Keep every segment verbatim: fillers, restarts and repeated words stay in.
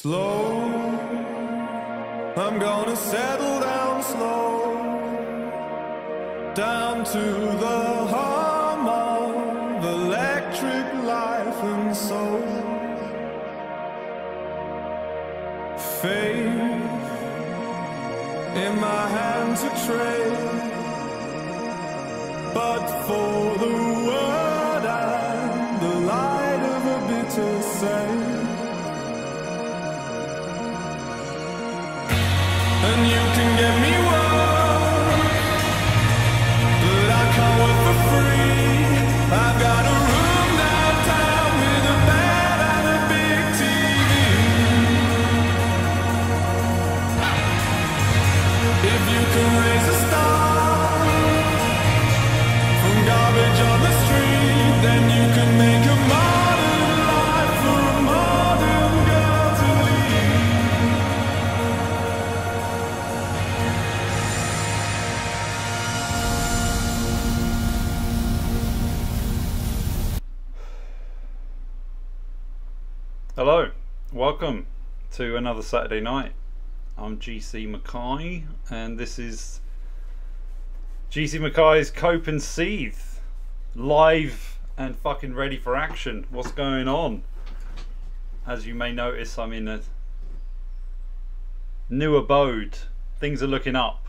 Slow, I'm gonna settle down slow, down to the hum of electric life and soul. Faith in my hand to trade, but for the word and the light of a bitter sail. And you can get me one, but I can't work for free. I've got a room downtown with a bed and a big T V. If you can raise a star from garbage on the street, then you can make a modern life for a modern girl to lead. Hello, welcome to another Saturday night. I'm G C McKay, and this is G C McKay's Cope and Seethe, live and fucking ready for action. What's going on? As you may notice, I'm in a new abode. Things are looking up.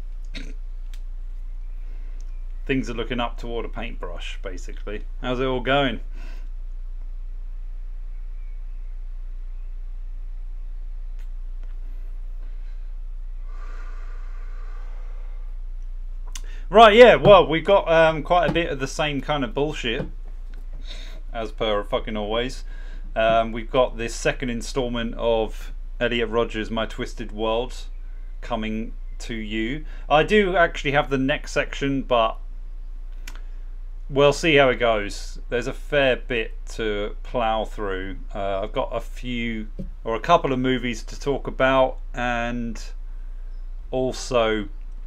Things are looking up toward a paintbrush, basically. How's it all going? Right, yeah, well, we've got um, quite a bit of the same kind of bullshit, as per fucking always. Um, we've got this second installment of Elliot Rodger's My Twisted World coming to you. I do actually have the next section, but we'll see how it goes. There's a fair bit to plough through. Uh, I've got a few, or a couple of movies to talk about, and also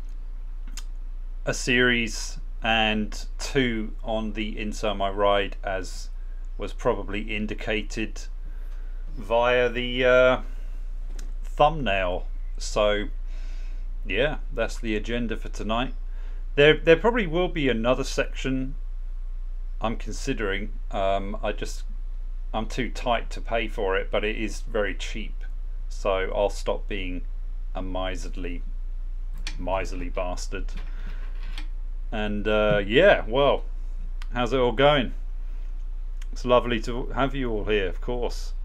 a series and two on the Incel My Ride, as was probably indicated via the uh, thumbnail. So yeah, that's the agenda for tonight. There, there probably will be another section I'm considering. Um, I just, I'm too tight to pay for it, but it is very cheap, so I'll stop being a miserly, miserly bastard. And uh, yeah, well, how's it all going? It's lovely to have you all here, of course.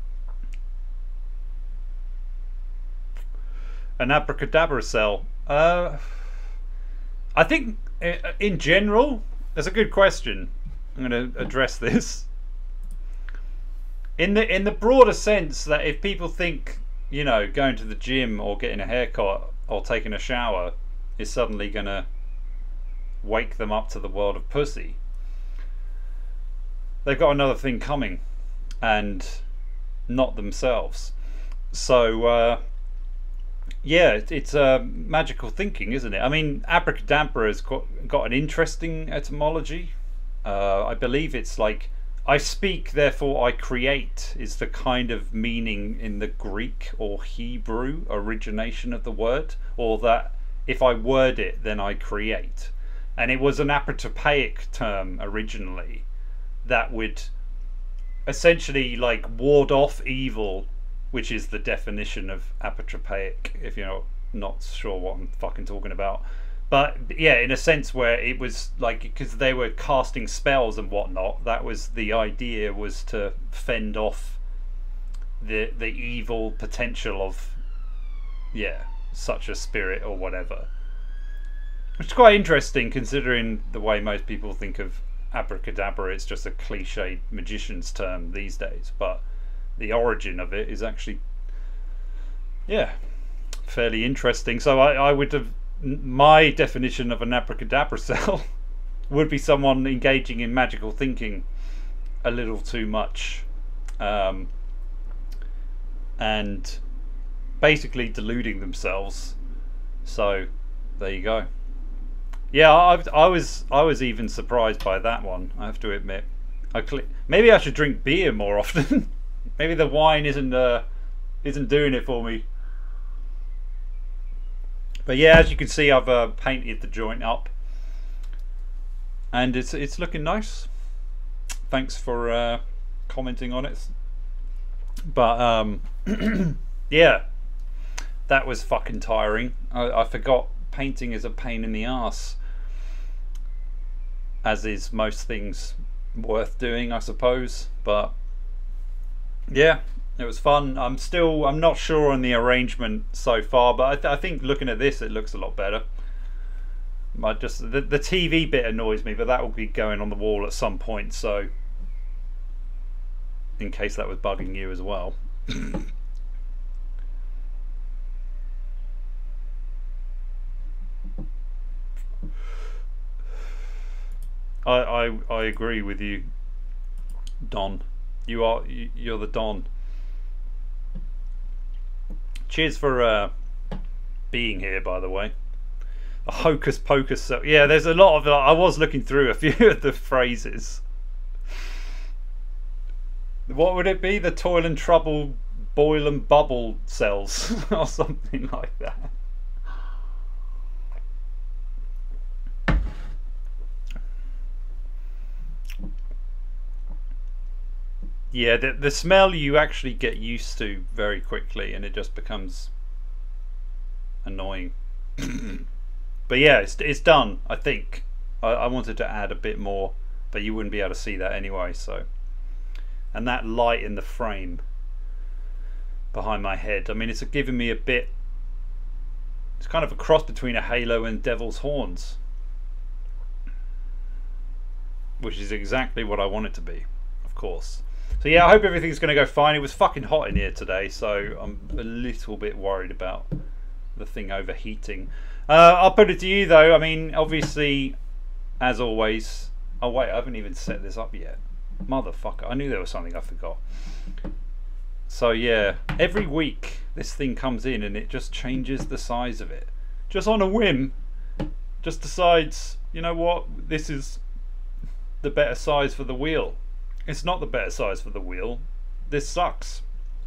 An abracadabracel. Uh, I think, in general, that's a good question. I'm going to address this in the in the broader sense that if people think, you know, going to the gym or getting a haircut or taking a shower is suddenly going to wake them up to the world of pussy, they've got another thing coming, and not themselves. So uh, yeah, it, it's uh, magical thinking, isn't it? I mean, abracadabra has got, got an interesting etymology. uh, I believe it's like I speak therefore I create is the kind of meaning in the Greek or Hebrew origination of the word, or that if I word it then I create. And it was an apotropaic term originally that would essentially like ward off evil, which is the definition of apotropaic, if you're not sure what I'm fucking talking about. But yeah, in a sense where it was like, because they were casting spells and whatnot, that was the idea, was to fend off the the evil potential of, yeah, such a spirit or whatever. Which is quite interesting considering the way most people think of abracadabra. It's just a cliched magician's term these days, but the origin of it is actually, yeah, fairly interesting. So I, I would have, my definition of an abracadabracel would be someone engaging in magical thinking a little too much, um, and basically deluding themselves. So there you go. Yeah, I, I was I was even surprised by that one, I have to admit. I maybe I should drink beer more often. Maybe the wine isn't uh, isn't doing it for me. But yeah, as you can see, I've uh, painted the joint up, and it's it's looking nice. Thanks for uh, commenting on it. But um, yeah, that was fucking tiring. I, I forgot painting is a pain in the ass, as is most things worth doing, I suppose. But yeah, it was fun. I'm still, I'm not sure on the arrangement so far, but I, th I think looking at this, it looks a lot better. I just the, the T V bit annoys me, but that will be going on the wall at some point. So, in case that was bugging you as well. I, I I agree with you, Don. You are you, you're the Don. Cheers for uh, being here, by the way. A hocus pocus. So yeah, there's a lot of. I was looking through a few of the phrases. What would it be? The toil and trouble, boil and bubble cells, or something like that. Yeah, the, the smell you actually get used to very quickly, and it just becomes annoying. But yeah, it's, it's done, I think. I, I wanted to add a bit more, but you wouldn't be able to see that anyway. So, and that light in the frame behind my head, I mean, it's giving me a bit, it's kind of a cross between a halo and devil's horns, which is exactly what I want it to be, of course. So yeah, I hope everything's going to go fine. It was fucking hot in here today, so I'm a little bit worried about the thing overheating. Uh, I'll put it to you though, I mean, obviously, as always... Oh wait, I haven't even set this up yet. Motherfucker, I knew there was something I forgot. So yeah, every week this thing comes in and it just changes the size of it. Just on a whim, just decides, you know what, this is the better size for the wheel. It's not the better size for the wheel. This sucks.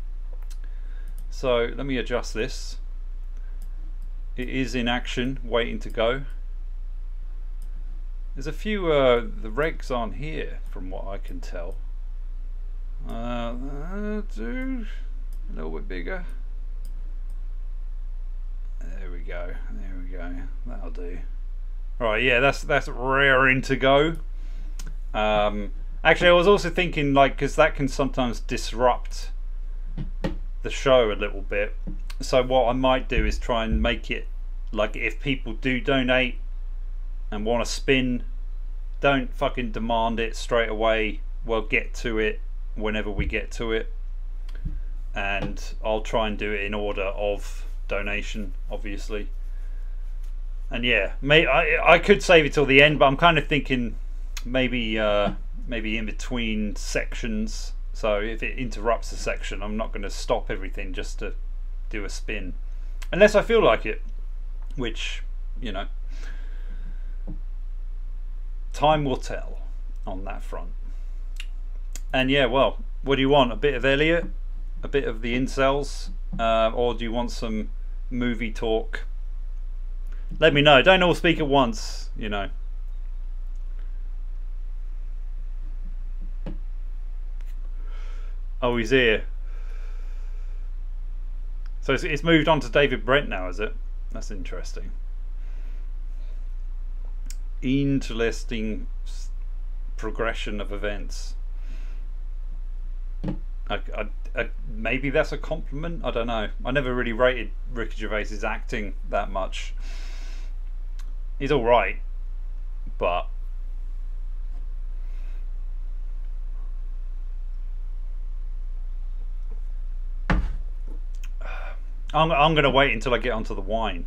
So let me adjust this. It is in action, waiting to go. There's a few, uh, the regs aren't here from what I can tell. Uh, uh, do a little bit bigger. There we go, there we go, that'll do. Alright, yeah, that's, that's raring to go. Um, Actually, I was also thinking, like, because that can sometimes disrupt the show a little bit. So what I might do is try and make it, like, if people do donate and want to spin, don't fucking demand it straight away. We'll get to it whenever we get to it. And I'll try and do it in order of donation, obviously. And yeah, may, I, I could save it till the end, but I'm kind of thinking maybe... Uh, maybe in between sections, so if it interrupts a section, I'm not going to stop everything just to do a spin, unless I feel like it, which, you know, time will tell on that front. And yeah, well, what do you want? A bit of Elliot, a bit of the incels, uh, or do you want some movie talk? Let me know. Don't all speak at once, you know. Oh, he's here. So it's, it's moved on to David Brent now, is it? That's interesting. Interesting progression of events. I, I, I, maybe that's a compliment. I don't know. I never really rated Ricky Gervais's acting that much. He's all right, but I'm, I'm going to wait until I get onto the wine.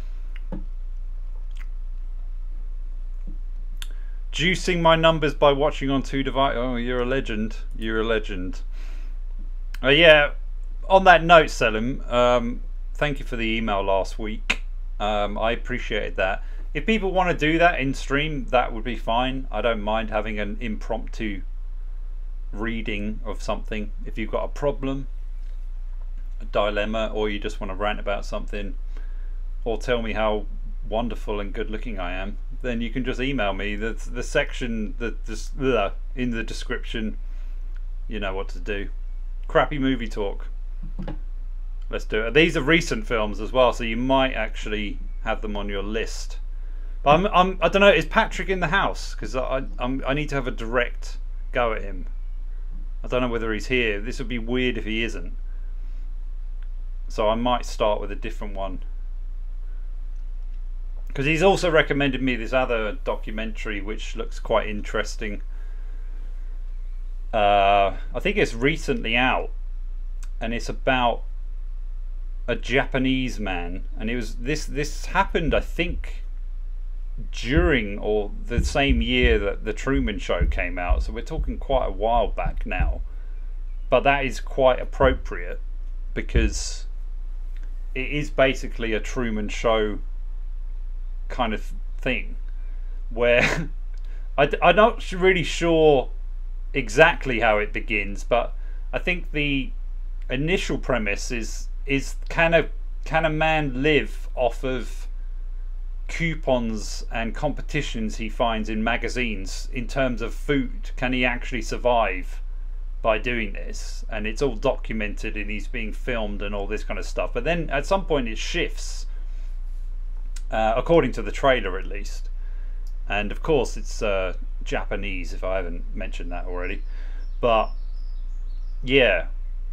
Juicing my numbers by watching on two devices. Oh, you're a legend. You're a legend. Uh, yeah, on that note, Selim, um, thank you for the email last week. Um, I appreciated that. If people want to do that in stream, that would be fine. I don't mind having an impromptu reading of something. If you've got a problem, a dilemma, or you just want to rant about something, or tell me how wonderful and good looking I am, then you can just email me. The the section that this in the description, you know what to do. Crappy movie talk. Let's do it. These are recent films as well, so you might actually have them on your list. But I'm, I'm I don't know. Is Patrick in the house? Because I I'm, I need to have a direct go at him. I don't know whether he's here. This would be weird if he isn't. So I might start with a different one. Because he's also recommended me this other documentary which looks quite interesting. Uh, I think it's recently out, and it's about a Japanese man, and it was this this happened I think during or the same year that the Truman Show came out, so we're talking quite a while back now. But that is quite appropriate because it is basically a Truman Show kind of thing where I, I'm not really sure exactly how it begins, but I think the initial premise is is can a can a man live off of coupons and competitions he finds in magazines in terms of food? Can he actually survive by doing this? And it's all documented and he's being filmed and all this kind of stuff. But then at some point it shifts, uh, according to the trailer at least. And of course it's uh, Japanese, if I haven't mentioned that already. But yeah.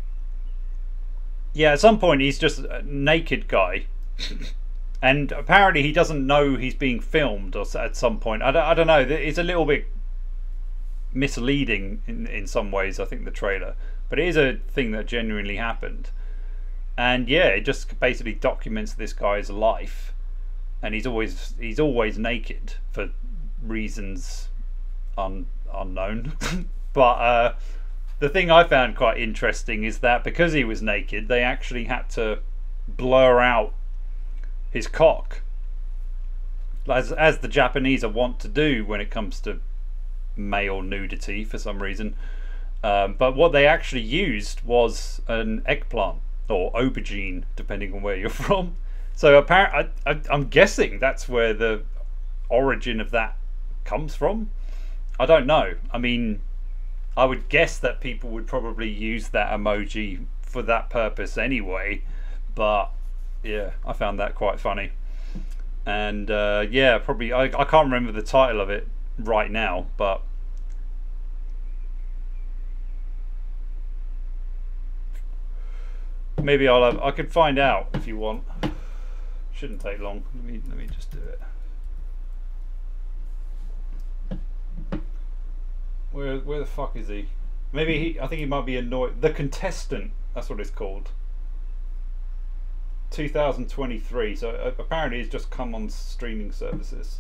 Yeah, at some point he's just a naked guy. And apparently he doesn't know he's being filmed or at some point. I don't, I don't know. It's a little bit misleading in, in some ways, I think, the trailer. But it is a thing that genuinely happened. And yeah, it just basically documents this guy's life. And he's always he's always naked for reasons un, unknown. But uh, the thing I found quite interesting is that because he was naked, they actually had to blur out his cock, as as the Japanese are wont to do when it comes to male nudity for some reason. Um, but what they actually used was an eggplant or aubergine, depending on where you're from. So apparently, I, I, I'm guessing that's where the origin of that comes from. I don't know. I mean, I would guess that people would probably use that emoji for that purpose anyway, but yeah, I found that quite funny. And uh, yeah, probably I, I can't remember the title of it right now, but maybe I'll have, I could find out if you want. Shouldn't take long. Let me let me just do it. Where where the fuck is he? Maybe he. I think he might be annoyed. The Contestant. That's what it's called. two thousand twenty-three, so uh, apparently it's just come on streaming services.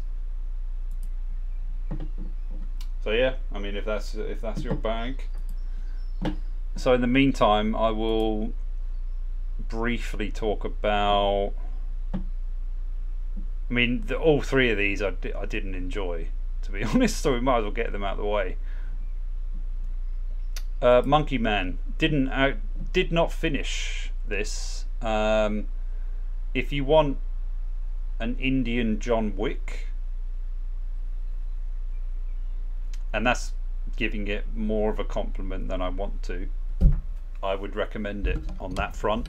So yeah, I mean, if that's if that's your bag. So in the meantime, I will briefly talk about. I mean, the, all three of these I, di I didn't enjoy, to be honest. So we might as well get them out of the way. Uh, Monkey Man didn't uh, did not finish this. Um, if you want an Indian John Wick, and that's giving it more of a compliment than I want to, I would recommend it on that front.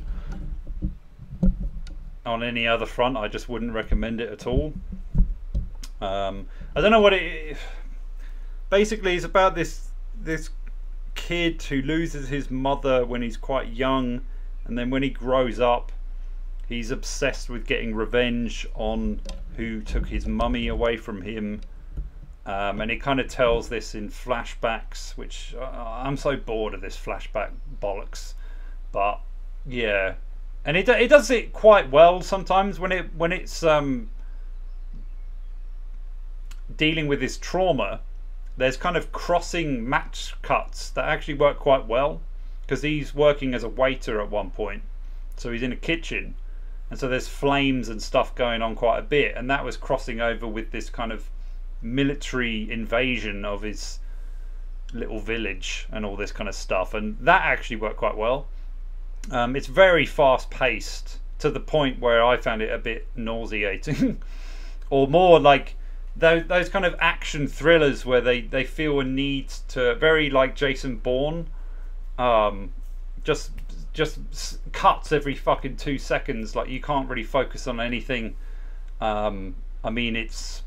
On any other front, I just wouldn't recommend it at all. Um, I don't know what it. Basically, it's about this this kid who loses his mother when he's quite young, and then when he grows up, he's obsessed with getting revenge on who took his mummy away from him. Um, and it kind of tells this in flashbacks, which uh, I'm so bored of this flashback bollocks. But yeah, and it it does it quite well sometimes when it when it's um, dealing with this trauma. There's kind of crossing match cuts that actually work quite well, because he's working as a waiter at one point, so he's in a kitchen, and so there's flames and stuff going on quite a bit, and that was crossing over with this kind of military invasion of his little village and all this kind of stuff, and that actually worked quite well. Um, it's very fast paced to the point where I found it a bit nauseating, or more like those those kind of action thrillers where they they feel a need to, very like Jason Bourne, um, just just cuts every fucking two seconds. Like you can't really focus on anything. Um, I mean, it's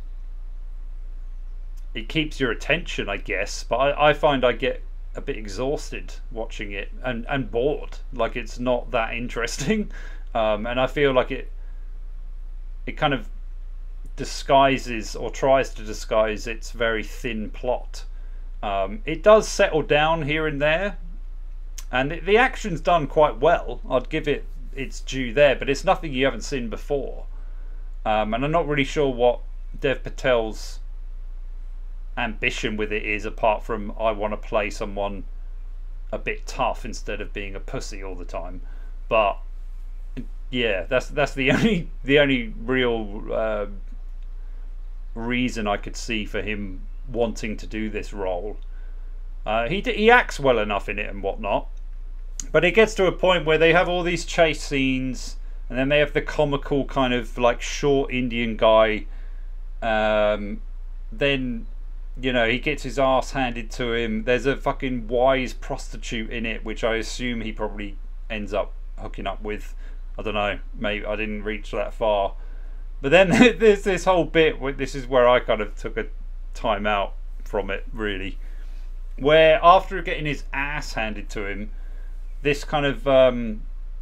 it keeps your attention, I guess, but I, I find I get a bit exhausted watching it and and bored. Like it's not that interesting, um, and I feel like it it kind of disguises or tries to disguise its very thin plot. Um, it does settle down here and there, and the, the action's done quite well. I'd give it its due there, but it's nothing you haven't seen before. Um, and I'm not really sure what Dev Patel's ambition with it is, apart from I want to play someone a bit tough instead of being a pussy all the time. But yeah, that's that's the only the only real uh, reason I could see for him wanting to do this role. Uh, he he acts well enough in it and whatnot, but it gets to a point where they have all these chase scenes, and then they have the comical kind of like short Indian guy. Um, then, you know, he gets his ass handed to him. There's a fucking wise prostitute in it, which I assume he probably ends up hooking up with. I don't know, maybe I didn't reach that far. But then there's this whole bit where this is where I kind of took a time out from it, really, where after getting his ass handed to him, this kind of um,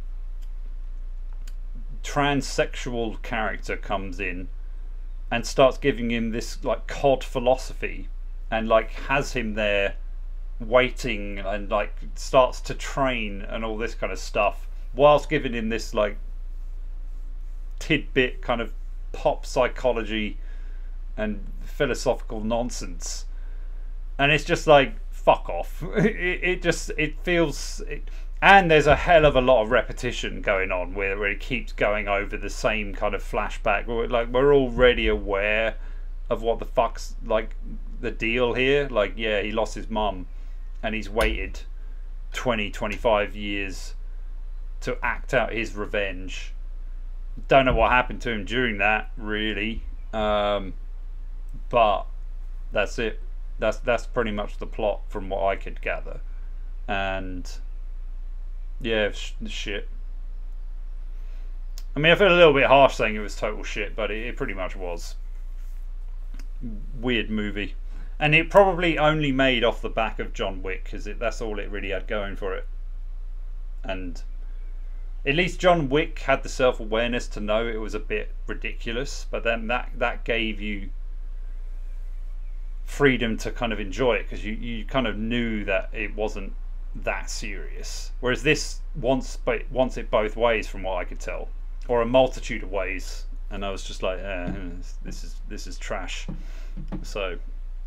transsexual character comes in and starts giving him this like C O D philosophy, and like has him there waiting, and like starts to train and all this kind of stuff, whilst giving him this like tidbit kind of pop psychology and philosophical nonsense. And it's just like, fuck off. it, it just it feels it, and there's a hell of a lot of repetition going on where, where it keeps going over the same kind of flashback. We're, like we're already aware of what the fuck's like the deal here. Like, yeah, he lost his mum and he's waited twenty, twenty-five years to act out his revenge. Don't know what happened to him during that, really, um, but that's it. That's that's pretty much the plot from what I could gather. And yeah, sh shit. I mean, I feel a little bit harsh saying it was total shit, but it, it pretty much was. Weird movie, and it probably only made off the back of John Wick, because that's all it really had going for it. And at least John Wick had the self-awareness to know it was a bit ridiculous, but then that that gave you freedom to kind of enjoy it, because you, you kind of knew that it wasn't that serious. Whereas this wants, but wants it both ways, from what I could tell, or a multitude of ways. And I was just like, eh, this is this is trash. So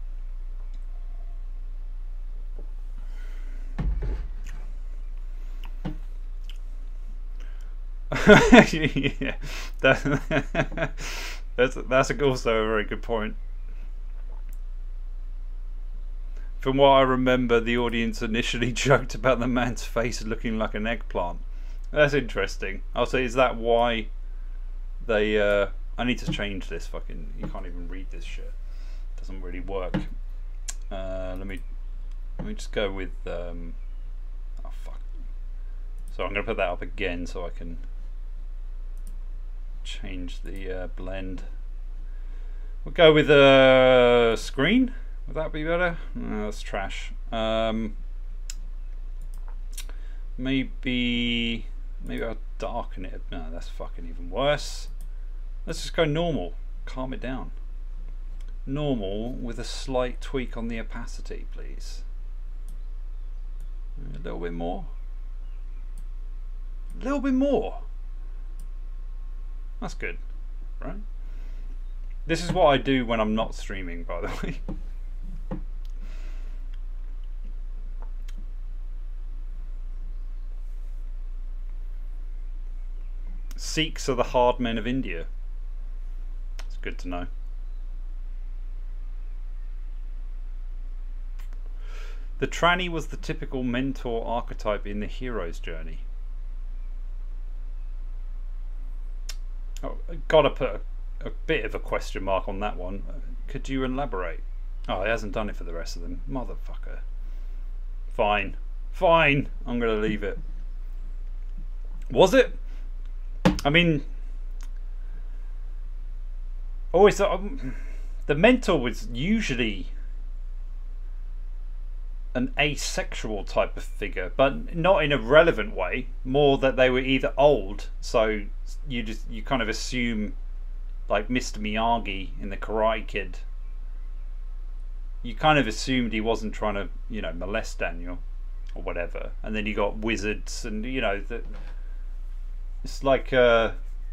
yeah, that, that's that's also a very good point. From what I remember, the audience initially joked about the man's face looking like an eggplant. That's interesting. I'll say, is that why they? Uh, I need to change this. Fucking, you can't even read this shit. Doesn't really work. Uh, let me let me just go with. Um, oh fuck. So I'm gonna put that up again so I can change the uh, blend. We'll go with a uh, screen. Would that be better? No, that's trash. Um, maybe maybe I'll darken it. No, that's fucking even worse. Let's just go normal. Calm it down. Normal with a slight tweak on the opacity, please. A little bit more. A little bit more. That's good, right? This is what I do when I'm not streaming, by the way. Sikhs are the hard men of India. It's good to know. The tranny was the typical mentor archetype in the hero's journey. Oh, gotta put a, a bit of a question mark on that one. Could you elaborate? Oh, he hasn't done it for the rest of them. Motherfucker. Fine. Fine. I'm gonna leave it. Was it? I mean, always um, the mentor was usually an asexual type of figure, but not in a relevant way. More that they were either old, so you just you kind of assume, like Mister Miyagi in the Karate Kid. You kind of assumed he wasn't trying to, you know, molest Daniel or whatever, and then you got wizards, and you know that it's like, uh,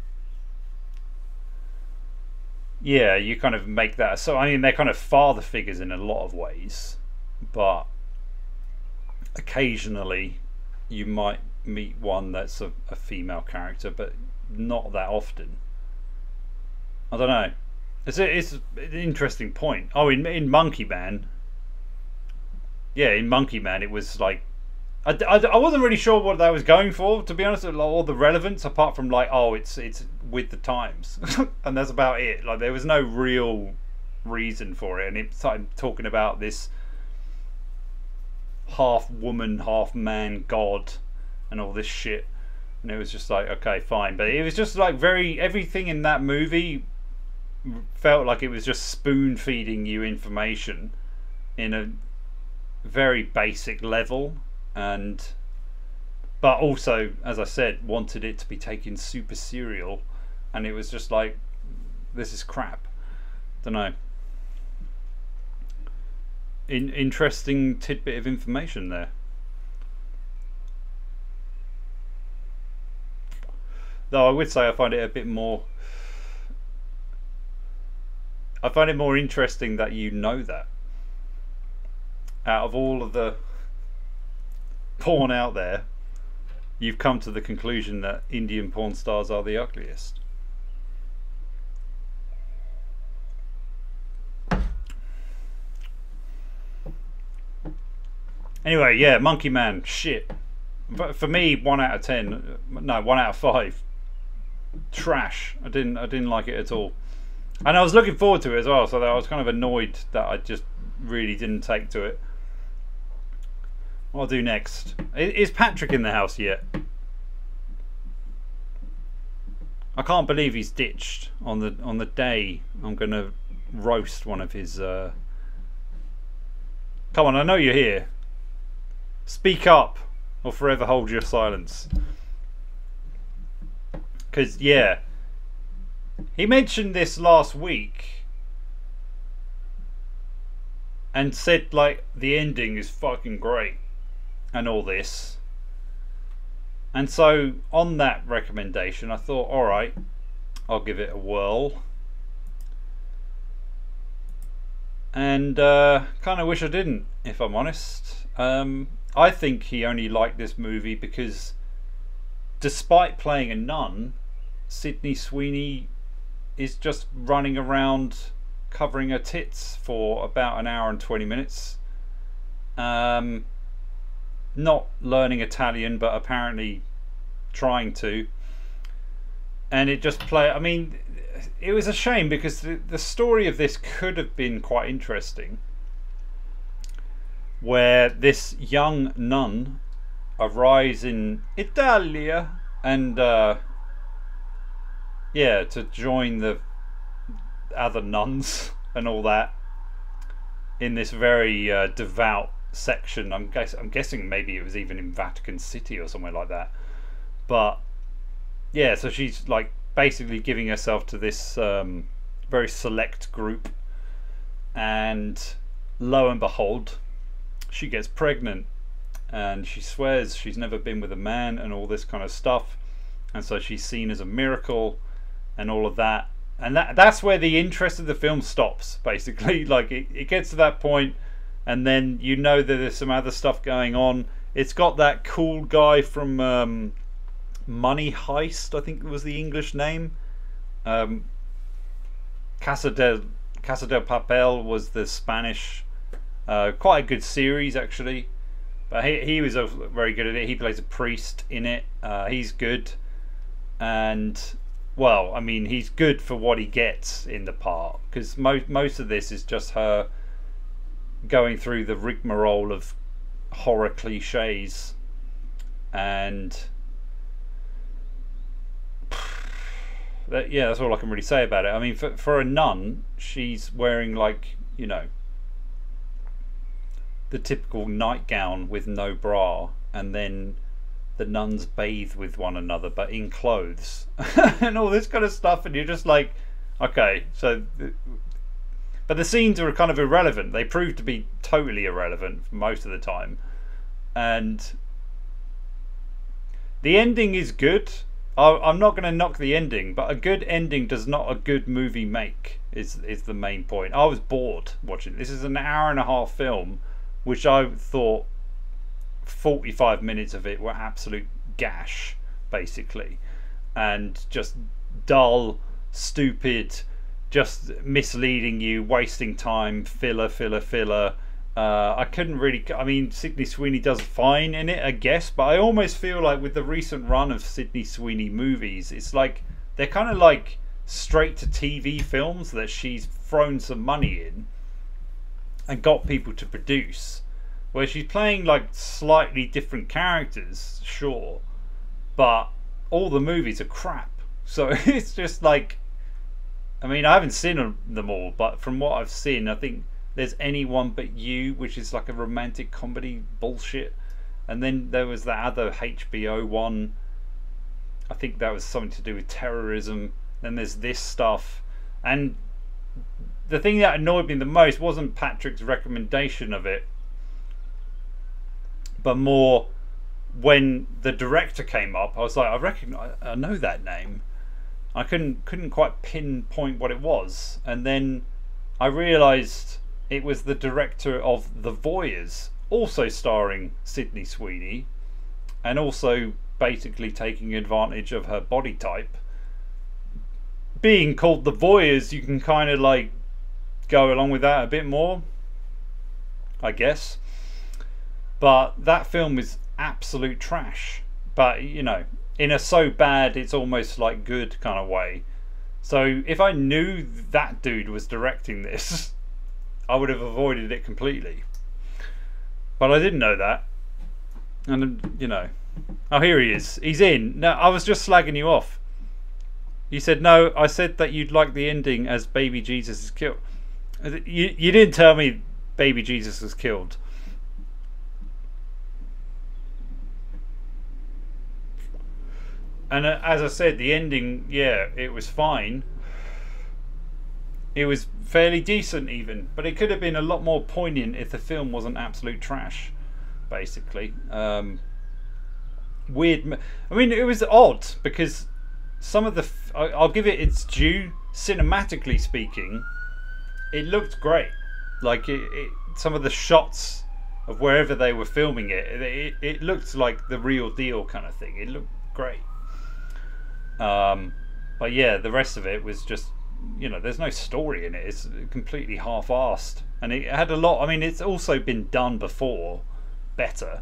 yeah, you kind of make that. So I mean, they're kind of father figures in a lot of ways, but occasionally you might meet one that's a, a female character, but not that often. I don't know. It's, a, it's an interesting point. Oh, in in Monkey Man, yeah, in Monkey Man, it was like I, I, I wasn't really sure what that was going for, to be honest. All the relevance, apart from like, oh, it's it's with the times, and that's about it. Like there was no real reason for it, and it started talking about this half woman, half man god, and all this shit, and it was just like, okay, fine. But it was just like very everything in that movie felt like it was just spoon feeding you information in a very basic level, and but also, as I said, wanted it to be taken super serial, and it was just like, this is crap. Don't know. In, interesting tidbit of information there. Though I would say I find it a bit more I find it more interesting that you know that. Out of all of the porn out there, you've come to the conclusion that Indian porn stars are the ugliest. Anyway, yeah, Monkey Man, shit. But for me, one out of ten, no, one out of five. Trash. I didn't, I didn't like it at all. And I was looking forward to it as well, so that I was kind of annoyed that I just really didn't take to it. What I'll do next. Is Patrick in the house yet? I can't believe he's ditched on the on the day I'm gonna roast one of his. Uh... Come on, I know you're here. Speak up, or forever hold your silence. Because yeah. He mentioned this last week and said like the ending is fucking great and all this, and so on that recommendation I thought, alright, I'll give it a whirl, and uh, kind of wish I didn't, if I'm honest. um, I think he only liked this movie because despite playing a nun, Sydney Sweeney is just running around covering her tits for about an hour and twenty minutes, um, not learning Italian but apparently trying to, and it just play I mean it was a shame because the, the story of this could have been quite interesting, where this young nun arrives in Italia and uh, yeah, to join the other nuns and all that in this very uh, devout section. I'm guess I'm guessing maybe it was even in Vatican City or somewhere like that. But yeah, so she's like basically giving herself to this um, very select group, and lo and behold, she gets pregnant, and she swears she's never been with a man and all this kind of stuff, and so she's seen as a miracle and all of that, and that that's where the interest of the film stops basically. Like it, it gets to that point, and then you know that there's some other stuff going on. It's got that cool guy from um, Money Heist, I think was the English name. um, Casa del Casa del Papel was the Spanish. Uh, quite a good series actually, but he, he was very good at it. He plays a priest in it. Uh, he's good, and well, I mean, he's good for what he gets in the part, because most most of this is just her going through the rigmarole of horror cliches, and that, yeah, that's all I can really say about it. I mean, for for a nun, she's wearing, like, you know, the typical nightgown with no bra, and then the nuns bathe with one another but in clothes and all this kind of stuff, and you're just like, okay, so but the scenes are kind of irrelevant. They prove to be totally irrelevant most of the time, and the ending is good. I'm not going to knock the ending, but a good ending does not a good movie make, is is the main point. I was bored watching. This is an hour and a half film, which I thought forty-five minutes of it were absolute gash, basically, and just dull, stupid, just misleading you, wasting time, filler, filler, filler. Uh, I couldn't really. I mean, Sydney Sweeney does fine in it, I guess, but I almost feel like with the recent run of Sydney Sweeney movies, it's like they're kind of like straight to T V films that she's thrown some money in and got people to produce, where she's playing like slightly different characters, sure, but all the movies are crap. So it's just like, I mean, I haven't seen them all, but from what I've seen, I think there's Anyone But You, which is like a romantic comedy bullshit, and then there was that other H B O one, I think that was something to do with terrorism. Then there's this stuff, and the thing that annoyed me the most wasn't Patrick's recommendation of it, but more when the director came up. I was like, I reckon I, I know that name. I couldn't couldn't quite pinpoint what it was, and then I realised it was the director of The Voyeurs, also starring Sydney Sweeney, and also basically taking advantage of her body type. Being called The Voyeurs, you can kind of like go along with that a bit more, I guess. But that film is absolute trash. But, you know, in a so bad it's almost like good kind of way. So if I knew that dude was directing this, I would have avoided it completely. But I didn't know that. And, you know, oh, here he is. He's in. No, I was just slagging you off. You said, no, I said that you'd like the ending as baby Jesus is killed. You, you didn't tell me baby Jesus was killed. And uh, as I said, the ending, yeah, it was fine. It was fairly decent even, but it could have been a lot more poignant if the film wasn't absolute trash, basically. Um, weird. I mean, it was odd because some of the, I'll give it its due, cinematically speaking, it looked great. Like it, it, some of the shots of wherever they were filming it, it, it looked like the real deal kind of thing. It looked great. Um, but yeah, the rest of it was just, you know, there's no story in it. It's completely half-assed, and it had a lot. I mean, it's also been done before, better.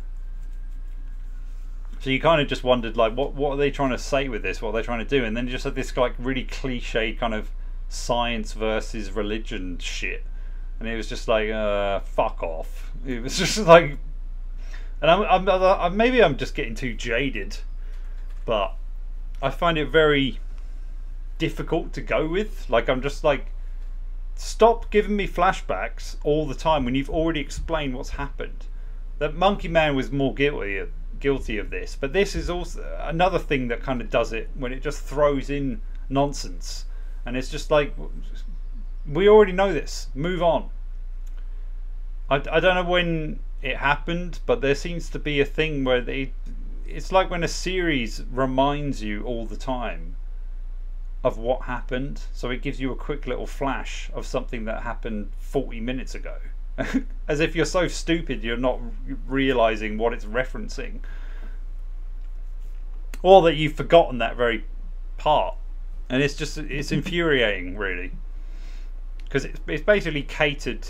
So you kind of just wondered, like, what what are they trying to say with this? What are they trying to do? And then you just had this like really cliche kind of science versus religion shit, and it was just like, uh, fuck off. It was just like, and I'm, I'm, I'm maybe I'm just getting too jaded, but I find it very difficult to go with. Like, I'm just like, stop giving me flashbacks all the time when you've already explained what's happened. That Monkey Man was more guilty of, guilty of this, but this is also another thing that kind of does it when it just throws in nonsense, and it's just like, we already know this, move on. I, I don't know when it happened, but there seems to be a thing where they, it's like when a series reminds you all the time of what happened, so it gives you a quick little flash of something that happened forty minutes ago. As if you're so stupid you're not realizing what it's referencing, or that you've forgotten that very part. And it's just, it's infuriating, really, because it's, it's basically catered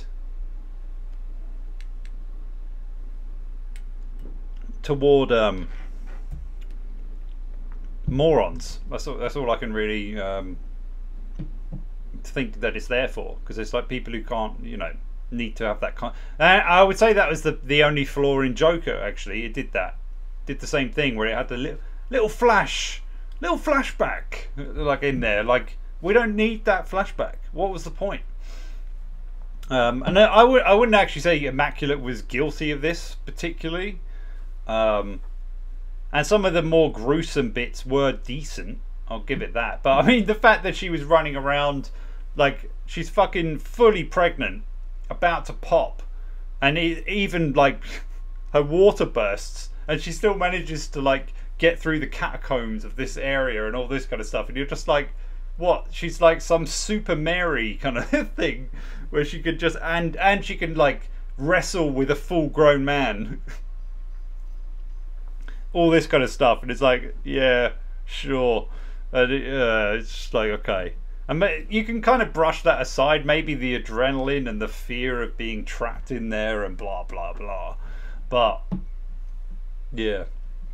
toward um, morons. That's all, that's all I can really um, think that it's there for, because it's like people who can't, you know, need to have that kind. And I would say that was the the only flaw in Joker. Actually, it did that, did the same thing where it had the little little flash, little flashback, like in there. Like, we don't need that flashback. What was the point? Um, and I would I wouldn't actually say Immaculate was guilty of this particularly. Um, and some of the more gruesome bits were decent. I'll give it that. But I mean, the fact that she was running around like she's fucking fully pregnant, about to pop, and even like her water bursts, and she still manages to like get through the catacombs of this area and all this kind of stuff, and you're just like, what? She's like some Super Mary kind of thing, where she could just and and she can like wrestle with a full-grown man. All this kind of stuff, and it's like, yeah, sure. And it, uh, it's just like, okay. And you can kind of brush that aside, maybe the adrenaline and the fear of being trapped in there and blah blah blah, but yeah.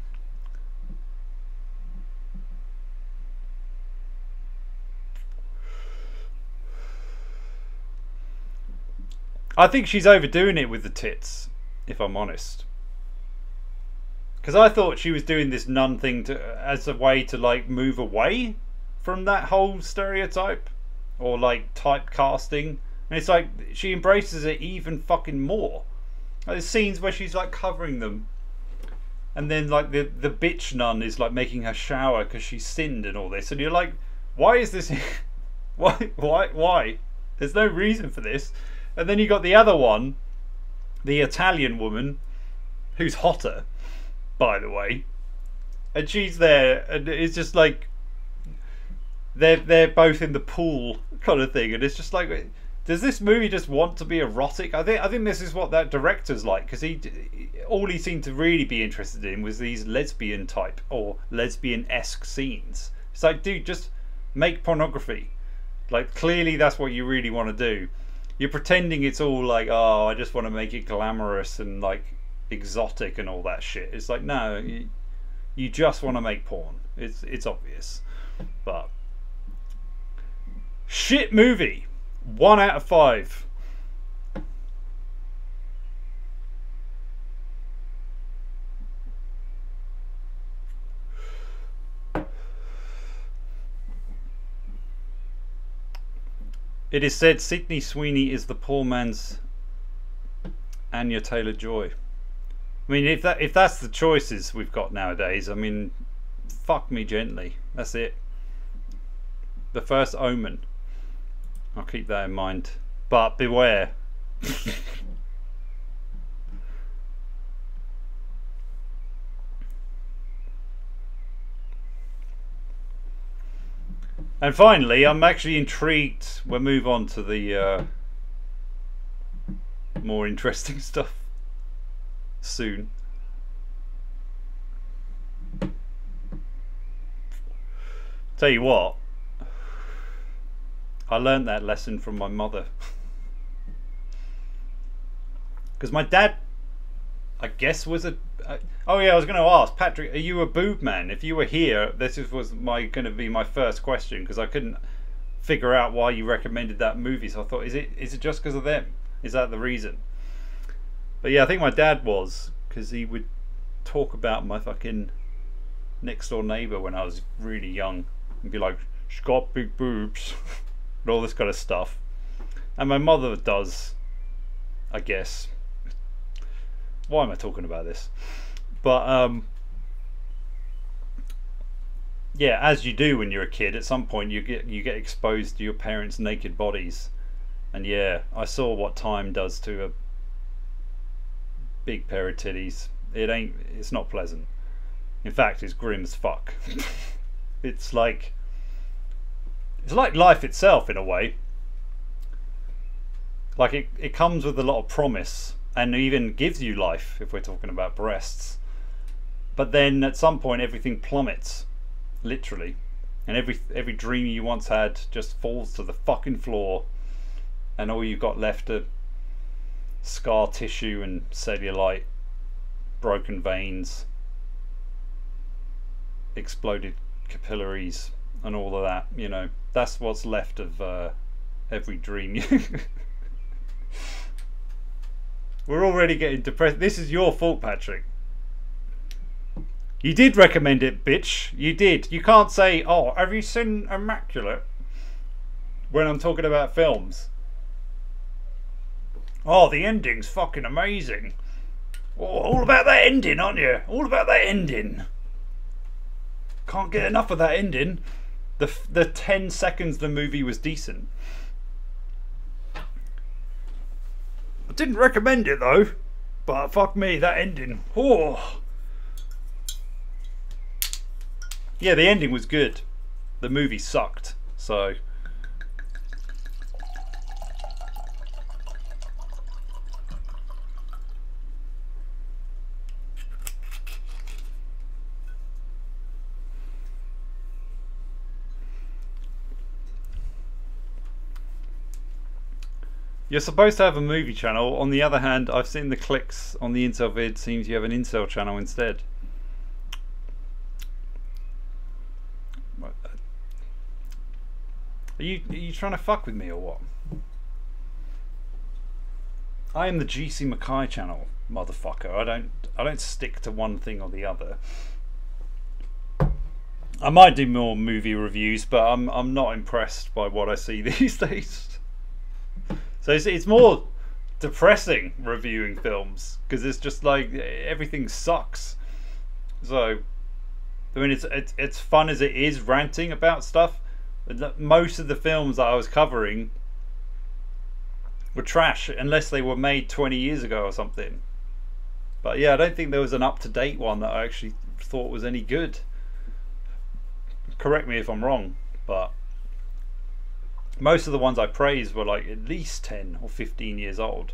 I think she's overdoing it with the tits, if I'm honest. Because I thought she was doing this nun thing to as a way to like move away from that whole stereotype or like typecasting, and it's like she embraces it even fucking more. Like, there's scenes where she's like covering them, and then like the the bitch nun is like making her shower because she sinned and all this, and you're like, why is this? why why why? There's no reason for this. And then you got the other one, the Italian woman, who's hotter, by the way, and she's there, and it's just like they're they're both in the pool kind of thing, and it's just like, does this movie just want to be erotic? I think I think this is what that director's like, because he all he seemed to really be interested in was these lesbian type or lesbian-esque scenes. It's like, dude, just make pornography. Like, clearly that's what you really want to do. You're pretending it's all like, oh, I just want to make it glamorous and like exotic and all that shit. It's like, no, you, you just want to make porn. It's it's obvious. But shit movie. One out of five. It is said Sydney Sweeney is the poor man's Anya Taylor-Joy. I mean, if that if that's the choices we've got nowadays, I mean, fuck me gently. That's it. The First Omen. I'll keep that in mind. But beware. And finally, I'm actually intrigued. We'll move on to the uh, more interesting stuff soon. Tell you what, I learned that lesson from my mother. Because my dad, I guess, was a... Uh, oh yeah, I was going to ask, Patrick, are you a boob man? If you were here, this is, was my going to be my first question, because I couldn't figure out why you recommended that movie. So I thought, is it is it just because of them? Is that the reason? But yeah, I think my dad was, because he would talk about my fucking next door neighbour when I was really young and be like, she's got big boobs and all this kind of stuff. And my mother does, I guess. Why am I talking about this? But um yeah, as you do when you're a kid, at some point you get you get exposed to your parents' naked bodies, and yeah, I saw what time does to a big pair of titties. It ain't. It's not pleasant. In fact, it's grim as fuck. It's like it's like life itself in a way. Like it, it comes with a lot of promise, and even gives you life if we're talking about breasts. But then at some point everything plummets, literally, and every every dream you once had just falls to the fucking floor, and all you've got left are scar tissue and cellulite, broken veins, exploded capillaries and all of that. You know, that's what's left of uh, every dream. We're already getting depressed. This is your fault, Patrick. You did recommend it, bitch. You did. You can't say, oh, have you seen Immaculate? When I'm talking about films. Oh, the ending's fucking amazing. Oh, all about that ending, aren't you? All about that ending. Can't get enough of that ending. The, the ten seconds the movie was decent. I didn't recommend it though, but fuck me, that ending. Oh. Yeah, the ending was good. The movie sucked, so. You're supposed to have a movie channel. On the other hand, I've seen the clicks on the Incel vid. Seems you have an Incel channel instead. Are you are you trying to fuck with me or what? I am the G C McKay channel, motherfucker. I don't I don't stick to one thing or the other. I might do more movie reviews, but I'm I'm not impressed by what I see these days. So it's, it's more depressing reviewing films because it's just like everything sucks. So I mean, it's, it's it's fun as it is ranting about stuff. Most of the films that I was covering were trash unless they were made twenty years ago or something. But yeah, I don't think there was an up-to-date one that I actually thought was any good. Correct me if I'm wrong, but most of the ones I praised were like at least ten or fifteen years old.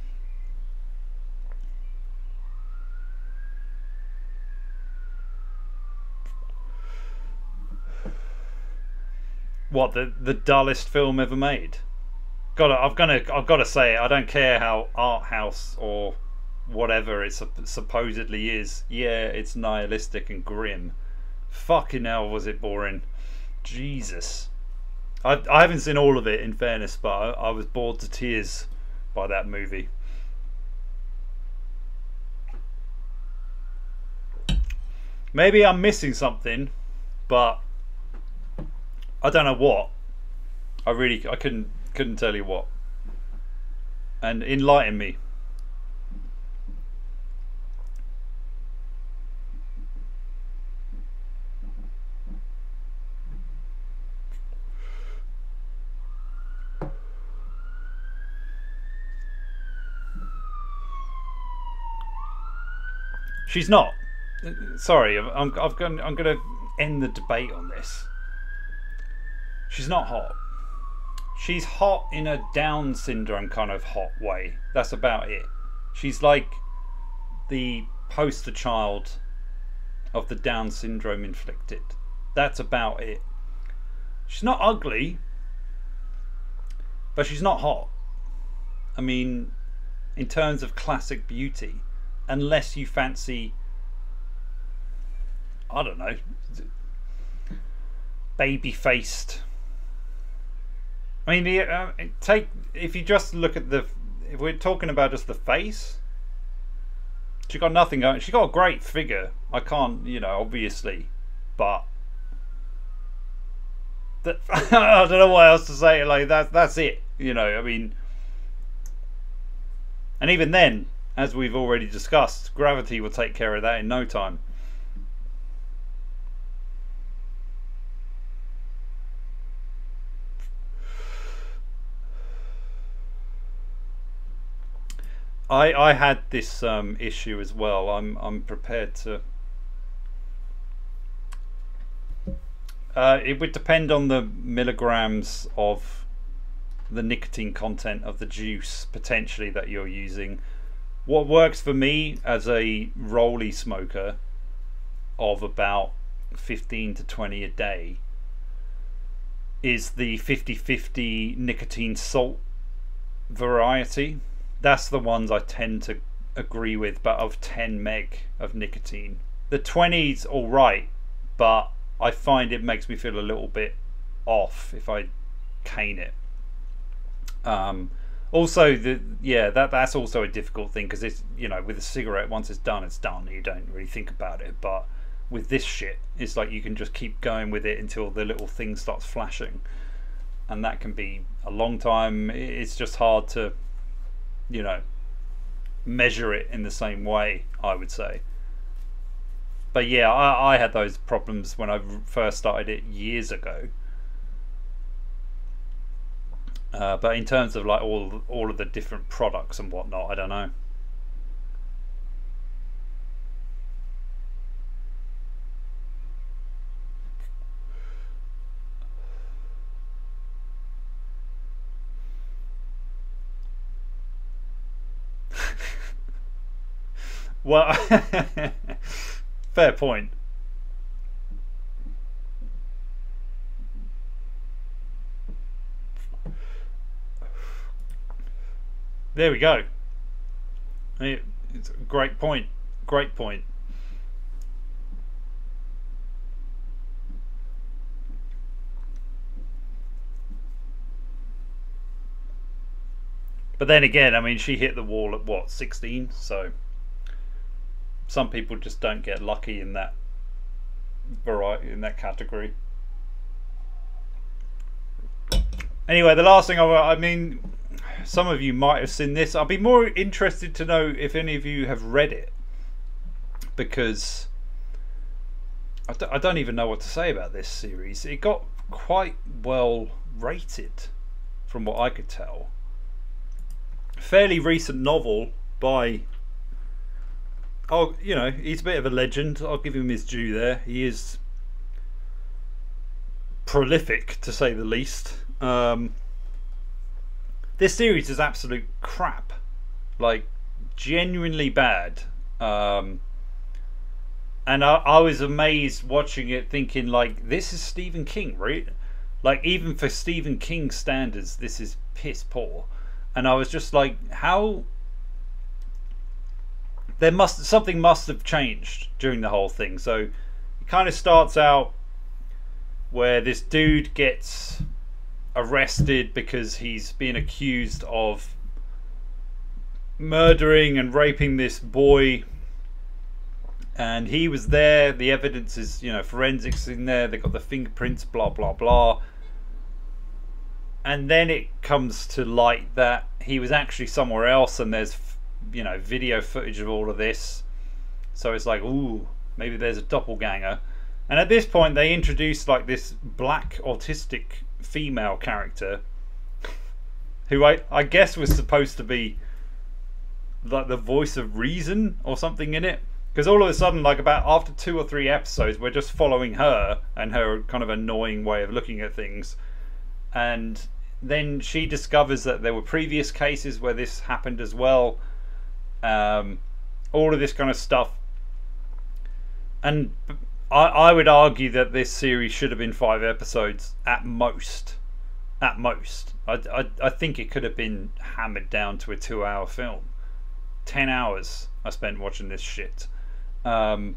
What, the the dullest film ever made? Gotta, I've gonna, I've got to say it. I don't care how art house or whatever it supposedly is. Yeah, it's nihilistic and grim. Fucking hell, was it boring? Jesus. I, I haven't seen all of it, in fairness, but I, I was bored to tears by that movie. Maybe I'm missing something, but I don't know what. I really, I couldn't, couldn't tell you what. And enlighten me. She's not. Sorry, I'm, I've gone, I'm going to end the debate on this. She's not hot. She's hot in a Down syndrome kind of hot way. That's about it. She's like the poster child of the Down syndrome inflicted. That's about it. She's not ugly, but she's not hot. I mean, in terms of classic beauty. Unless you fancy, I don't know, baby-faced. I mean, the, uh, take if you just look at the, if we're talking about just the face, she got nothing going. She got a great figure. I can't, you know, obviously, but that, I don't know what else to say. Like that, that's it. You know, I mean, and even then, as we've already discussed, gravity will take care of that in no time. I I had this um, issue as well. I'm I'm prepared to. Uh, it would depend on the milligrams of the nicotine content of the juice potentially that you're using. What works for me as a rolly smoker of about fifteen to twenty a day is the fifty fifty nicotine salt variety. That's the ones I tend to agree with, but of ten meg of nicotine. The twenty's alright, but I find it makes me feel a little bit off if I cane it. Um, also, the yeah, that that's also a difficult thing, because it's, you know, with a cigarette, once it's done, it's done. You don't really think about it. But with this shit, it's like you can just keep going with it until the little thing starts flashing, and that can be a long time. It's just hard to, you know, measure it in the same way, I would say. But yeah, I, I had those problems when I first started it years ago. Uh, but in terms of like all all of the different products and whatnot, I don't know. Well, fair point. There we go. It's a great point. Great point. But then again, I mean, she hit the wall at what, sixteen? So some people just don't get lucky in that variety, in that category. Anyway, the last thing I, I mean, some of you might have seen this. I'd be more interested to know if any of you have read it, because I d I don't even know what to say about this series. It got quite well rated from what I could tell. Fairly recent novel by, oh, you know, he's a bit of a legend. I'll give him his due there. He is prolific, to say the least. Um, this series is absolute crap, like genuinely bad. Um, and I, I was amazed watching it, thinking like, this is Stephen King, right? Like, even for Stephen King standards, this is piss poor. And I was just like, how? There must something must have changed during the whole thing. So it kind of starts out where this dude gets arrested because he's being accused of murdering and raping this boy, and he was there. The evidence is, you know, forensics in there. They got the fingerprints, blah blah blah. And then it comes to light that he was actually somewhere else, and there's, you know, video footage of all of this. So it's like, ooh, maybe there's a doppelganger. And at this point they introduced like this black autistic female character who I, I guess was supposed to be like the voice of reason or something in it. Because all of a sudden, like about after two or three episodes, we're just following her and her kind of annoying way of looking at things. And then she discovers that there were previous cases where this happened as well. Um, all of this kind of stuff. And I, I would argue that this series should have been five episodes at most. At most. I, I, I think it could have been hammered down to a two hour film. Ten hours I spent watching this shit. Um,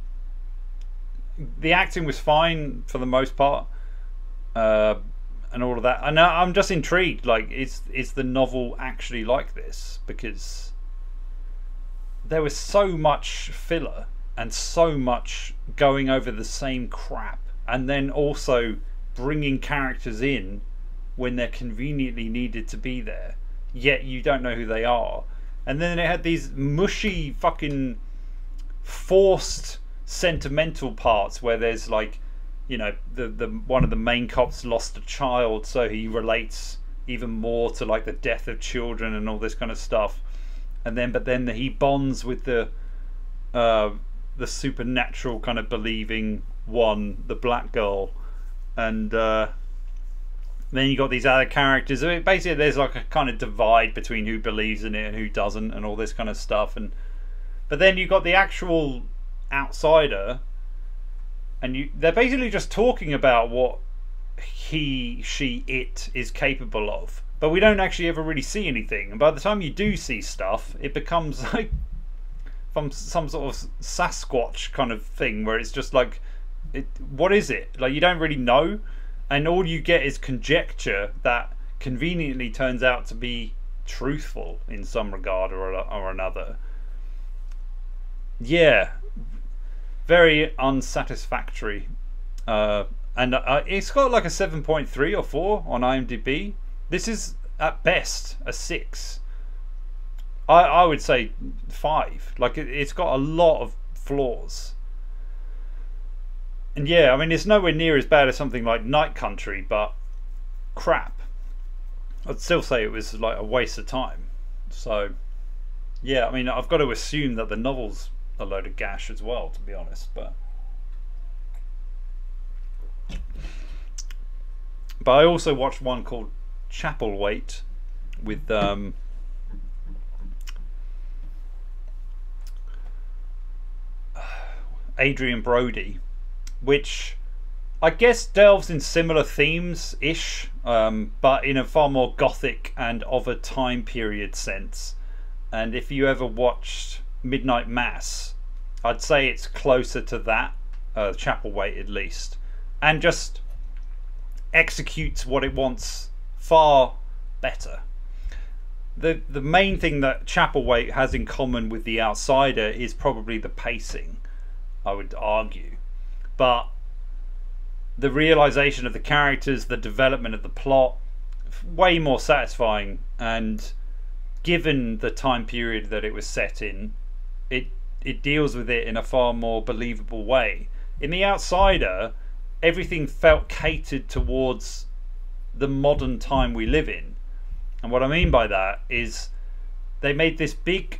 the acting was fine for the most part. Uh, and all of that. And I'm just intrigued, like, is is the novel actually like this? Because there was so much filler and so much going over the same crap, and then also bringing characters in when they're conveniently needed to be there, yet you don't know who they are. And then it had these mushy fucking forced sentimental parts where there's like, you know, the the one of the main cops lost a child, so he relates even more to like the death of children and all this kind of stuff. And then but then he bonds with the uh the supernatural kind of believing one, the black girl. And uh then you got these other characters. I mean, basically there's like a kind of divide between who believes in it and who doesn't, and all this kind of stuff. And but then you got the actual outsider, and you they're basically just talking about what he, she, it is capable of, but we don't actually ever really see anything. And by the time you do see stuff, it becomes like from some sort of Sasquatch kind of thing, where it's just like it, what is it? Like, you don't really know, and all you get is conjecture that conveniently turns out to be truthful in some regard or or another. Yeah, very unsatisfactory. Uh, and uh, it's got like a seven point three or four on IMDb. This is at best a six. I, I would say five. Like, it, it's got a lot of flaws. And yeah, I mean, it's nowhere near as bad as something like Night Country, but crap. I'd still say it was like a waste of time. So yeah, I mean, I've got to assume that the novel's a load of gash as well, to be honest. But but I also watched one called Chapelwaite with um Adrian Brody, which I guess delves in similar themes ish, um, but in a far more gothic and of a time period sense. And if you ever watched Midnight Mass, I'd say it's closer to that, uh, Chapelwaite at least, and just executes what it wants far better. The the main thing that Chapelwaite has in common with The Outsider is probably the pacing, I would argue, but the realization of the characters, the development of the plot, way more satisfying. And given the time period that it was set in, it it deals with it in a far more believable way. In The Outsider, everything felt catered towards the modern time we live in. And what I mean by that is they made this big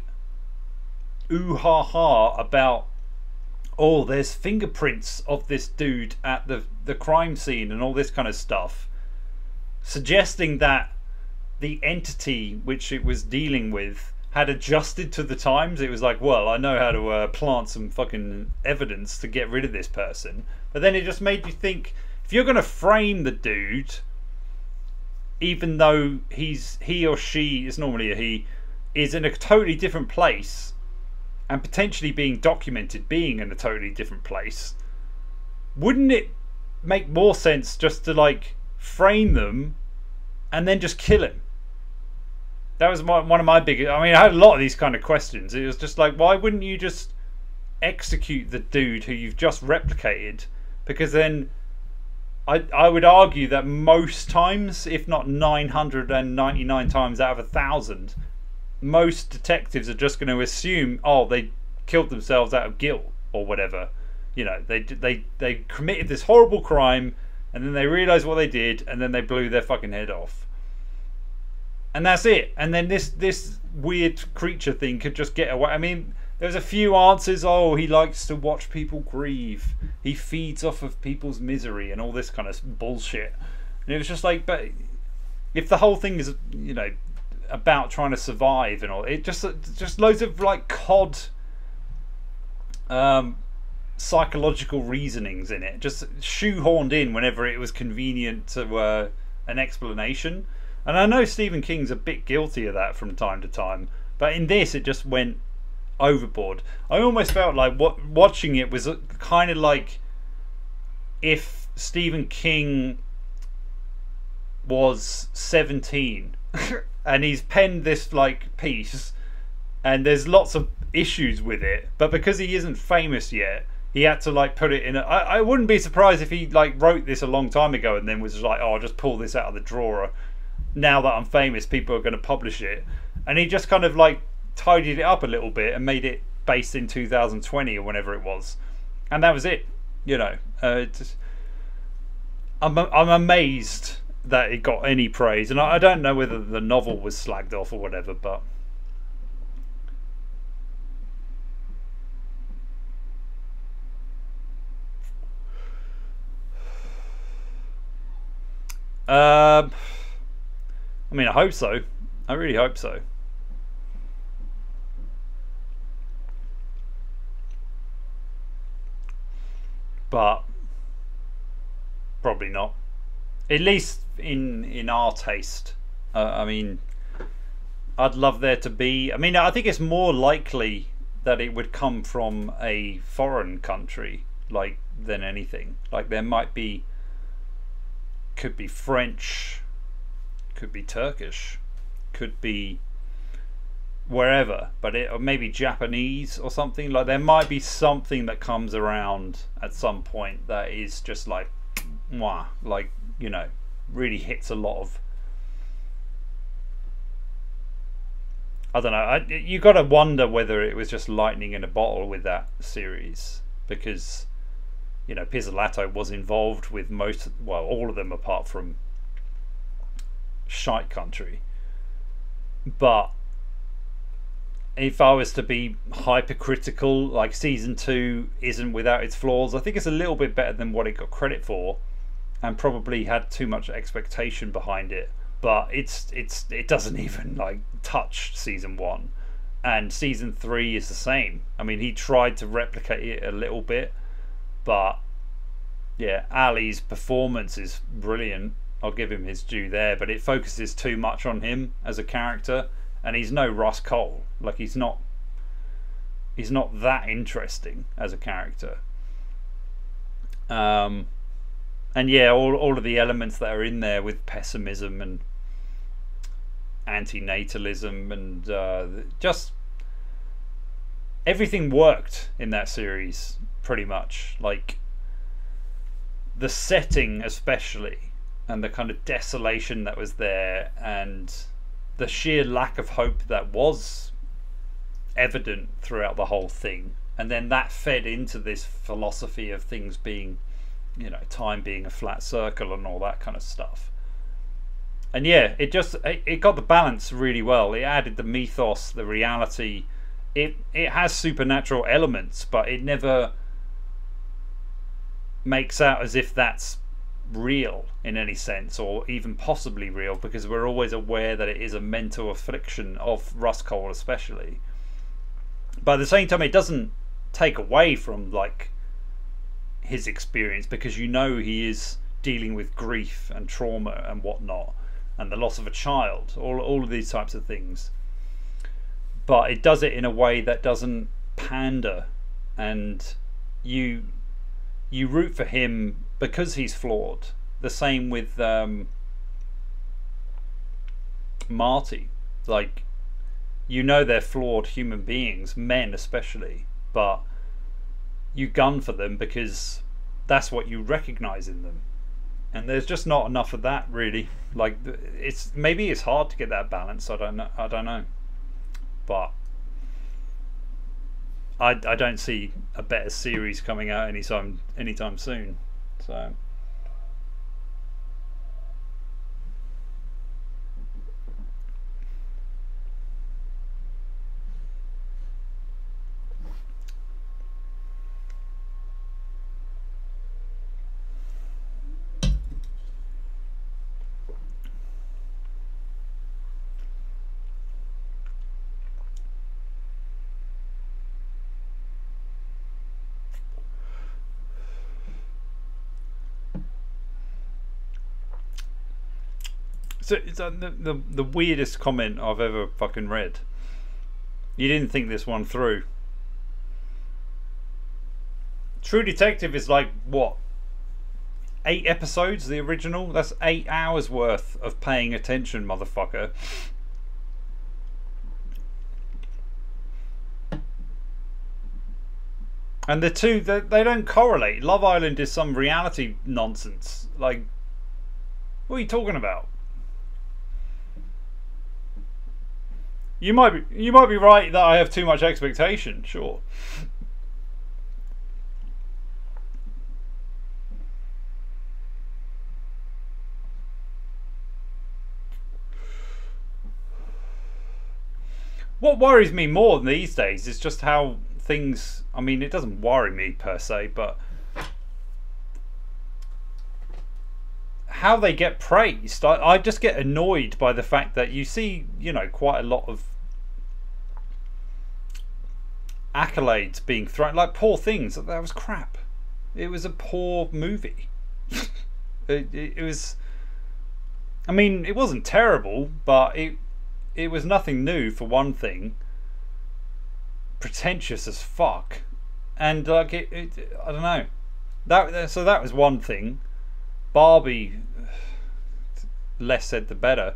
ooh-ha-ha about, oh, there's fingerprints of this dude at the, the crime scene and all this kind of stuff, suggesting that the entity which it was dealing with had adjusted to the times. It was like, well, I know how to uh, plant some fucking evidence to get rid of this person. But then it just made you think, if you're going to frame the dude, even though he's he or she is normally a he, is in a totally different place, and potentially being documented being in a totally different place, wouldn't it make more sense just to like frame them and then just kill him? That was my, one of my biggest, I mean, I had a lot of these kind of questions. It was just like, why wouldn't you just execute the dude who you've just replicated? Because then I, I would argue that most times, if not nine hundred ninety-nine times out of a thousand, most detectives are just going to assume, oh, they killed themselves out of guilt or whatever. You know, they they they committed this horrible crime, and then they realized what they did, and then they blew their fucking head off, and that's it. And then this this weird creature thing could just get away. I mean, there's a few answers. Oh, he likes to watch people grieve. He feeds off of people's misery and all this kind of bullshit. And it was just like, but if the whole thing is, you know, about trying to survive and all, it just just loads of like cod um psychological reasonings in it, just shoehorned in whenever it was convenient to uh, an explanation. And I know Stephen King's a bit guilty of that from time to time, but in this it just went overboard. I almost felt like what watching it was kind of like if Stephen King was seventeen and he's penned this like piece, and there's lots of issues with it, but because he isn't famous yet, he had to like put it in a, I, I wouldn't be surprised if he like wrote this a long time ago and then was like, oh, I'll just pull this out of the drawer. Now that I'm famous, people are going to publish it. And he just kind of like tidied it up a little bit and made it based in two thousand twenty or whenever it was. And that was it. You know, uh, it just, I'm, I'm amazed that it got any praise. And I, I don't know whether the novel was slagged off or whatever, but Um, I mean, I hope so. I really hope so. But probably not. At least in in our taste. Uh, I mean, I'd love there to be. I mean, I think it's more likely that it would come from a foreign country like than anything. Like there might be, could be French, could be Turkish, could be wherever, but it, or maybe Japanese or something. Like there might be something that comes around at some point that is just like, mwah, like, you know, really hits a lot of, I don't know, I, you got to wonder whether it was just lightning in a bottle with that series, because, you know, Pizzolatto was involved with most, well, all of them apart from Shite Country. But if I was to be hypercritical, like season two isn't without its flaws. I think it's a little bit better than what it got credit for, and probably had too much expectation behind it. But it's it's it doesn't even like touch season one, and season three is the same. I mean, he tried to replicate it a little bit, but yeah, Ali's performance is brilliant. I'll give him his due there, but it focuses too much on him as a character. And he's no Ross Cole. Like he's not he's not that interesting as a character. Um and yeah, all all of the elements that are in there with pessimism and anti-natalism and uh, just everything worked in that series pretty much. Like the setting especially, and the kind of desolation that was there, and the sheer lack of hope that was evident throughout the whole thing, and then that fed into this philosophy of things being, you know, time being a flat circle and all that kind of stuff. And yeah, it just it, it got the balance really well. It added the mythos, the reality. It it has supernatural elements, but it never makes out as if that's real in any sense, or even possibly real, because we're always aware that it is a mental affliction of Russ Cole especially. But at the same time, it doesn't take away from like his experience, because you know he is dealing with grief and trauma and whatnot, and the loss of a child, all, all of these types of things. But it does it in a way that doesn't pander, and you you root for him because he's flawed. The same with um, Marty. Like, you know they're flawed human beings, men especially, but you gun for them because that's what you recognize in them. And there's just not enough of that, really. Like, it's maybe it's hard to get that balance. I don't know. I don't know. But I I don't see a better series coming out anytime anytime soon. So. So it's uh, the, the the weirdest comment I've ever fucking read. You didn't think this one through. True Detective is like what? Eight episodes, the original? That's eight hours worth of paying attention, motherfucker. And the two, they, they don't correlate. Love Island is some reality nonsense. Like, what are you talking about? You might be you might be right that I have too much expectation, sure. What worries me more than these days is just how things, I mean, it doesn't worry me per se, but how they get praised. I, I just get annoyed by the fact that you see, you know, quite a lot of accolades being thrown, like Poor Things. That was crap. It was a poor movie. it, it, it was, I mean, it wasn't terrible, but it it was nothing new for one thing. Pretentious as fuck, and like it, it I don't know. that so that was one thing. Barbie, less said the better.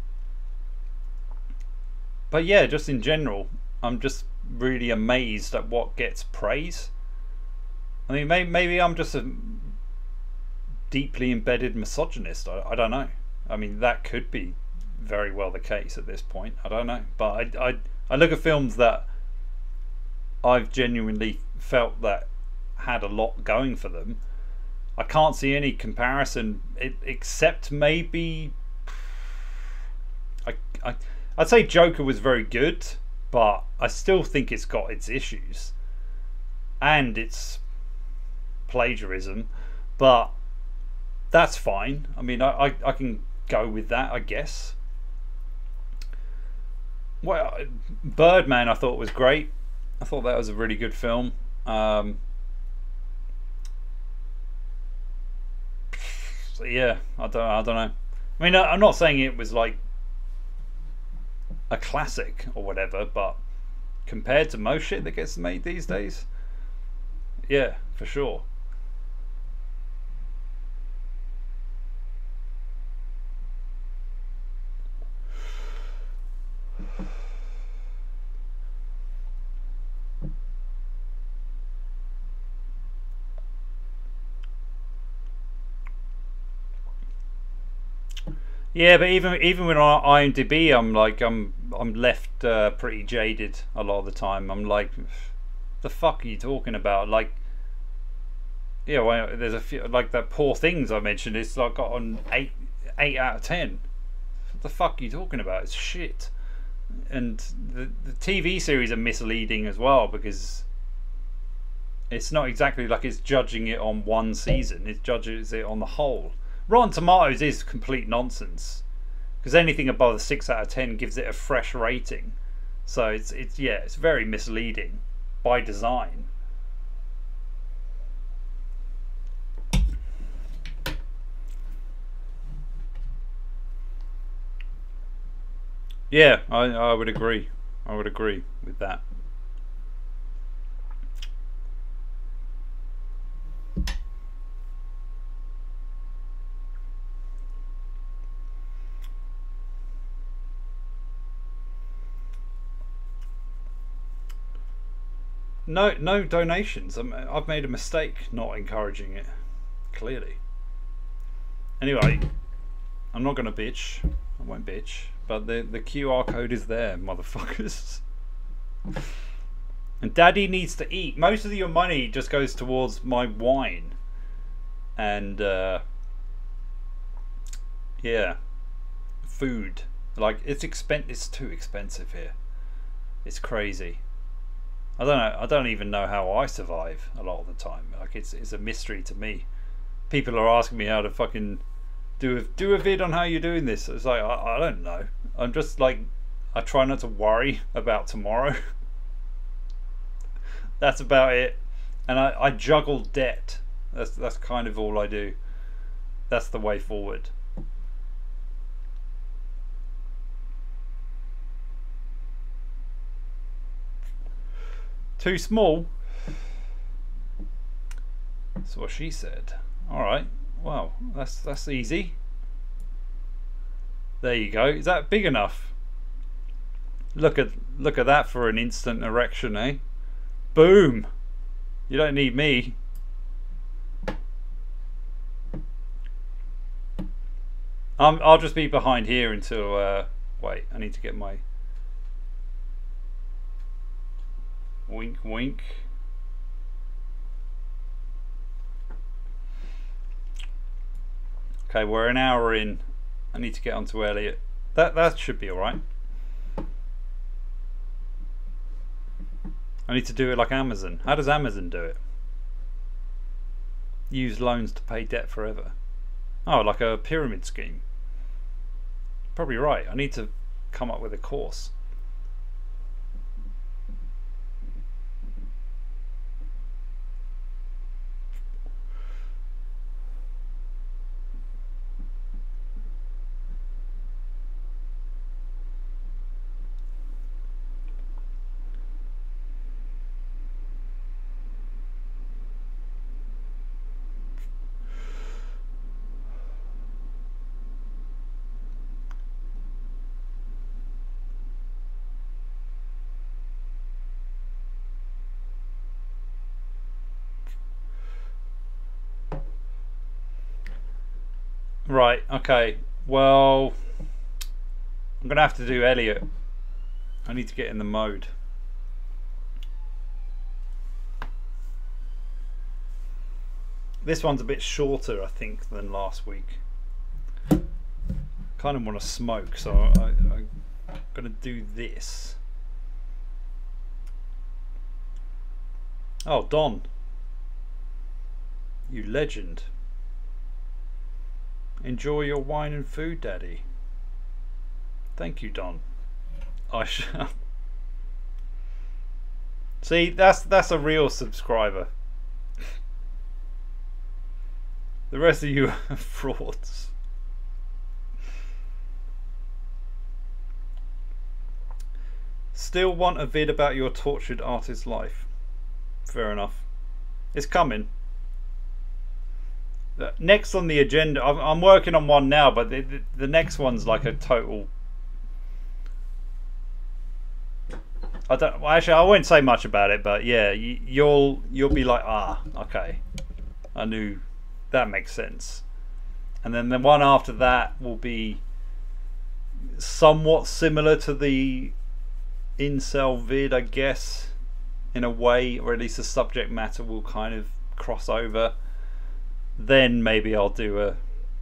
But yeah, just in general, I'm just really amazed at what gets praise. I mean, maybe, maybe I'm just a deeply embedded misogynist. I, I don't know. I mean, that could be very well the case at this point. I don't know. But I, I, I look at films that I've genuinely felt that had a lot going for them. I can't see any comparison, it, except maybe... I, I, I'd say Joker was very good, but I still think it's got its issues. And it's plagiarism, but that's fine. I mean, I, I, I can go with that, I guess. Well, Birdman I thought was great. I thought that was a really good film. Um, so yeah, I don't, I don't know. I mean, I'm not saying it was like a classic or whatever, but compared to most shit that gets made these days, yeah, for sure. Yeah, but even even when on IMDb, I'm like I'm I'm left uh, pretty jaded a lot of the time. I'm like, the fuck are you talking about? Like, yeah, well, there's a few like that Poor Things I mentioned. It's like got on eight eight out of ten. What the fuck are you talking about? It's shit. And the the T V series are misleading as well, because it's not exactly like it's judging it on one season. It judges it on the whole. Rotten Tomatoes is complete nonsense, because anything above a six out of ten gives it a fresh rating. So it's it's yeah, it's very misleading by design. Yeah, I I would agree. I would agree with that. No, no donations. I'm, I've made a mistake not encouraging it. Clearly. Anyway, I'm not gonna bitch. I won't bitch. But the the Q R code is there, motherfuckers. And Daddy needs to eat. Most of your money just goes towards my wine. And uh, yeah, food. Like it's expen. It's too expensive here. It's crazy. I don't know. I don't even know how I survive a lot of the time. Like it's it's a mystery to me. People are asking me how to fucking do a, do a vid on how you're doing this. It's like I, I don't know. I'm just like I try not to worry about tomorrow. That's about it. And I, I juggle debt. That's that's kind of all I do. That's the way forward. Too small? That's what she said. Alright, wow, that's that's easy. There you go. Is that big enough? Look at look at that for an instant erection, eh? Boom! You don't need me. Um, I'll just be behind here until uh wait, I need to get my wink wink. Okay, we're an hour in. I need to get onto Elliot. That that should be alright. I need to do it like Amazon. How does Amazon do it? Use loans to pay debt forever. Oh, like a pyramid scheme. Probably right. I need to come up with a course. Right, okay. Well, I'm going to have to do Elliot. I need to get in the mode. This one's a bit shorter, I think, than last week. Kind of want to smoke, so I, I'm going to do this. Oh, Don. You legend. Enjoy your wine and food, Daddy. Thank you, Don. I shall. See, that's that's a real subscriber. The rest of you are frauds. Still want a vid about your tortured artist life. Fair enough. It's coming. Next on the agenda, I'm working on one now, but the, the, the next one's like a total. I don't. Well, actually, I won't say much about it, but yeah, you, you'll you'll be like, ah, okay, I knew that makes sense. And then the one after that will be somewhat similar to the incel vid, I guess, in a way, or at least the subject matter will kind of cross over. Then maybe I'll do a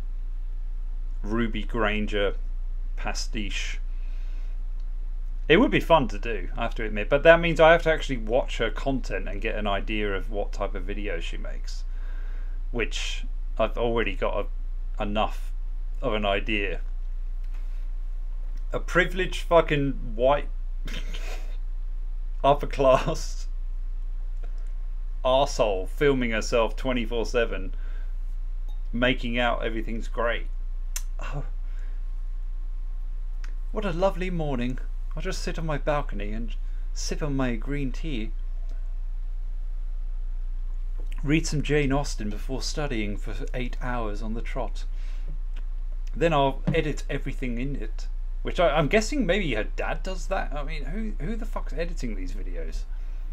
Ruby Granger pastiche. It would be fun to do, I have to admit, but that means I have to actually watch her content and get an idea of what type of videos she makes, which I've already got a, enough of an idea. A privileged fucking white upper class arsehole filming herself twenty-four seven, making out everything's great. Oh, what a lovely morning. I'll just sit on my balcony and sip on my green tea, read some Jane Austen before studying for eight hours on the trot. Then I'll edit everything in it, which I, I'm guessing maybe her dad does that. I mean, who who the fuck's editing these videos?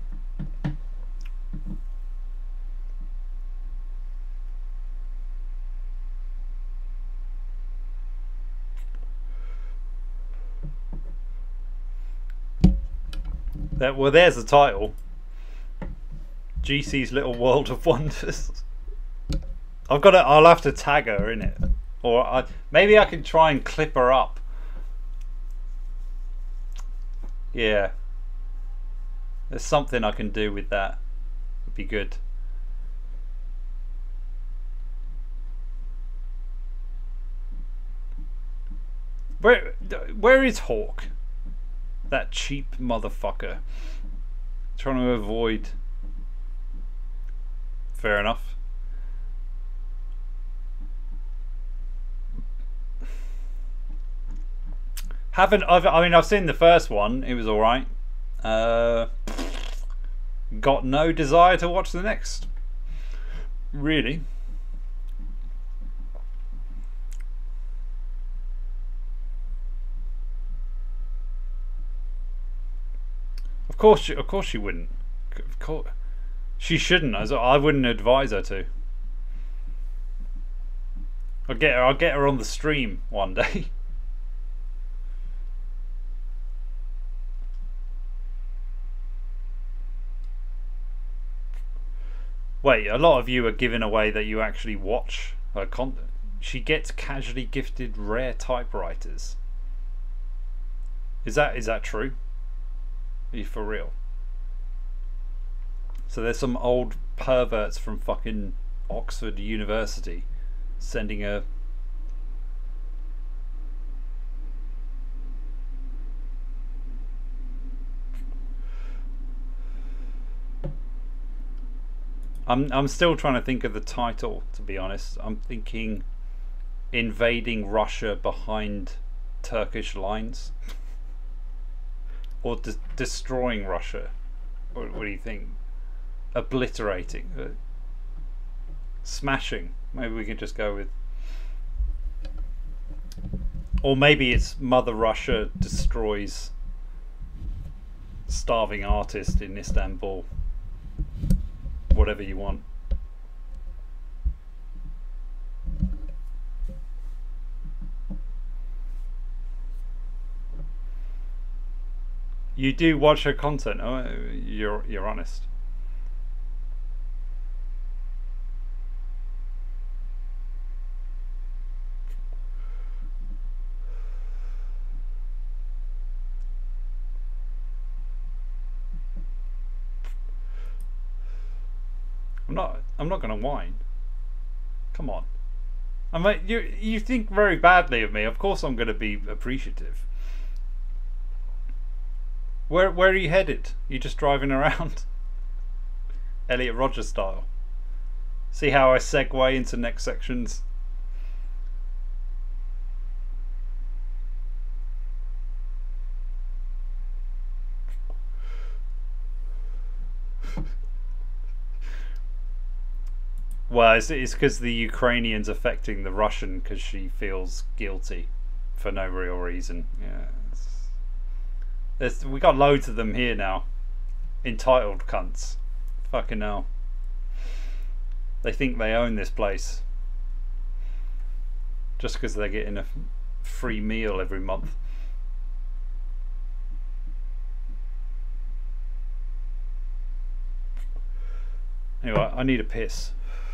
That, well, there's the title. G C's Little World of Wonders. I've got to, I'll have to tag her in it, or I, maybe I can try and clip her up. Yeah, there's something I can do with that. Would be good. Where where is Hawk? That cheap motherfucker. Trying to avoid. Fair enough. Haven't I've, I mean I've seen the first one. It was all right. Uh, got no desire to watch the next. Really. Of course, she, of course she wouldn't. Of course, she shouldn't. As I wouldn't advise her to. I'll get her. I'll get her on the stream one day. Wait, a lot of you are giving away that you actually watch her content. She gets casually gifted rare typewriters. Is that is that true? Are you for real? So there's some old perverts from fucking Oxford University sending a I'm I'm still trying to think of the title, to be honest. I'm thinking invading Russia behind Turkish lines. Or de destroying Russia. What, what do you think? Obliterating. Uh, smashing. Maybe we can just go with. Or maybe it's Mother Russia destroys starving artist in Istanbul. Whatever you want. You do watch her content. Oh, you're you're honest. I'm not. I'm not going to whine. Come on. I mean, you you think very badly of me. Of course, I'm going to be appreciative. Where where are you headed? You just driving around? Elliot Rodger style. See how I segue into next sections? Well, it's because the Ukrainian's affecting the Russian because she feels guilty for no real reason. Yeah. There's, we got loads of them here now. Entitled cunts. Fucking hell. They think they own this place. Just because they're getting a free meal every month. Anyway, I need a piss.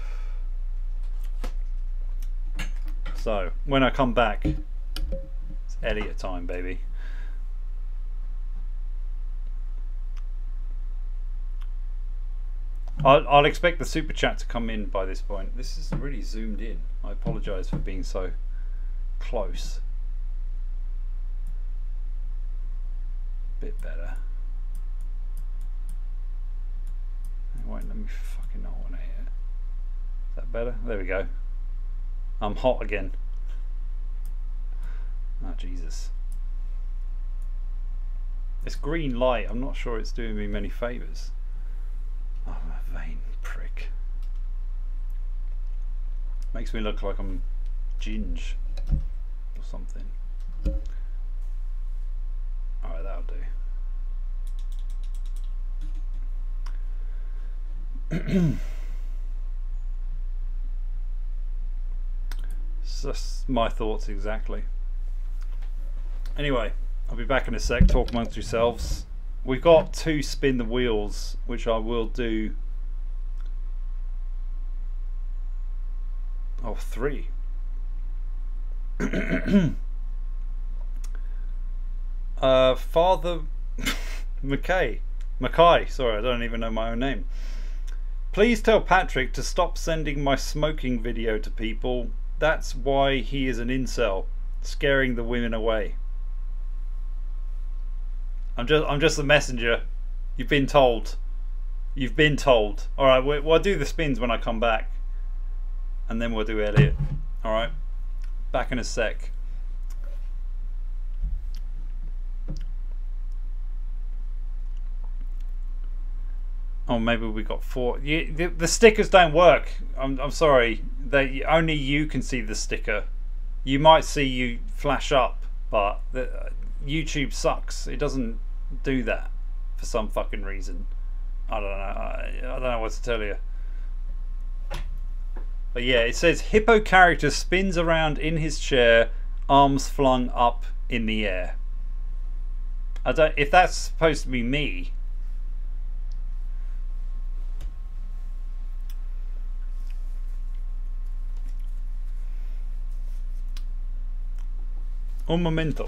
So, when I come back, it's Elliot time, baby. I'll, I'll expect the super chat to come in by this point. This is really zoomed in. I apologise for being so close. Bit better. Wait, let me fucking not want to hear. Is that better? There we go. I'm hot again. Oh, Jesus. This green light, I'm not sure it's doing me many favours. Oh, my vain prick. Makes me look like I'm ginge or something. Alright, that'll do. So that's my thoughts exactly. Anyway, I'll be back in a sec. Talk amongst yourselves. We've got to spin the wheels, which I will do. Oh, three. uh, Father McKay. McKay, sorry, I don't even know my own name. Please tell Patrick to stop sending my smoking video to people. That's why he is an incel, scaring the women away. I'm just I'm just the messenger. You've been told. You've been told. Alright, we'll, we'll do the spins when I come back. And then we'll do Elliot. Alright. Back in a sec. Oh, maybe we got four. You, the, the stickers don't work. I'm, I'm sorry. They only you can see the sticker. You might see you flash up, but the, uh, YouTube sucks. It doesn't do that for some fucking reason. I don't know. I, I don't know what to tell you. But yeah, it says hippo character spins around in his chair, arms flung up in the air. I don't. If that's supposed to be me. Un momento.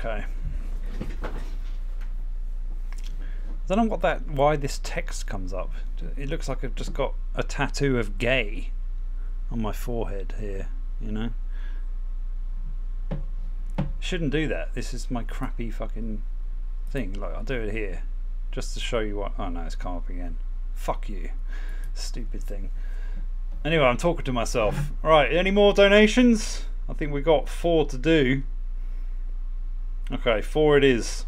Okay. I don't know what that why this text comes up. It looks like I've just got a tattoo of gay on my forehead here, you know. Shouldn't do that. This is my crappy fucking thing. Like, I'll do it here just to show you what. Oh no, it's come up again. Fuck you, stupid thing. Anyway, I'm talking to myself. Right, any more donations? I think we got four to do. Okay, four it is.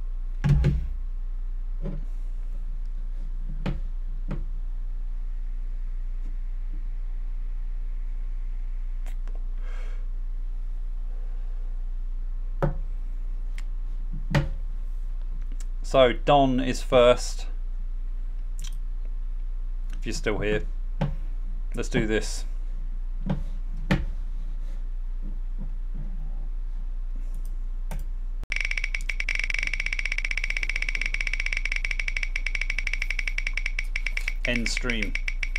So Don is first. If you're still here, let's do this. End stream.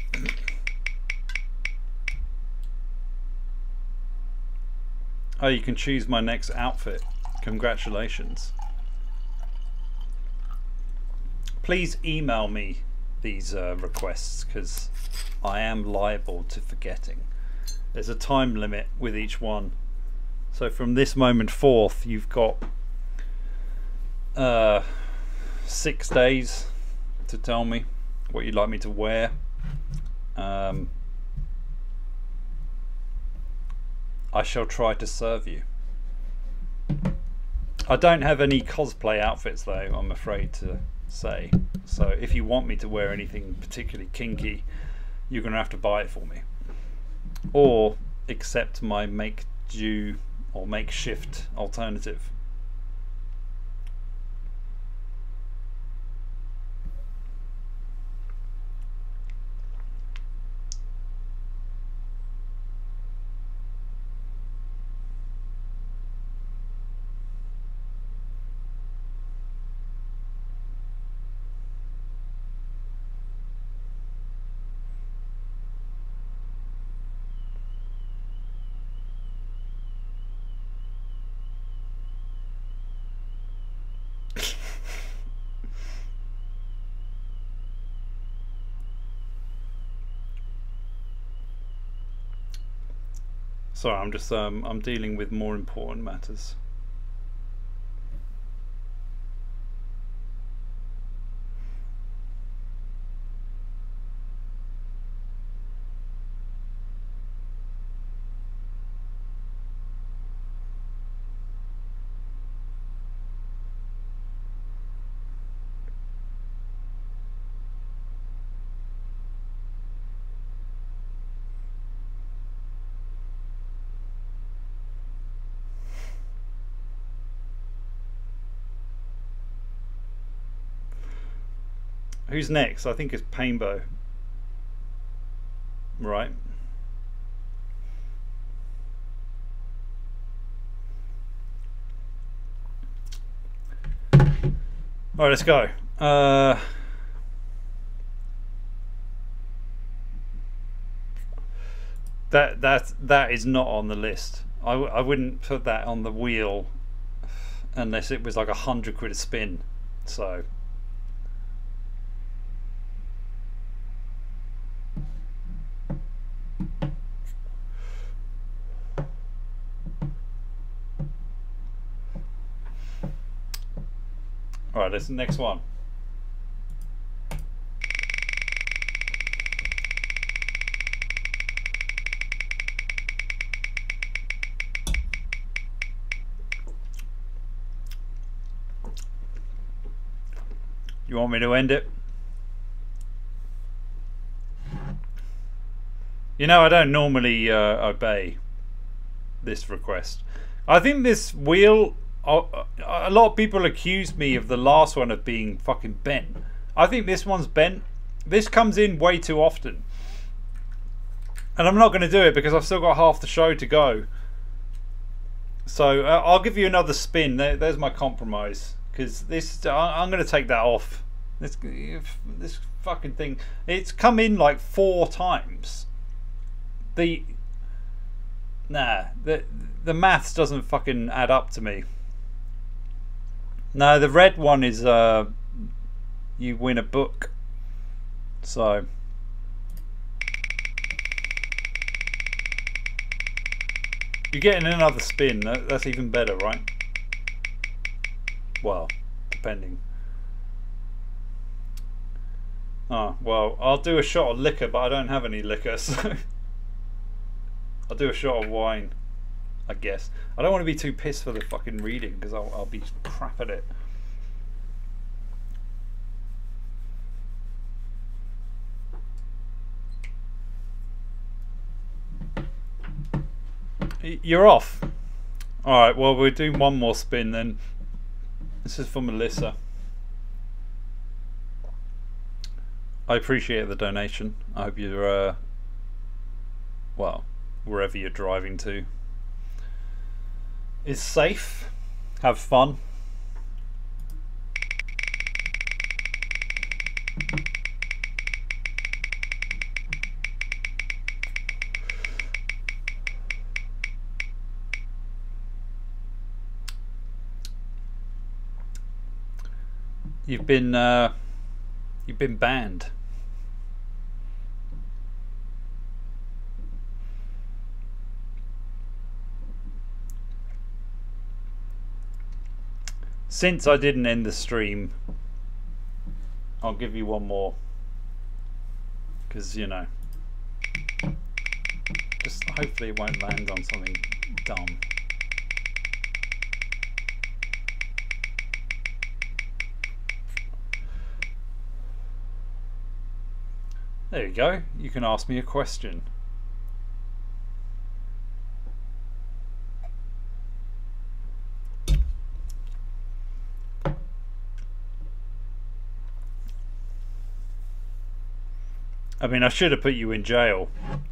Oh, you can choose my next outfit. Congratulations. Please email me these uh, requests, because I am liable to forgetting. There's a time limit with each one. So from this moment forth, you've got uh, six days to tell me what you'd like me to wear. Um, I shall try to serve you. I don't have any cosplay outfits though, I'm afraid to say. So if you want me to wear anything particularly kinky, you're gonna have to buy it for me, or accept my make do or makeshift alternative. Sorry, I'm just um, I'm dealing with more important matters. Who's next? I think it's Painbow. Right. Alright, let's go. Uh, that that that is not on the list. I, w I wouldn't put that on the wheel unless it was like a hundred quid a spin. So. Alright, this is the next one. You want me to end it? You know, I don't normally uh, obey this request. I think this wheel... A lot of people accuse me of the last one of being fucking bent. I think this one's bent. This comes in way too often. And I'm not going to do it because I've still got half the show to go. So uh, I'll give you another spin. There, there's my compromise. Because this, I'm going to take that off. This, this fucking thing. It's come in like four times. The... Nah. The, the maths doesn't fucking add up to me. No, the red one is uh, you win a book. So you're getting another spin. That, that's even better, right? Well, depending. Oh, well, I'll do a shot of liquor, but I don't have any liquor, so I'll do a shot of wine, I guess. I don't want to be too pissed for the fucking reading, because I'll, I'll be crap at it. You're off. Alright, well, we're doing one more spin then. This is for Melissa. I appreciate the donation. I hope you're, uh, well, wherever you're driving to is safe. Have fun. You've been, uh, you've been banned. Since I didn't end the stream, I'll give you one more, because, you know, just hopefully it won't land on something dumb. There you go. You can ask me a question. I mean, I should have put you in jail.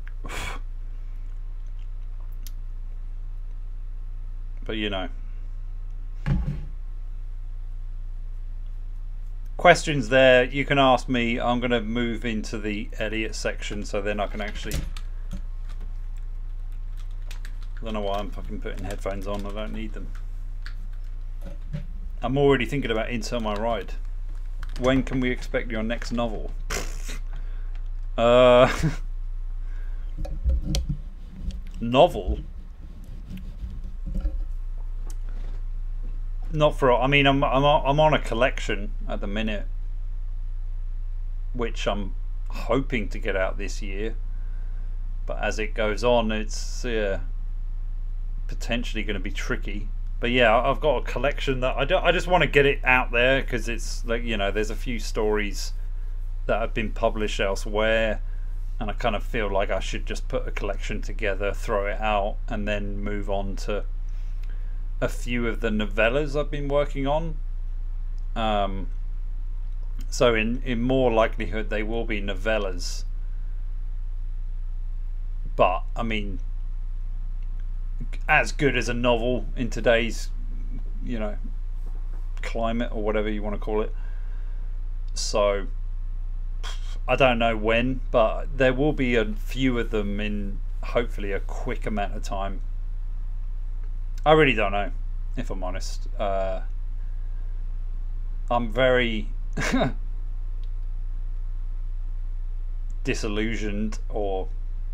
But you know. Questions there, you can ask me. I'm going to move into the Elliot section so then I can actually... I don't know why I'm fucking putting headphones on, I don't need them. I'm already thinking about Incel My Ride. When can we expect your next novel? Uh, novel? Not for. I mean, I'm I'm I'm on a collection at the minute, which I'm hoping to get out this year. But as it goes on, it's yeah, potentially going to be tricky. But yeah, I've got a collection that I don't. I just want to get it out there because it's like, you know, there's a few stories that have been published elsewhere, and I kind of feel like I should just put a collection together, throw it out, and then move on to a few of the novellas I've been working on. Um, so in, in more likelihood they will be novellas, but I mean, as good as a novel in today's, you know, climate or whatever you want to call it. So I don't know when, but there will be a few of them in hopefully a quick amount of time. I really don't know, if I'm honest. Uh, I'm very disillusioned, or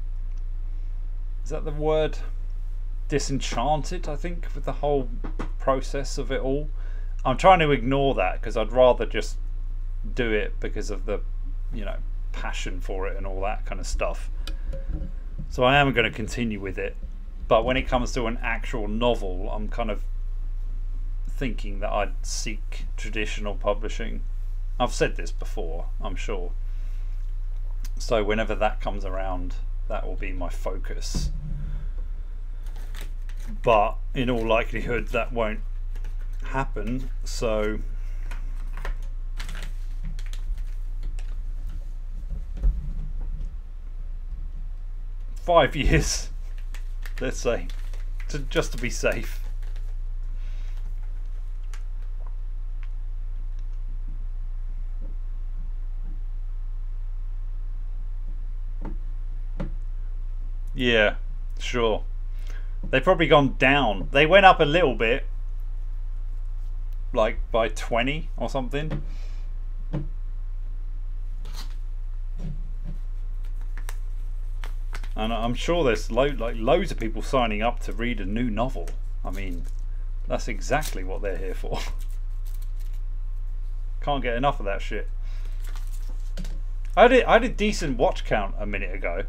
is that the word? Disenchanted, I think, with the whole process of it all. I'm trying to ignore that because I'd rather just do it because of the, you know, passion for it and all that kind of stuff. So I am going to continue with it. But when it comes to an actual novel, I'm kind of thinking that I'd seek traditional publishing. I've said this before, I'm sure. So whenever that comes around, that will be my focus. But in all likelihood, that won't happen. So five years. Let's say, to, just to be safe. Yeah, sure. They've probably gone down. They went up a little bit, like by twenty or something. And I'm sure there's lo like loads of people signing up to read a new novel. I mean, that's exactly what they're here for. Can't get enough of that shit. I did I did decent watch count a minute ago.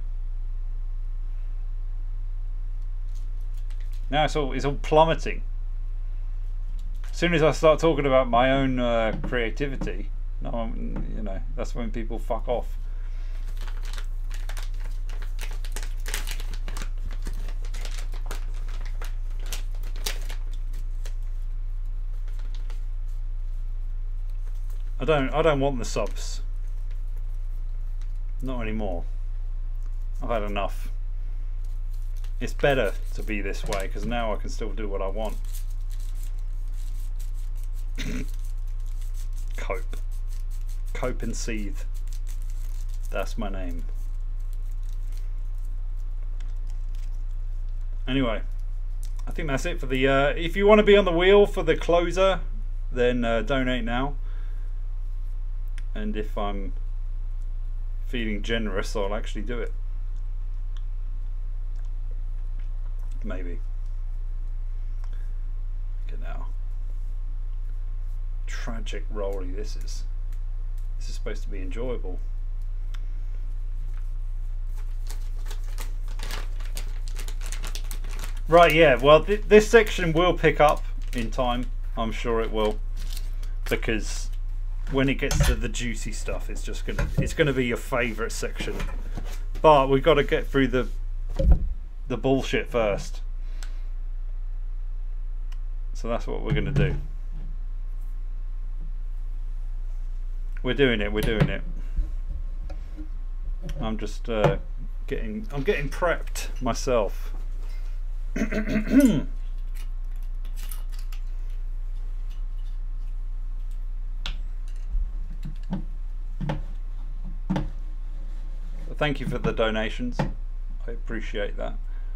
Now it's all it's all plummeting. As soon as I start talking about my own uh, creativity, no, I'm, you know, that's when people fuck off. I don't I don't want the subs. Not anymore. I've had enough. It's better to be this way because now I can still do what I want. Cope. Cope and Seethe. That's my name. Anyway, I think that's it for the uh, if you want to be on the wheel for the closer, then uh, donate now. And if I'm feeling generous, I'll actually do it. Maybe. Look at now. Tragic rolly this is. This is supposed to be enjoyable. Right, yeah, well th this section will pick up in time. I'm sure it will. Because when it gets to the juicy stuff, it's just gonna it's gonna be your favourite section. But we've got to get through the the bullshit first. So that's what we're gonna do. We're doing it, we're doing it. I'm just uh, getting I'm getting prepped myself. Thank you for the donations. I appreciate that.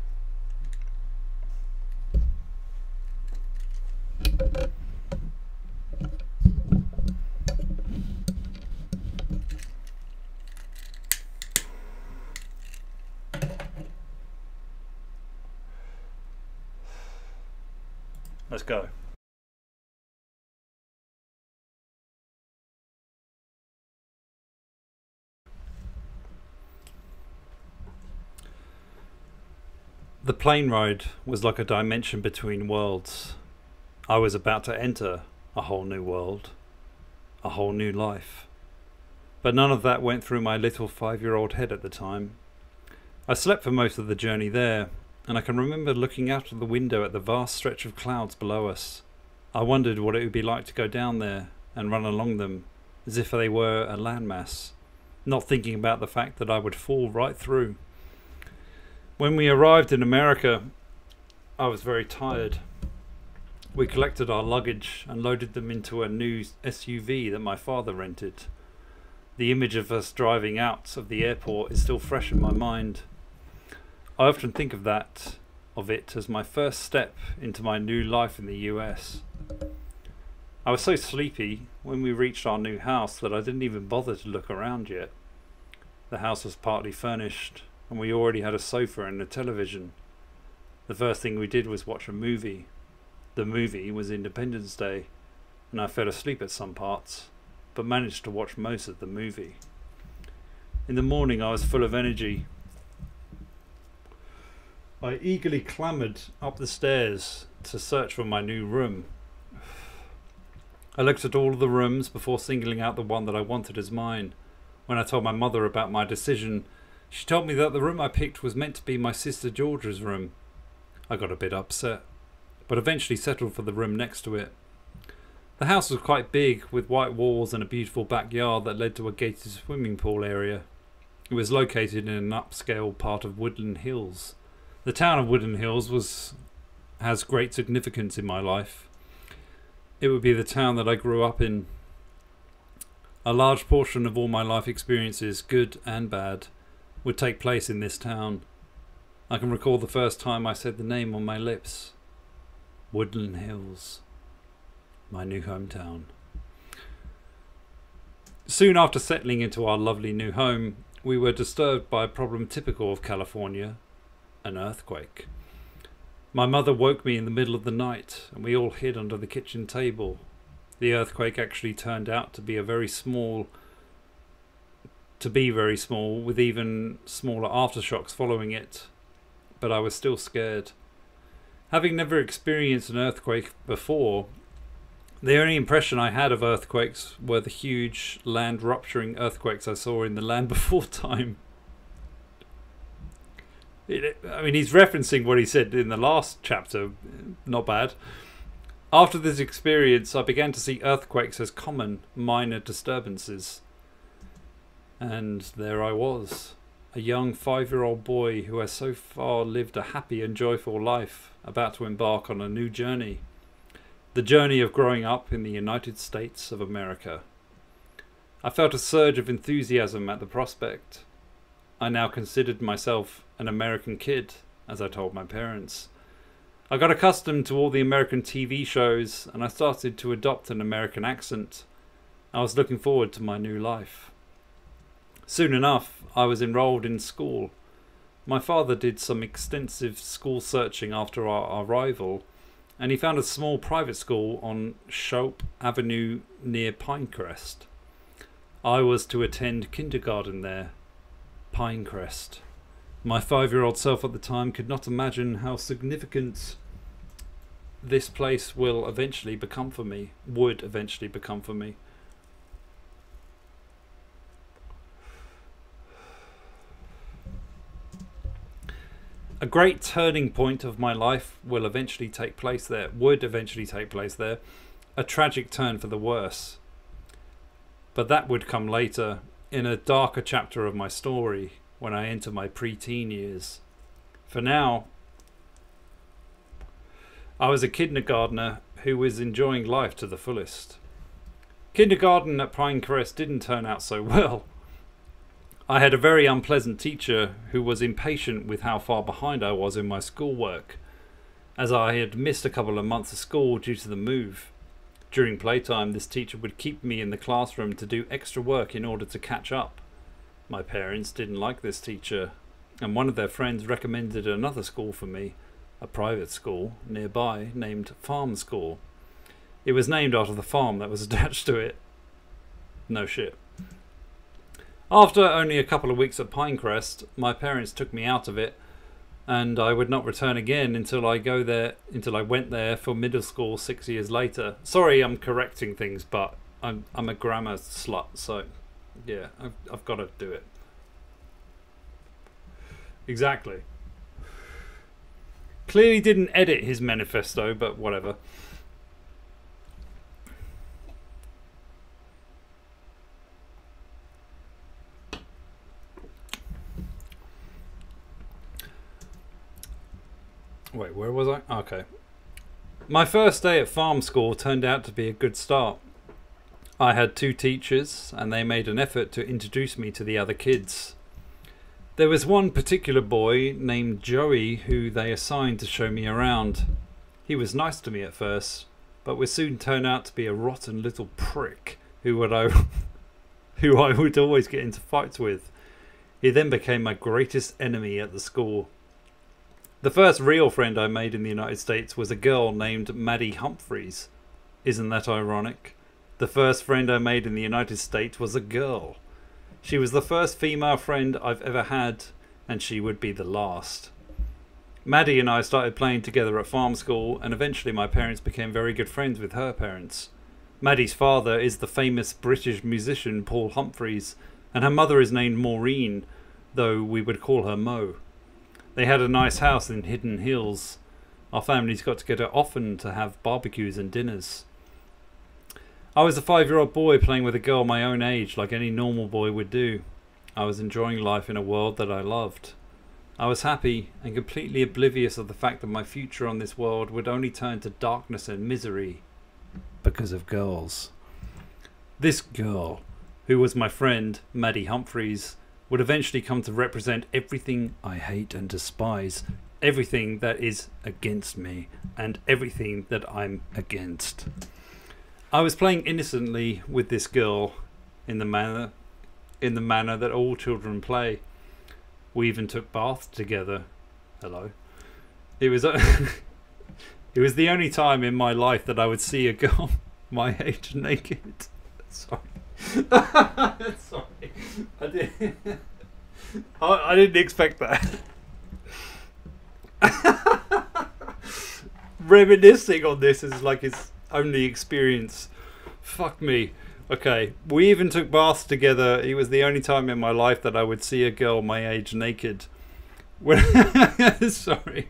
Let's go. The plane ride was like a dimension between worlds. I was about to enter a whole new world, a whole new life. But none of that went through my little five-year-old head at the time. I slept for most of the journey there, and I can remember looking out of the window at the vast stretch of clouds below us. I wondered what it would be like to go down there and run along them as if they were a landmass, not thinking about the fact that I would fall right through. When we arrived in America, I was very tired. We collected our luggage and loaded them into a new S U V that my father rented. The image of us driving out of the airport is still fresh in my mind. I often think of that, of it as my first step into my new life in the U S. I was so sleepy when we reached our new house that I didn't even bother to look around yet. The house was partly furnished, and we already had a sofa and a television. The first thing we did was watch a movie. The movie was Independence Day, and I fell asleep at some parts, but managed to watch most of the movie. In the morning I was full of energy. I eagerly clambered up the stairs to search for my new room. I looked at all of the rooms before singling out the one that I wanted as mine. When I told my mother about my decision, she told me that the room I picked was meant to be my sister George's room. I got a bit upset, but eventually settled for the room next to it. The house was quite big, with white walls and a beautiful backyard that led to a gated swimming pool area. It was located in an upscale part of Woodland Hills. The town of Woodland Hills was has great significance in my life. It would be the town that I grew up in. A large portion of all my life experiences, good and bad, would take place in this town. I can recall the first time I said the name on my lips. Woodland Hills. my new hometown. Soon after settling into our lovely new home, we were disturbed by a problem typical of California, an earthquake. My mother woke me in the middle of the night, and we all hid under the kitchen table. The earthquake actually turned out to be a very small, to be very small, with even smaller aftershocks following it, but I was still scared. Having never experienced an earthquake before, the only impression I had of earthquakes were the huge land rupturing earthquakes I saw in the land before time. It, I mean, he's referencing what he said in the last chapter. Not bad. After this experience, I began to see earthquakes as common, minor disturbances. And there I was, a young five-year-old boy who has so far lived a happy and joyful life, about to embark on a new journey. The journey of growing up in the United States of America. I felt a surge of enthusiasm at the prospect. I now considered myself an American kid, as I told my parents. I got accustomed to all the American T V shows, and I started to adopt an American accent. I was looking forward to my new life. Soon enough, I was enrolled in school. My father did some extensive school searching after our arrival, and he found a small private school on Shope Avenue near Pinecrest. I was to attend kindergarten there. Pinecrest. My five-year-old self at the time could not imagine how significant this place will eventually become for me, would eventually become for me. A great turning point of my life will eventually take place there, would eventually take place there. A tragic turn for the worse. But that would come later, in a darker chapter of my story, when I enter my pre-teen years. For now, I was a kindergartner who was enjoying life to the fullest. Kindergarten at Pinecrest didn't turn out so well. I had a very unpleasant teacher who was impatient with how far behind I was in my schoolwork, as I had missed a couple of months of school due to the move. During playtime, this teacher would keep me in the classroom to do extra work in order to catch up. My parents didn't like this teacher, and one of their friends recommended another school for me, a private school nearby named Farm School. It was named after the farm that was attached to it. No shit. After only a couple of weeks at Pinecrest, my parents took me out of it, and I would not return again until I go there until I went there for middle school six years later. Sorry, I'm correcting things, but I'm I'm a grammar slut, so yeah, I've I've got to do it. Exactly. Clearly didn't edit his manifesto, but whatever. Wait, where was I? Okay. My first day at farm school turned out to be a good start. I had two teachers, and they made an effort to introduce me to the other kids. There was one particular boy named Joey who they assigned to show me around. He was nice to me at first, but would soon turn out to be a rotten little prick who would I, who I would always get into fights with. He then became my greatest enemy at the school. The first real friend I made in the United States was a girl named Maddie Humphreys. Isn't that ironic? The first friend I made in the United States was a girl. She was the first female friend I've ever had, and she would be the last. Maddie and I started playing together at farm school, and eventually my parents became very good friends with her parents. Maddie's father is the famous British musician Paul Humphreys, and her mother is named Maureen, though we would call her Mo. They had a nice house in Hidden Hills. Our families got together often to have barbecues and dinners. I was a five-year-old boy playing with a girl my own age like any normal boy would do. I was enjoying life in a world that I loved. I was happy and completely oblivious of the fact that my future on this world would only turn to darkness and misery because of girls. This girl, who was my friend, Maddie Humphreys, would eventually come to represent everything I hate and despise, everything that is against me, and everything that I'm against. I was playing innocently with this girl in the manner in the manner that all children play. We even took baths together. Hello. It was it was the only time in my life that I would see a girl my age naked. Sorry. Sorry. I did I, I didn't expect that. Reminiscing on this is like his only experience. Fuck me. Okay, we even took baths together. It was the only time in my life that I would see a girl my age naked. When sorry.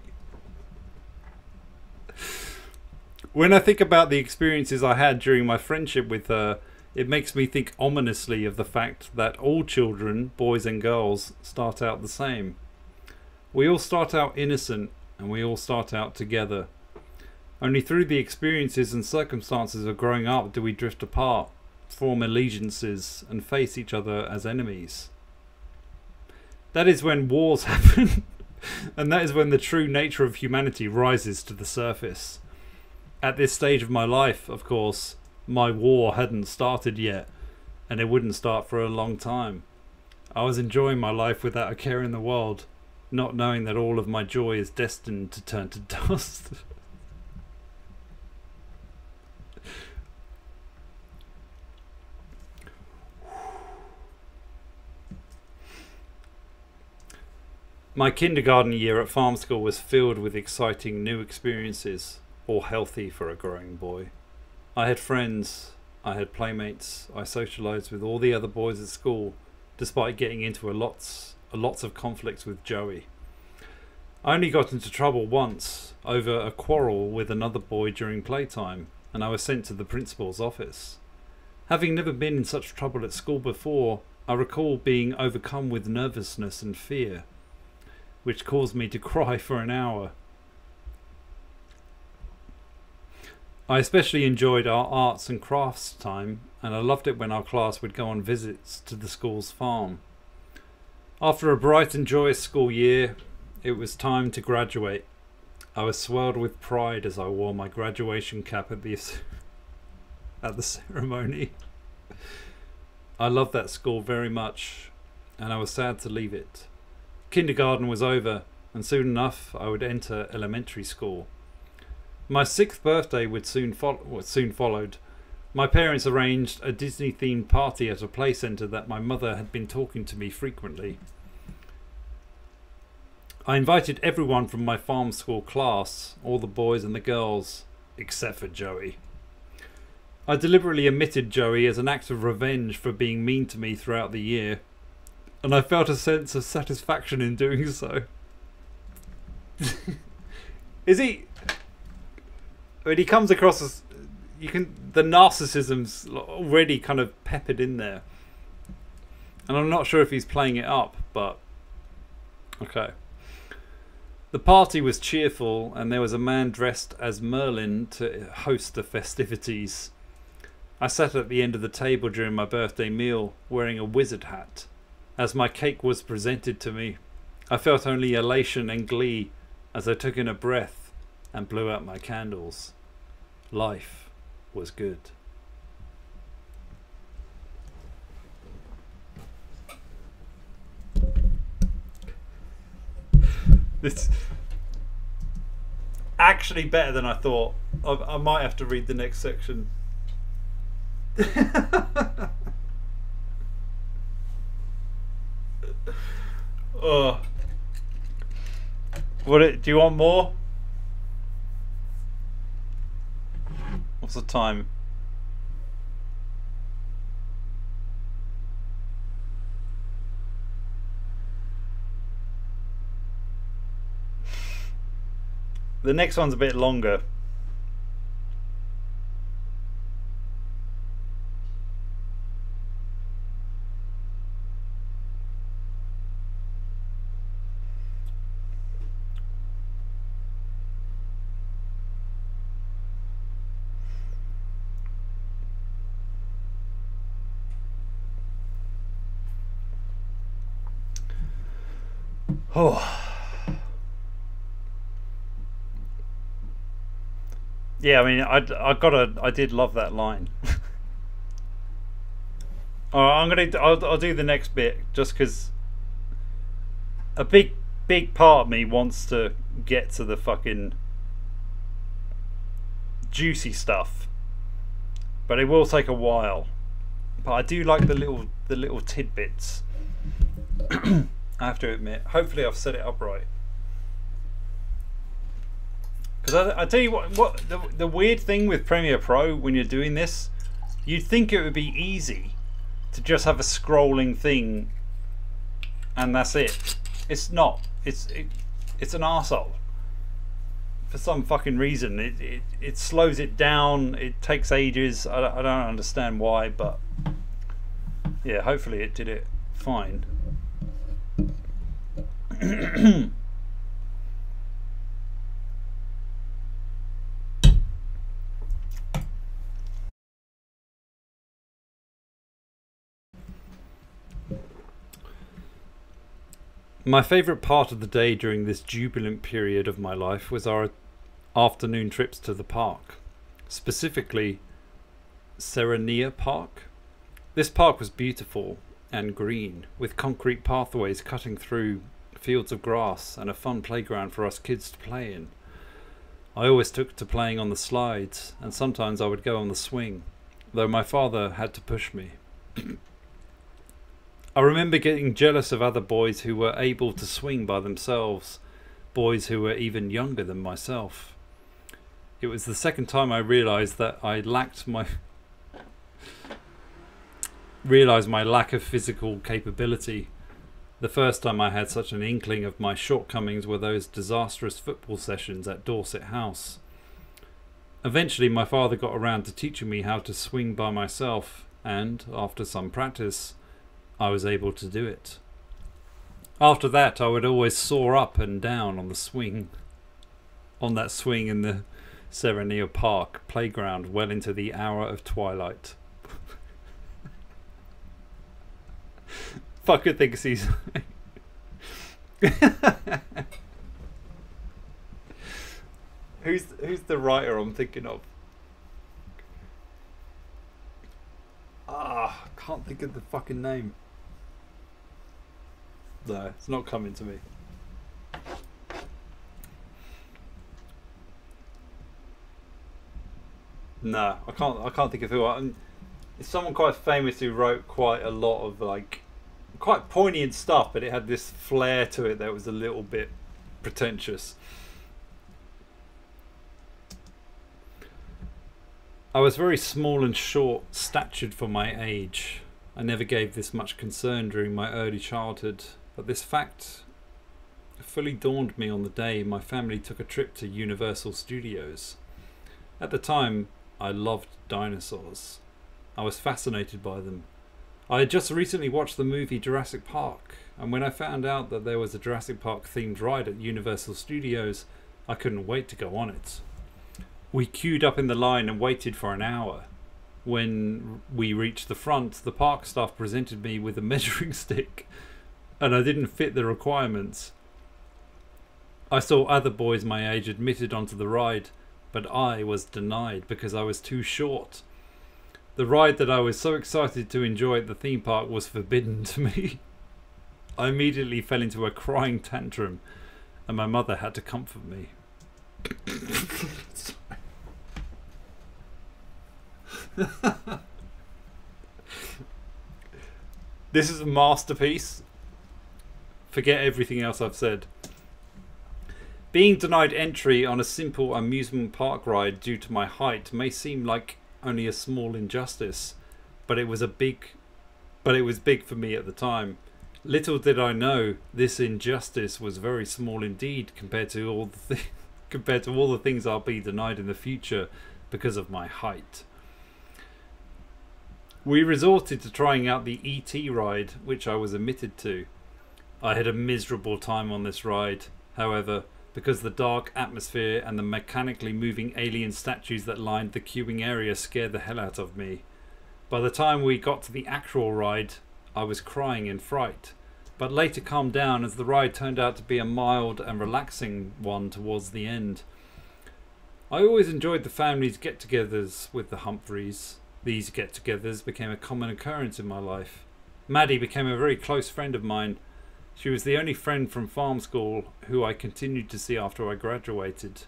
When I think about the experiences I had during my friendship with her, it makes me think ominously of the fact that all children, boys and girls, start out the same. We all start out innocent, and we all start out together. Only through the experiences and circumstances of growing up do we drift apart, form allegiances, and face each other as enemies. That is when wars happen, and that is when the true nature of humanity rises to the surface. At this stage of my life, of course, my war hadn't started yet, and it wouldn't start for a long time. I was enjoying my life without a care in the world, not knowing that all of my joy is destined to turn to dust. My kindergarten year at farm school was filled with exciting new experiences, all healthy for a growing boy. I had friends, I had playmates, I socialised with all the other boys at school, despite getting into a lots, a lots of conflicts with Joey. I only got into trouble once, over a quarrel with another boy during playtime, and I was sent to the principal's office. Having never been in such trouble at school before, I recall being overcome with nervousness and fear, which caused me to cry for an hour. I especially enjoyed our arts and crafts time, and I loved it when our class would go on visits to the school's farm. After a bright and joyous school year, it was time to graduate. I was swelled with pride as I wore my graduation cap at the, at the ceremony. I loved that school very much, and I was sad to leave it. Kindergarten was over, and soon enough I would enter elementary school. My sixth birthday would soon fo- soon followed. My parents arranged a Disney-themed party at a play centre that my mother had been talking to me frequently. I invited everyone from my farm school class, all the boys and the girls, except for Joey. I deliberately omitted Joey as an act of revenge for being mean to me throughout the year, and I felt a sense of satisfaction in doing so. Is he... I mean, he comes across as... You can... The narcissism's already kind of peppered in there. And I'm not sure if he's playing it up, but... Okay. The party was cheerful, and there was a man dressed as Merlin to host the festivities. I sat at the end of the table during my birthday meal, wearing a wizard hat. As my cake was presented to me, I felt only elation and glee as I took in a breath and blew out my candles. Life was good. It's actually better than I thought. I, I might have to read the next section. Oh, what? It, do you want more? What's the time? The next one's a bit longer. Oh. Yeah, I mean, I I gotta, I did love that line. All right, I'm gonna, I'll, I'll do the next bit just because a big, big part of me wants to get to the fucking juicy stuff, but it will take a while. But I do like the little, the little tidbits. I have to admit. Hopefully, I've set it up right. Because I, I tell you what, what the, the weird thing with Premiere Pro when you're doing this, you'd think it would be easy to just have a scrolling thing and that's it. It's not. It's it, it's an arsehole. For some fucking reason, it, it it slows it down. It takes ages. I, I don't understand why, but yeah, hopefully it did it fine. My favourite part of the day during this jubilant period of my life was our afternoon trips to the park, specifically Serenia Park. This park was beautiful and green, with concrete pathways cutting through fields of grass and a fun playground for us kids to play in. I always took to playing on the slides, and sometimes I would go on the swing, though my father had to push me. I remember getting jealous of other boys who were able to swing by themselves, boys who were even younger than myself. It was the second time I realised that I lacked my realised my lack of physical capability. The first time I had such an inkling of my shortcomings were those disastrous football sessions at Dorset House. Eventually my father got around to teaching me how to swing by myself, and after some practice I was able to do it. After that, I would always soar up and down on the swing, on that swing in the Serenia Park playground well into the hour of twilight. Fucker thinks he's... who's, who's the writer I'm thinking of? Ah, can't think of the fucking name. No, it's not coming to me. No, I can't. I can't think of who. I, it's someone quite famous who wrote quite a lot of like quite poignant stuff, but it had this flair to it that was a little bit pretentious. I was very small and short statured for my age. I never gave this much concern during my early childhood, but this fact fully dawned me on the day my family took a trip to Universal Studios. At the time, I loved dinosaurs. I was fascinated by them. I had just recently watched the movie Jurassic Park, and when I found out that there was a Jurassic Park themed ride at Universal Studios, I couldn't wait to go on it. We queued up in the line and waited for an hour. When we reached the front, the park staff presented me with a measuring stick, and I didn't fit the requirements. I saw other boys my age admitted onto the ride, but I was denied because I was too short. The ride that I was so excited to enjoy at the theme park was forbidden to me. I immediately fell into a crying tantrum, and my mother had to comfort me. This is a masterpiece. Forget everything else I've said. Being denied entry on a simple amusement park ride due to my height may seem like only a small injustice, but it was a big but it was big for me at the time. Little did I know this injustice was very small indeed compared to all the th compared to all the things I'll be denied in the future because of my height. We resorted to trying out the E T ride, which I was admitted to. I had a miserable time on this ride, however, because the dark atmosphere and the mechanically moving alien statues that lined the queuing area scared the hell out of me. By the time we got to the actual ride, I was crying in fright, but later calmed down as the ride turned out to be a mild and relaxing one towards the end. I always enjoyed the family's get-togethers with the Humphreys. These get-togethers became a common occurrence in my life. Maddie became a very close friend of mine. She was the only friend from farm school who I continued to see after I graduated.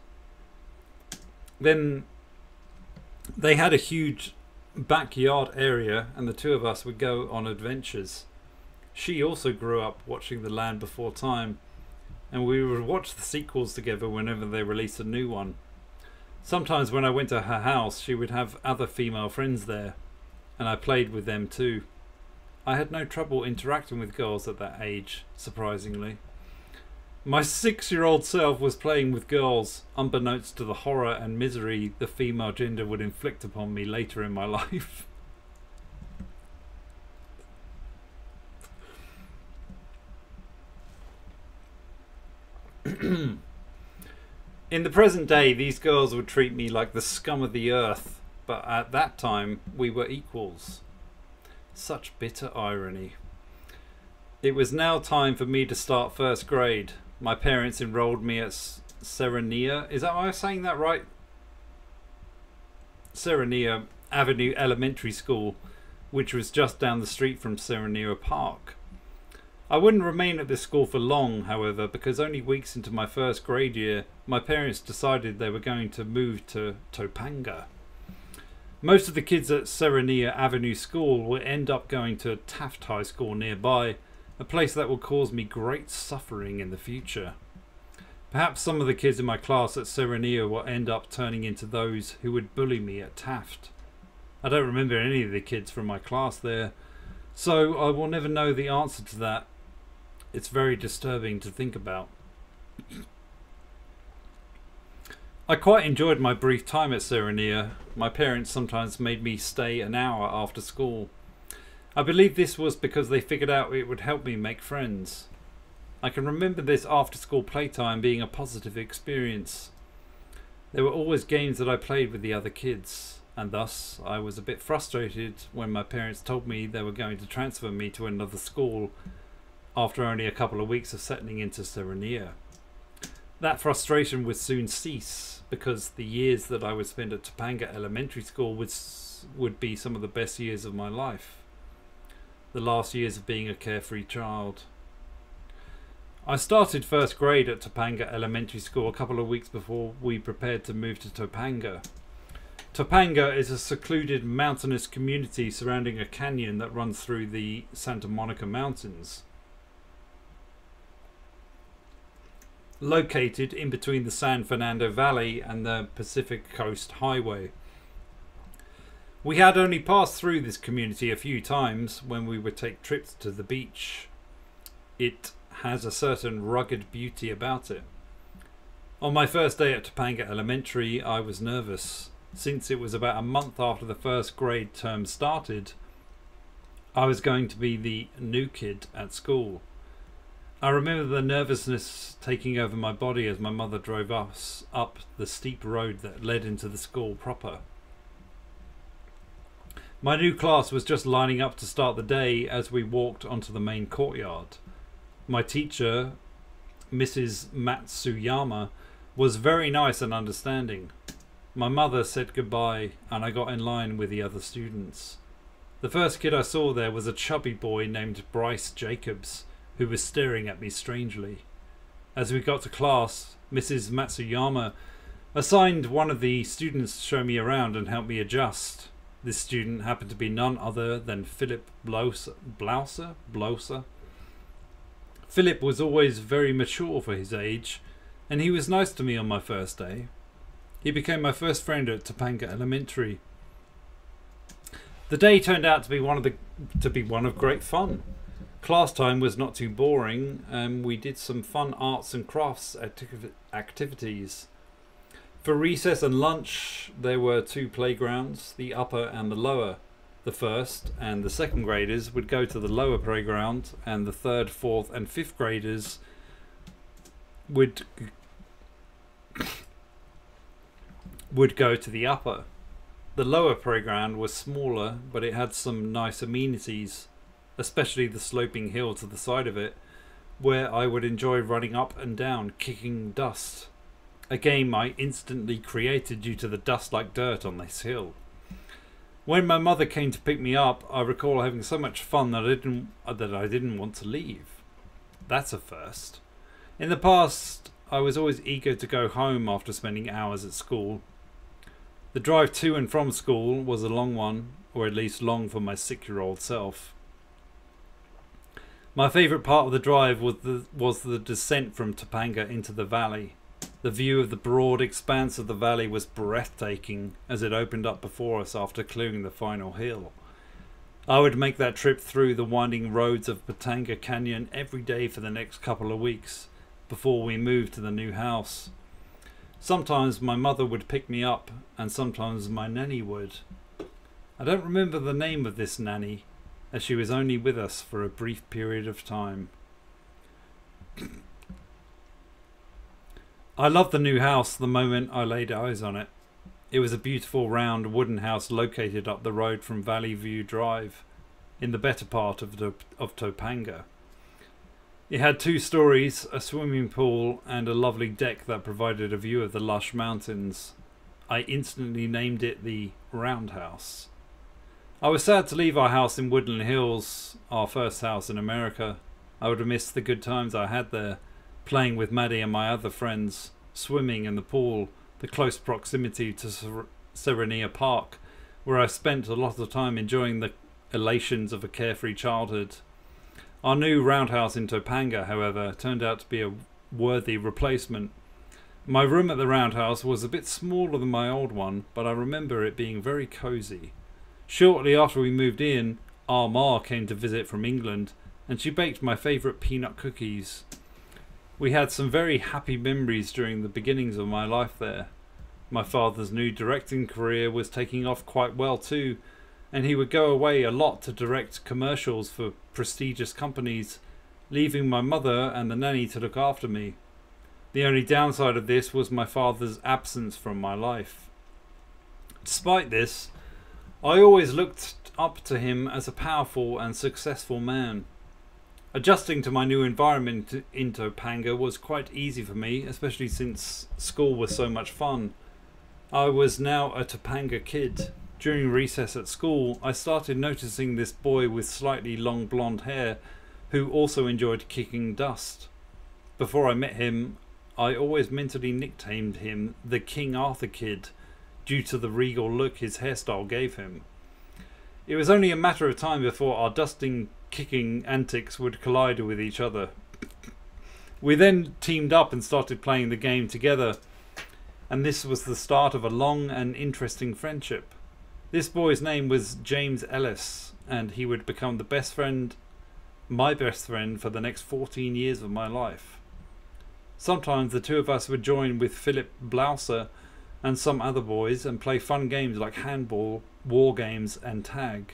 Then they had a huge backyard area and the two of us would go on adventures. She also grew up watching The Land Before Time, and we would watch the sequels together whenever they released a new one. Sometimes when I went to her house, she would have other female friends there, and I played with them too. I had no trouble interacting with girls at that age, surprisingly. My six-year-old self was playing with girls, unbeknownst to the horror and misery the female gender would inflict upon me later in my life. In the present day, these girls would treat me like the scum of the earth, but at that time we were equals. Such bitter irony. It was now time for me to start first grade. My parents enrolled me at Serenia. Is that, am I saying that right? Serenia Avenue Elementary School, which was just down the street from Serenia Park. I wouldn't remain at this school for long, however, because only weeks into my first grade year, my parents decided they were going to move to Topanga. Most of the kids at Serenia Avenue School will end up going to Taft High School nearby, a place that will cause me great suffering in the future. Perhaps some of the kids in my class at Serenia will end up turning into those who would bully me at Taft. I don't remember any of the kids from my class there, so I will never know the answer to that. It's very disturbing to think about. I quite enjoyed my brief time at Serenia. My parents sometimes made me stay an hour after school. I believe this was because they figured out it would help me make friends. I can remember this after-school playtime being a positive experience. There were always games that I played with the other kids, and thus I was a bit frustrated when my parents told me they were going to transfer me to another school after only a couple of weeks of settling into Serenia. That frustration would soon cease, because the years that I would spend at Topanga Elementary School would, would be some of the best years of my life. The last years of being a carefree child. I started first grade at Topanga Elementary School a couple of weeks before we prepared to move to Topanga. Topanga is a secluded mountainous community surrounding a canyon that runs through the Santa Monica Mountains. Located in between the San Fernando Valley and the Pacific Coast Highway. We had only passed through this community a few times when we would take trips to the beach. It has a certain rugged beauty about it. On my first day at Topanga Elementary, I was nervous. Since it was about a month after the first grade term started, I was going to be the new kid at school. I remember the nervousness taking over my body as my mother drove us up the steep road that led into the school proper. My new class was just lining up to start the day as we walked onto the main courtyard. My teacher, Missus Matsuyama, was very nice and understanding. My mother said goodbye and I got in line with the other students. The first kid I saw there was a chubby boy named Bryce Jacobs, who was staring at me strangely. As we got to class, Missus Matsuyama assigned one of the students to show me around and help me adjust. This student happened to be none other than Philip Blouser. Blouser? Blouser? Philip was always very mature for his age, and he was nice to me on my first day. He became my first friend at Topanga Elementary. The day turned out to be one of the to be one of great fun. Class time was not too boring, and we did some fun arts and crafts activ activities. For recess and lunch, there were two playgrounds, the upper and the lower. The first and the second graders would go to the lower playground, and the third, fourth, and fifth graders would would go to the upper. The lower playground was smaller, but it had some nice amenities, especially the sloping hill to the side of it, where I would enjoy running up and down, kicking dust. a game I instantly created due to the dust like dirt on this hill. When my mother came to pick me up, I recall having so much fun that I didn't that I didn't want to leave. That's a first. In the past, I was always eager to go home after spending hours at school. The drive to and from school was a long one, or at least long for my six-year-old self. My favourite part of the drive was the, was the descent from Topanga into the valley. The view of the broad expanse of the valley was breathtaking as it opened up before us after clearing the final hill. I would make that trip through the winding roads of Topanga Canyon every day for the next couple of weeks before we moved to the new house. Sometimes my mother would pick me up and sometimes my nanny would. I don't remember the name of this nanny, as she was only with us for a brief period of time. I loved the new house the moment I laid eyes on it. It was a beautiful round wooden house located up the road from Valley View Drive, in the better part of, the, of Topanga. It had two stories, a swimming pool and a lovely deck that provided a view of the lush mountains. I instantly named it the Roundhouse. I was sad to leave our house in Woodland Hills, our first house in America. I would have missed the good times I had there, playing with Maddie and my other friends, swimming in the pool, the close proximity to Ser Serenia Park, where I spent a lot of time enjoying the elations of a carefree childhood. Our new roundhouse in Topanga, however, turned out to be a worthy replacement. My room at the roundhouse was a bit smaller than my old one, but I remember it being very cosy. Shortly after we moved in, our ma came to visit from England, and she baked my favourite peanut cookies. We had some very happy memories during the beginnings of my life there. My father's new directing career was taking off quite well too, and he would go away a lot to direct commercials for prestigious companies, leaving my mother and the nanny to look after me. The only downside of this was my father's absence from my life. Despite this, I always looked up to him as a powerful and successful man. Adjusting to my new environment in Topanga was quite easy for me, especially since school was so much fun. I was now a Topanga kid. During recess at school, I started noticing this boy with slightly long blonde hair who also enjoyed kicking dust. Before I met him, I always mentally nicknamed him the King Arthur Kid, due to the regal look his hairstyle gave him. It was only a matter of time before our dusting kicking antics would collide with each other. We then teamed up and started playing the game together, and this was the start of a long and interesting friendship. This boy's name was James Ellis, and he would become the best friend, my best friend, for the next fourteen years of my life. Sometimes the two of us would join with Philip Blouser and some other boys and play fun games like handball, war games and tag.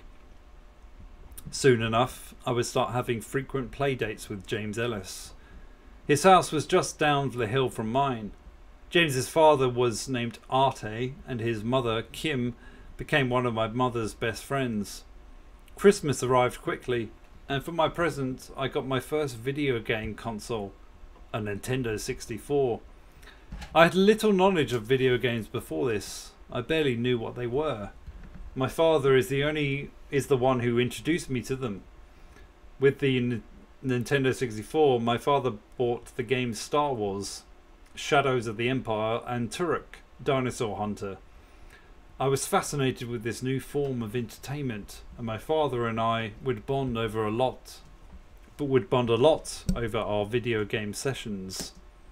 Soon enough, I would start having frequent play dates with James Ellis. His house was just down the hill from mine. James's father was named Arte, and his mother, Kim, became one of my mother's best friends. Christmas arrived quickly, and for my present I got my first video game console, a Nintendo sixty-four. I had little knowledge of video games before this. I barely knew what they were. My father is the only is the one who introduced me to them. With the N Nintendo sixty-four, my father bought the games Star Wars, Shadows of the Empire and Turok, Dinosaur Hunter. I was fascinated with this new form of entertainment, and my father and I would bond over a lot, but would bond a lot over our video game sessions.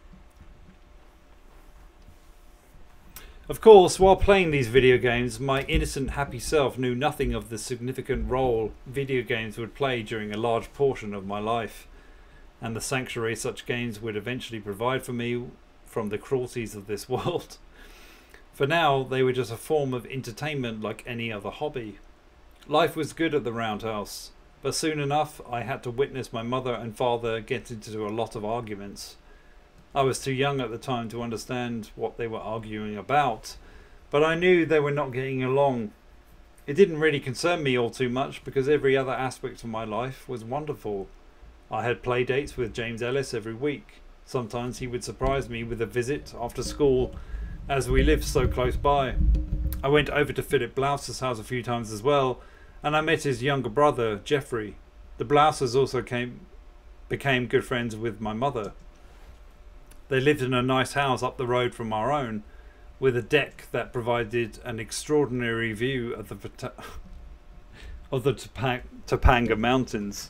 Of course, while playing these video games, my innocent, happy self knew nothing of the significant role video games would play during a large portion of my life, and the sanctuary such games would eventually provide for me from the cruelties of this world. For now, they were just a form of entertainment like any other hobby. Life was good at the Roundhouse, but soon enough I had to witness my mother and father get into a lot of arguments. I was too young at the time to understand what they were arguing about, but I knew they were not getting along. It didn't really concern me all too much because every other aspect of my life was wonderful. I had play dates with James Ellis every week. Sometimes he would surprise me with a visit after school, as we lived so close by. I went over to Philip Blouse's house a few times as well, and I met his younger brother, Jeffrey. The Blouses also came, became good friends with my mother. They lived in a nice house up the road from our own, with a deck that provided an extraordinary view of the of the Topanga, Topanga Mountains.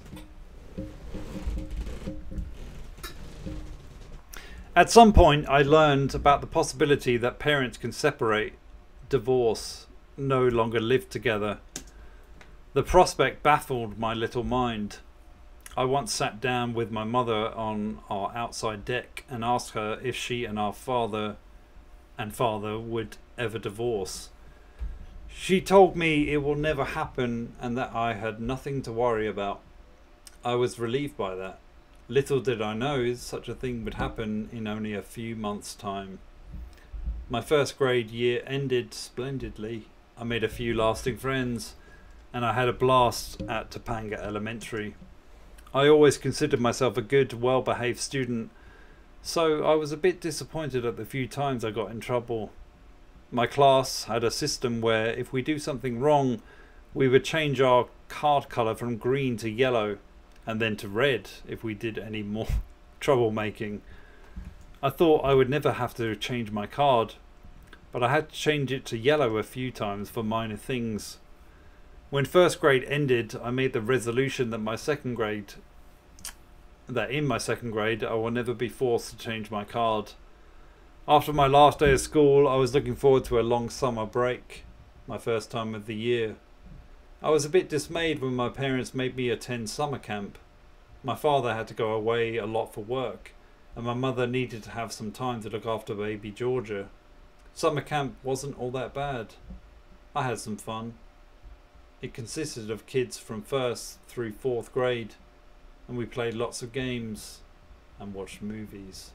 At some point, I learned about the possibility that parents can separate, divorce, no longer live together. The prospect baffled my little mind. I once sat down with my mother on our outside deck and asked her if she and our father and father would ever divorce. She told me it will never happen and that I had nothing to worry about. I was relieved by that. Little did I know such a thing would happen in only a few months' time. My first grade year ended splendidly. I made a few lasting friends, and I had a blast at Topanga Elementary. I always considered myself a good, well-behaved student, so I was a bit disappointed at the few times I got in trouble. My class had a system where if we do something wrong, we would change our card colour from green to yellow, and then to red if we did any more troublemaking. I thought I would never have to change my card, but I had to change it to yellow a few times for minor things. When first grade ended, I made the resolution that my second grade, that in my second grade, I will never be forced to change my card. After my last day of school, I was looking forward to a long summer break, my first time of the year. I was a bit dismayed when my parents made me attend summer camp. My father had to go away a lot for work, and my mother needed to have some time to look after baby Georgia. Summer camp wasn't all that bad. I had some fun. It consisted of kids from first through fourth grade, and we played lots of games and watched movies.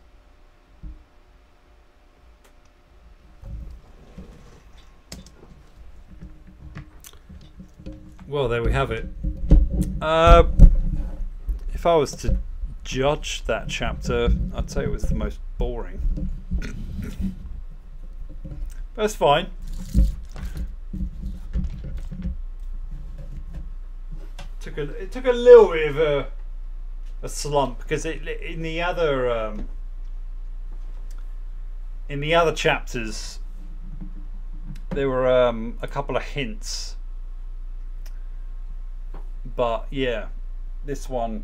Well, there we have it. Uh, if I was to judge that chapter, I'd say it was the most boring. That's fine. Took a, it took a little bit of a, a slump because it, in the other um, in the other chapters there were um, a couple of hints. But yeah, this one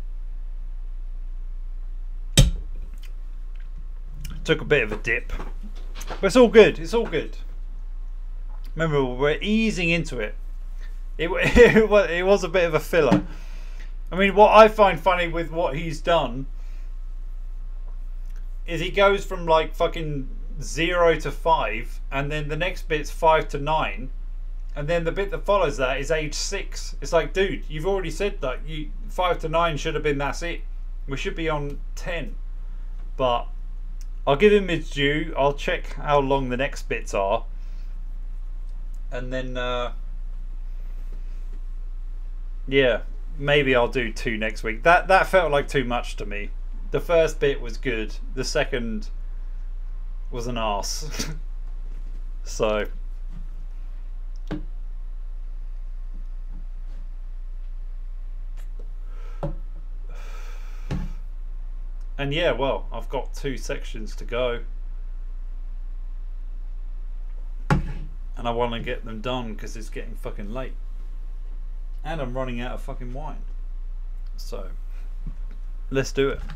took a bit of a dip, but it's all good. It's all good. Remember, we're easing into it. It, it, was, it was a bit of a filler. I mean, what I find funny with what he's done is he goes from like fucking zero to five, and then the next bit's five to nine. And then the bit that follows that is age six. It's like, dude, you've already said that. You five to nine should have been that's it. We should be on ten. But I'll give him his due. I'll check how long the next bits are, and then uh, yeah, maybe I'll do two next week. That that felt like too much to me. The first bit was good. The second was an arse. So. And yeah, well, I've got two sections to go. And I want to get them done because it's getting fucking late. And I'm running out of fucking wine. So, let's do it.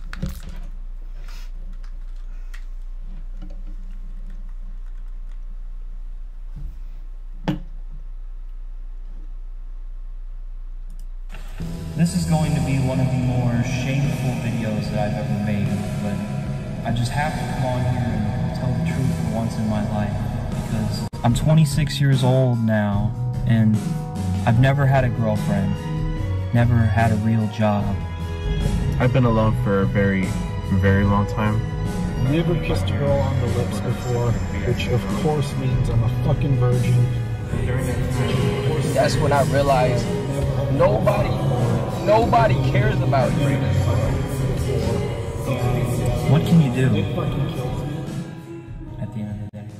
This is going to be one of the more shameful videos that I've ever made, but I just have to come on here and tell the truth for once in my life, because I'm twenty-six years old now, and I've never had a girlfriend, never had a real job. I've been alone for a very, very long time. Never kissed a girl on the lips before, which of course means I'm a fucking virgin. That's when I realized nobody, nobody cares about you. What can you do It fucking kills me. at the end of the day?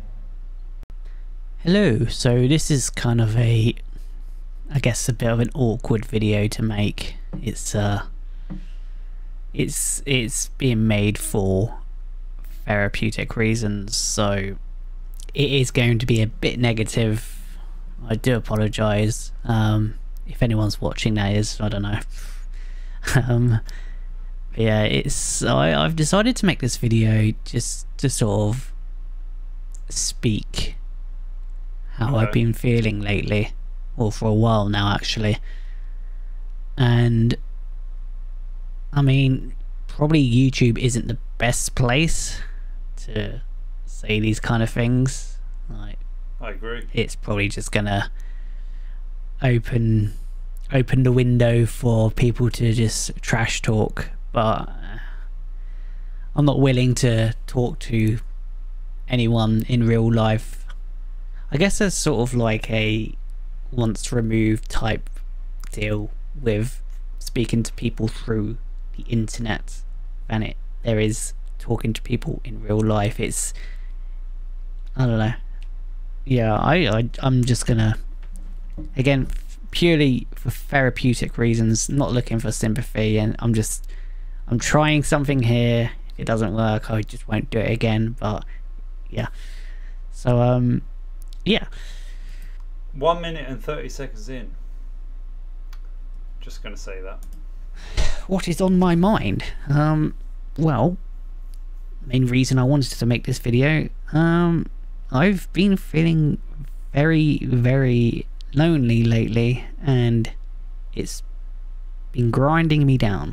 Hello, so this is kind of a, I guess a bit of an awkward video to make. It's uh, it's it's being made for therapeutic reasons, so it is going to be a bit negative. I do apologise. Um, if anyone's watching, that is, I don't know. um, but yeah, it's I, I've decided to make this video just to sort of speak how Okay. I've been feeling lately, or for a while now actually. And I mean, probably YouTube isn't the best place to say these kind of things. Like, I agree. it's probably just gonna open open the window for people to just trash talk, but I'm not willing to talk to anyone in real life. I guess there's sort of like a once removed type deal with speaking to people through the internet than it there is talking to people in real life. It's, I don't know. Yeah, I, I I'm just gonna, again, purely for therapeutic reasons, not looking for sympathy, and I'm just I'm trying something here. If it doesn't work, I just won't do it again. But yeah, so um yeah, One minute and thirty seconds in. Just gonna say that. what is on my mind? Um, well, main reason I wanted to make this video, um, I've been feeling very, very lonely lately, and it's been grinding me down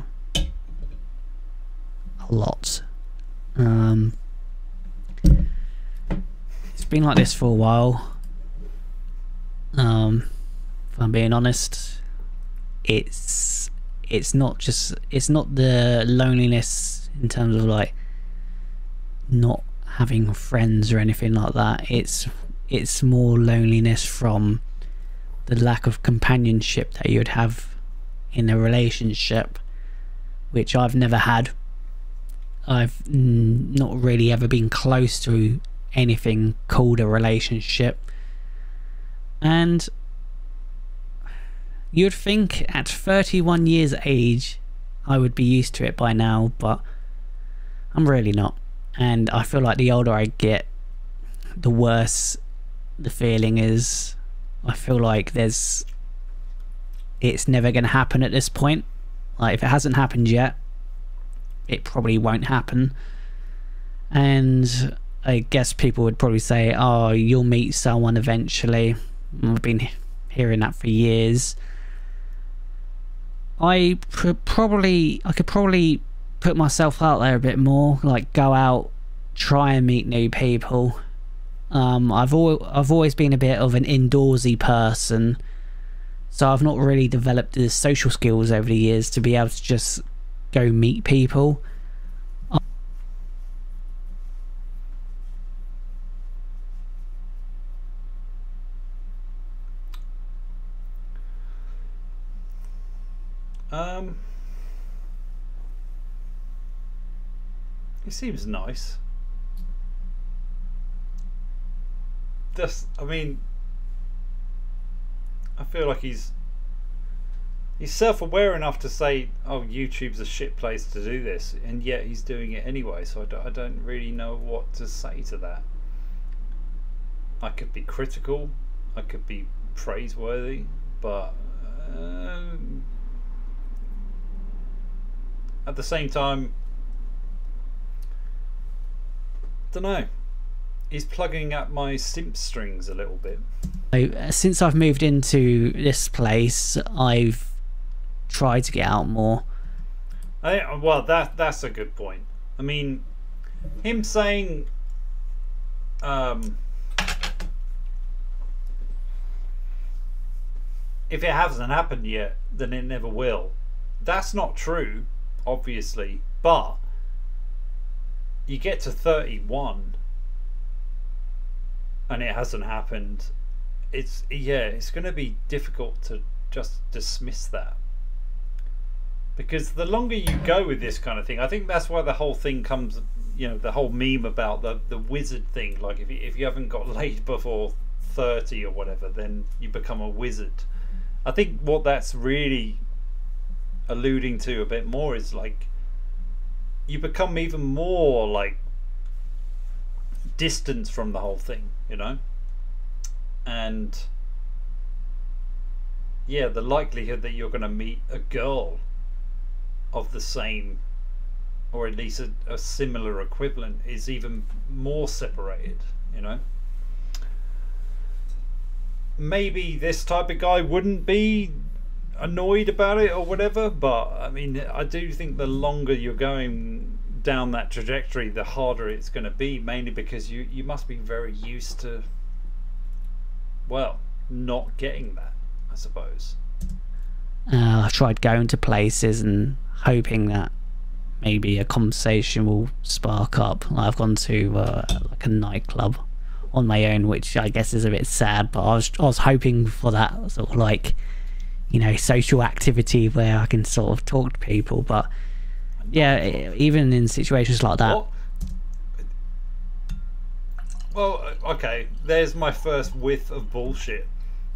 a lot. Um, it's been like this for a while. Um, if I'm being honest, it's it's not just it's not the loneliness in terms of like not having friends or anything like that. It's it's more loneliness from the lack of companionship that you'd have in a relationship, which I've never had. I've mm, not really ever been close to anything called a relationship. And you'd think at thirty-one years age I would be used to it by now, but I'm really not. And I feel like the older I get, the worse the feeling is. I feel like there's it's never going to happen at this point. Like, if it hasn't happened yet, it probably won't happen. And I guess people would probably say, oh, you'll meet someone eventually. I've been hearing that for years. I pr probably I could probably put myself out there a bit more, like go out, try and meet new people. Um, I've al I've always been a bit of an indoorsy person, so I've not really developed the social skills over the years to be able to just go meet people. Um, he seems nice. Just, I mean, I feel like he's he's self-aware enough to say, "Oh, YouTube's a shit place to do this," and yet he's doing it anyway. So I don't, I don't really know what to say to that. I could be critical, I could be praiseworthy, but. Um, At the same time, don't know. He's plugging at my simp strings a little bit. So, since I've moved into this place, I've tried to get out more. I, well, that that's a good point. I mean, him saying, um, if it hasn't happened yet, then it never will. That's not true, obviously, but you get to thirty-one and it hasn't happened. It's, yeah, it's going to be difficult to just dismiss that. Because the longer you go with this kind of thing, I think that's why the whole thing comes, you know, the whole meme about the the wizard thing. Like if you, if you haven't got laid before thirty or whatever, then you become a wizard. I think what that's really alluding to a bit more is like you become even more like distance from the whole thing, you know. And yeah, the likelihood that you're going to meet a girl of the same, or at least a, a similar equivalent, is even more separated, you know. Maybe this type of guy wouldn't be annoyed about it or whatever, but I mean, I do think the longer you're going down that trajectory, the harder it's going to be, mainly because you you must be very used to, well, not getting that, I suppose. Uh, I've tried going to places and hoping that maybe a conversation will spark up. Like I've gone to uh, like a nightclub on my own, which I guess is a bit sad, but I was I was hoping for that sort of like, you know, social activity where I can sort of talk to people. But yeah, even in situations like that. What? Well, okay, there's my first whiff of bullshit.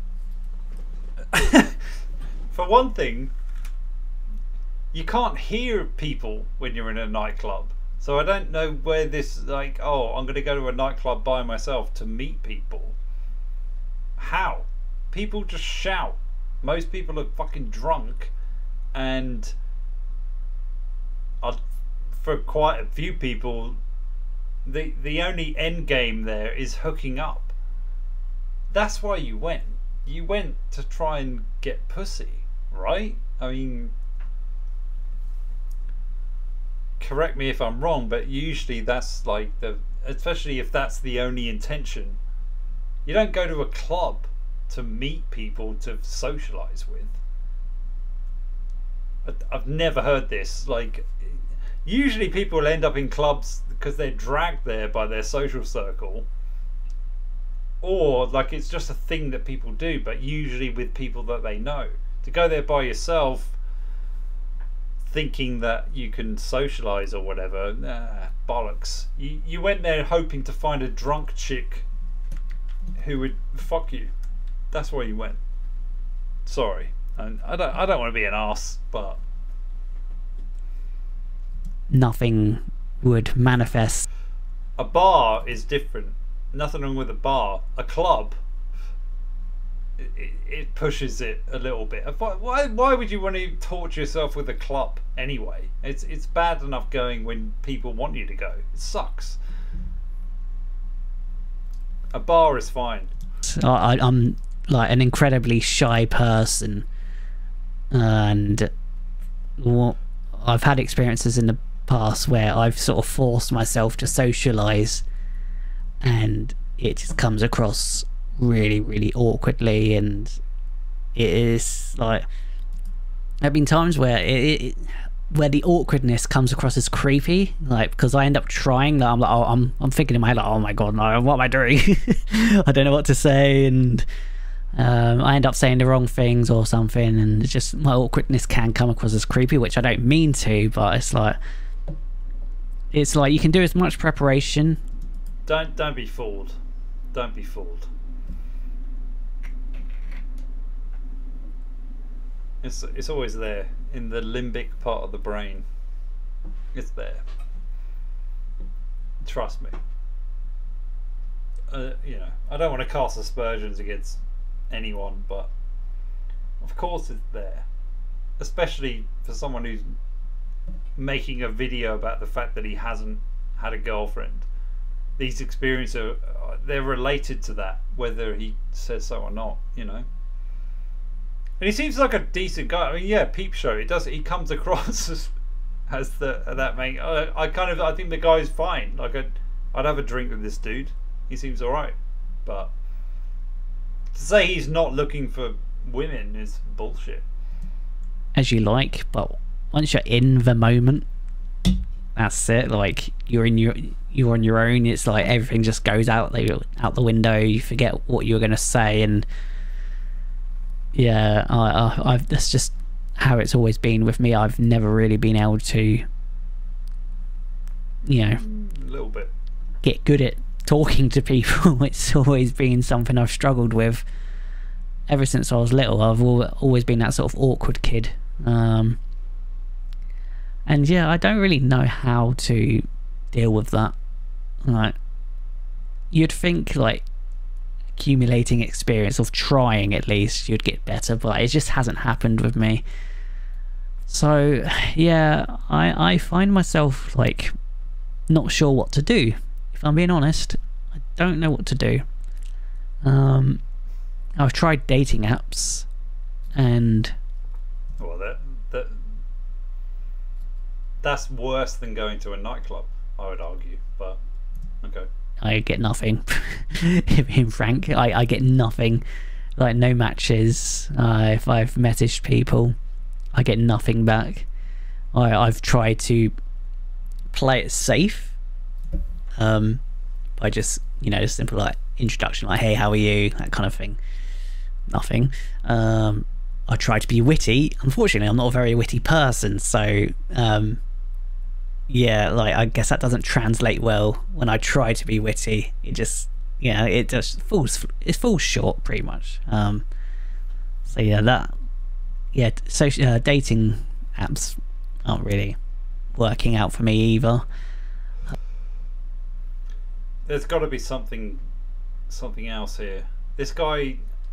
For one thing, you can't hear people when you're in a nightclub. So I don't know where this, like, oh, I'm going to go to a nightclub by myself to meet people. How? People just shout. Most people are fucking drunk, and I'd, for quite a few people, the the only end game there is hooking up. That's why you went. You went to try and get pussy, right? I mean, correct me if I'm wrong, but usually that's like the, especially if that's the only intention. You don't go to a club to meet people to socialize with. I've never heard this. Like, usually people end up in clubs because they're dragged there by their social circle, or like it's just a thing that people do, but usually with people that they know. To go there by yourself thinking that you can socialize or whatever, nah, bollocks. You, you went there hoping to find a drunk chick who would fuck you. That's why you went. Sorry, and I don't I don't want to be an arse, but nothing would manifest. A bar is different. Nothing wrong with a bar. A club, it, it, it pushes it a little bit. Why why would you want to torture yourself with a club anyway? It's it's bad enough going when people want you to go. It sucks. A bar is fine. I, I'm like an incredibly shy person, and well, I've had experiences in the past where I've sort of forced myself to socialize, and it just comes across really really awkwardly, and it is like there have been times where it, it where the awkwardness comes across as creepy, like because I end up trying that. I'm like, oh, I'm I'm thinking in my head like, oh my god, no, what am I doing? I don't know what to say, and um, I end up saying the wrong things or something, and it's just my awkwardness can come across as creepy, which I don't mean to, but it's like it's like you can do as much preparation. Don't don't be fooled. Don't be fooled. It's it's always there in the limbic part of the brain. It's there. Trust me. Uh, you know, I don't want to cast aspersions against anyone, but of course it's there. Especially for someone who's making a video about the fact that he hasn't had a girlfriend. These experiences are they're related to that, whether he says so or not, you know. And he seems like a decent guy. I mean, yeah, Peep Show. It does. He comes across as, as the that mate. I, I kind of. I think the guy's fine. Like, I'd, I'd have a drink with this dude. He seems all right. But to say he's not looking for women is bullshit. As you like, but once you're in the moment, that's it. Like you're in your you're on your own. It's like everything just goes out the out the window. You forget what you were gonna say, and yeah, I, I, I've, that's just how it's always been with me. I've never really been able to, you know, A little bit. get good at talking to people. It's always been something I've struggled with ever since I was little. I've al- always been that sort of awkward kid. Um, and yeah, I don't really know how to deal with that. Like, you'd think like accumulating experience, of trying at least, you'd get better, but it just hasn't happened with me. So yeah, I, I find myself like not sure what to do. If I'm being honest, I don't know what to do. Um, I've tried dating apps, and Well, that that that's worse than going to a nightclub, I would argue. But okay. I get nothing. Being frank, I, I get nothing. Like, no matches. Uh, if I've messaged people, I get nothing back. I, I've tried to play it safe, um, by just, you know, simple like introduction, like, hey, how are you, that kind of thing. Nothing. um, I try to be witty. Unfortunately, I'm not a very witty person, so um, yeah, like, I guess that doesn't translate well when I try to be witty. It just, you know, it just falls it falls short pretty much. Um, so yeah, that yeah, social uh, dating apps aren't really working out for me either. There's got to be something something else here. This guy,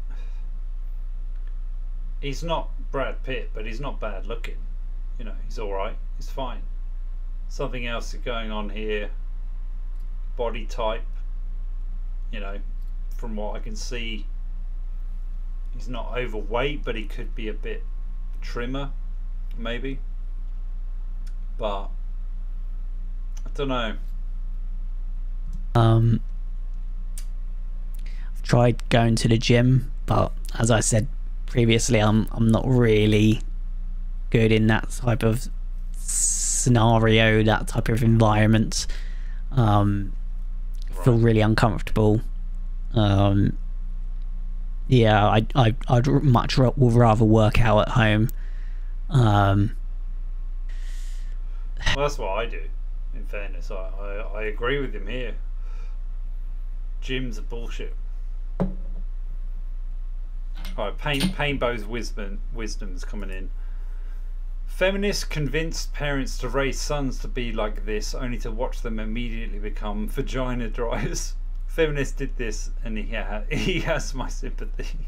he's not Brad Pitt, but he's not bad looking. You know, he's all right. He's fine. Something else is going on here. Body type, you know, from what I can see, he's not overweight, but he could be a bit trimmer, maybe. But I don't know. Um, I've tried going to the gym, but as I said previously, I'm I'm not really good in that type of scenario, that type of environment. Um, I feel really uncomfortable. Um, yeah, I I I'd much ra- would rather work out at home. Um, Well, that's what I do. In fairness, I I, I agree with him here. Gyms are bullshit. Alright, Pain Painbow's wisdom wisdom's coming in. Feminists convinced parents to raise sons to be like this, only to watch them immediately become vagina dryers. Feminist did this, and he ha he has my sympathy.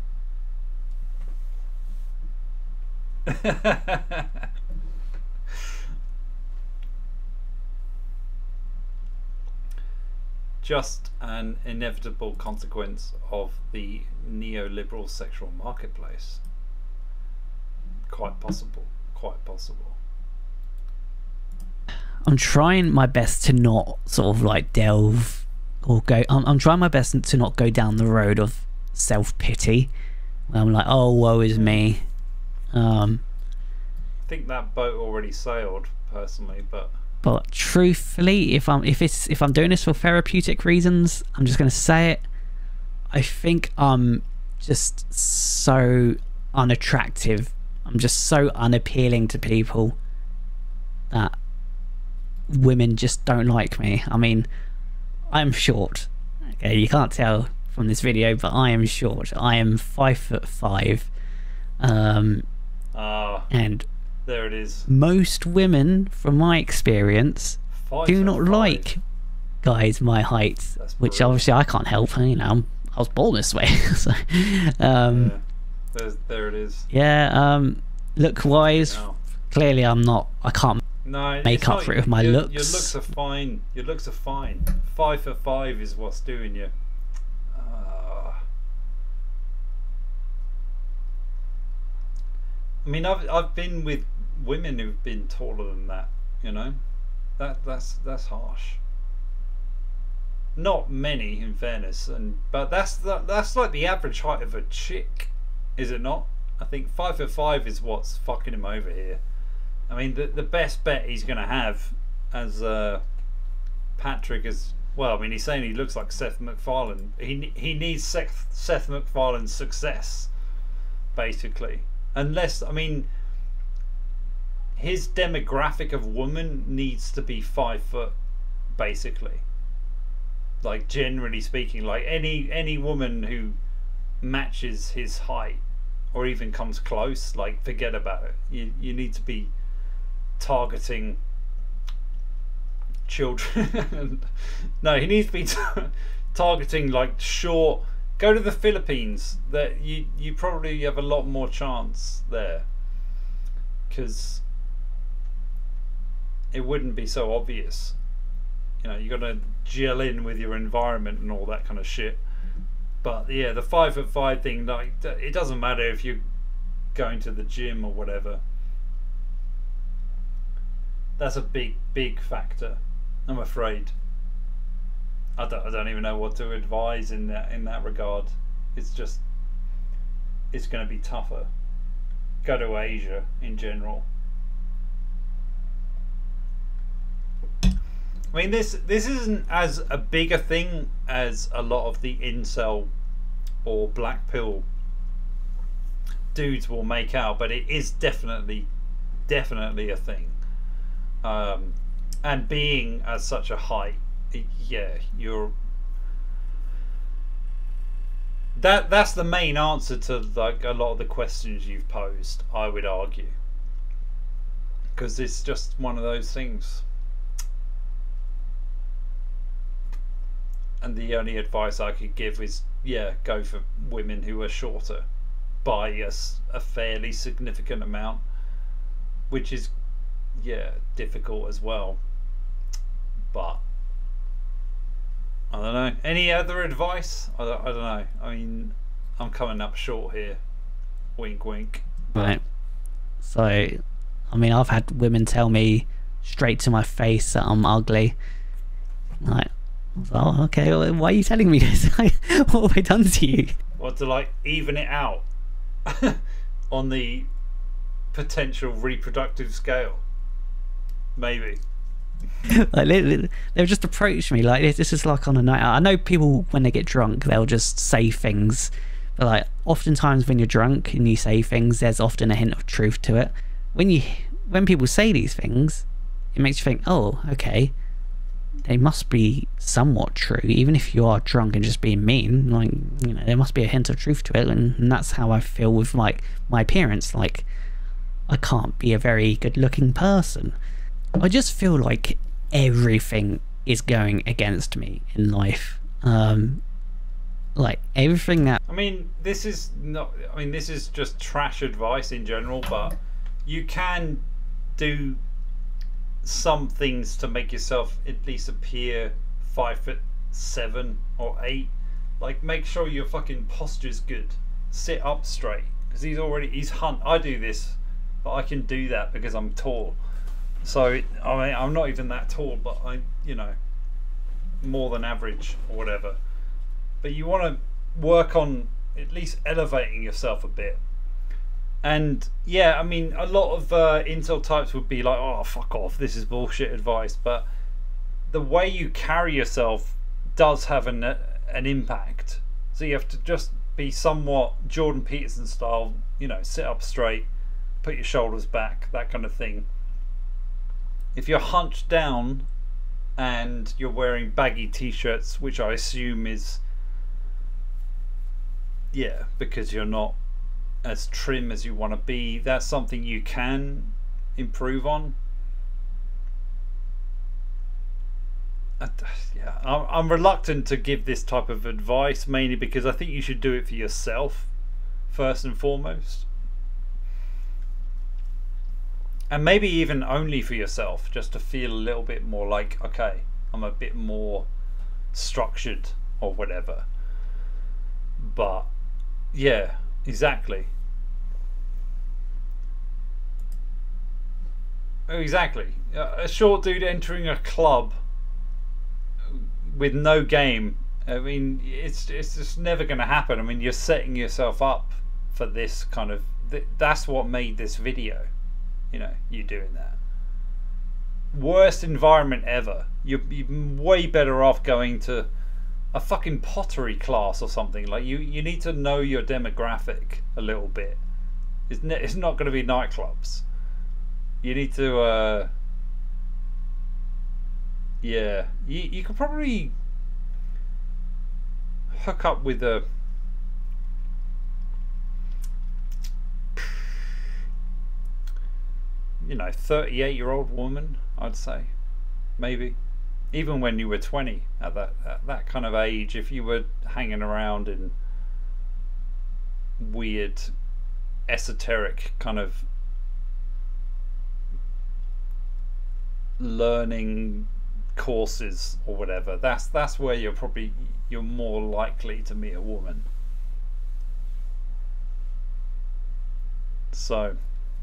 Just an inevitable consequence of the neoliberal sexual marketplace. Quite possible. Quite possible. I'm trying my best to not sort of like delve or go. I'm, I'm trying my best to not go down the road of self-pity. Where I'm like, oh, woe is me. Um, I think that boat already sailed, personally, but but truthfully, if I'm if it's if I'm doing this for therapeutic reasons, I'm just gonna say it. I think I'm just so unattractive. I'm just so unappealing to people that women just don't like me. I mean, I'm short. Okay, you can't tell from this video, but I am short. I am five foot five. Um, ah, and there it is. most women, from my experience, Five do foot not five. like guys my height, That's which brutal. obviously I can't help. You know, I'm, I was born this way. So, um, Yeah. There's, there it is. yeah. Um, look wise, No, clearly I'm not. I can't. no Make it's up not- for it with my your, looks. Your looks are fine. Your looks are fine. Five for five is what's doing you. Ah. I mean, I've I've been with women who've been taller than that. You know, that that's that's harsh. Not many, in fairness, and but that's the, that's like the average height of a chick, is it not? I think five foot five is what's fucking him over here. I mean, the the best bet he's gonna have, as uh, Patrick is. Well, I mean, he's saying he looks like Seth MacFarlane. He he needs Seth Seth MacFarlane's success, basically. Unless, I mean, his demographic of woman needs to be five foot, basically. Like, generally speaking, like any any woman who matches his height or even comes close, like, forget about it. You you need to be targeting children. No, he needs to be t targeting like short. Go to the Philippines. That you you probably have a lot more chance there, because it wouldn't be so obvious. You know, you got to gel in with your environment and all that kind of shit. But yeah, the five foot five thing, like, it doesn't matter if you're going to the gym or whatever. That's a big, big factor, I'm afraid. I don't, I don't even know what to advise in that in that regard. It's just, it's going to be tougher. Go to Asia in general. I mean, this this isn't as a big a thing as a lot of the incel or black pill dudes will make out, but it is definitely, definitely a thing. Um, and being at such a height, yeah, you're. That that's the main answer to like a lot of the questions you've posed, I would argue, because it's just one of those things. And the only advice I could give is, yeah, go for women who are shorter by a, a fairly significant amount, which is, yeah, difficult as well. But I don't know. Any other advice? I don't, I don't know. I mean, I'm coming up short here. Wink, wink. Right. So, I mean, I've had women tell me straight to my face that I'm ugly. Like, oh, okay, well, why are you telling me this? What have I done to you? What, to like even it out on the potential reproductive scale? Maybe. Like, they'll just approach me like this. This is like on a night out. I know people, when they get drunk, they'll just say things. But like, oftentimes when you're drunk and you say things, there's often a hint of truth to it. When you, when people say these things, it makes you think, oh, okay, they must be somewhat true, even if you are drunk and just being mean. Like, you know, there must be a hint of truth to it, and, and that's how I feel with like my appearance. Like, I can't be a very good-looking person. I just feel like everything is going against me in life. Um, like everything that. I mean, this is not. I mean, this is just trash advice in general, but you can do some things to make yourself at least appear five foot seven or eight. Like, make sure your fucking posture's good. Sit up straight, because he's already he's hunt. I do this, but I can do that because I'm tall. So I mean, I'm not even that tall, but I, you know, more than average or whatever. But you want to work on at least elevating yourself a bit. And yeah, I mean, a lot of uh, incel types would be like, oh, fuck off, this is bullshit advice. But the way you carry yourself does have an, an impact. So you have to just be somewhat Jordan Peterson style, you know, sit up straight, put your shoulders back, that kind of thing. If you're hunched down and you're wearing baggy t-shirts, which I assume is, yeah, because you're not as trim as you want to be, that's something you can improve on. Uh, yeah, I'm, I'm reluctant to give this type of advice, mainly because I think you should do it for yourself first and foremost, and maybe even only for yourself, just to feel a little bit more like, okay, I'm a bit more structured or whatever. But yeah, exactly. Exactly. A short dude entering a club with no game. I mean, it's it's just never going to happen. I mean, you're setting yourself up for this kind of. Th that's what made this video. You know, you doing that. Worst environment ever. You're, you're way better off going to a fucking pottery class or something. Like, you you need to know your demographic a little bit. It's, ne it's not going to be nightclubs. You need to, uh, yeah, you, you could probably hook up with a, you know, thirty-eight year old woman, I'd say, maybe. Even when you were twenty, at that, at that kind of age, if you were hanging around in weird, esoteric kind of learning courses or whatever, that's that's where you're probably you're more likely to meet a woman. So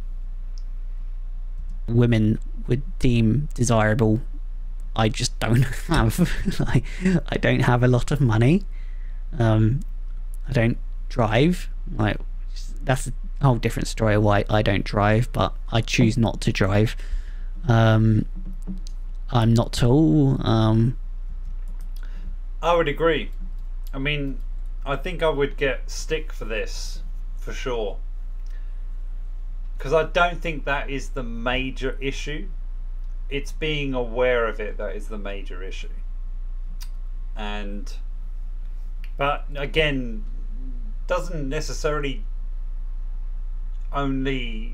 women would deem desirable. I just don't have like, I don't have a lot of money. um I don't drive. Like, that's a whole different story of why I don't drive, but I choose not to drive. um I'm not tall. um I would agree. I mean, I think I would get stick for this for sure, because I don't think that is the major issue. It's being aware of it that is the major issue. And but again, doesn't necessarily only,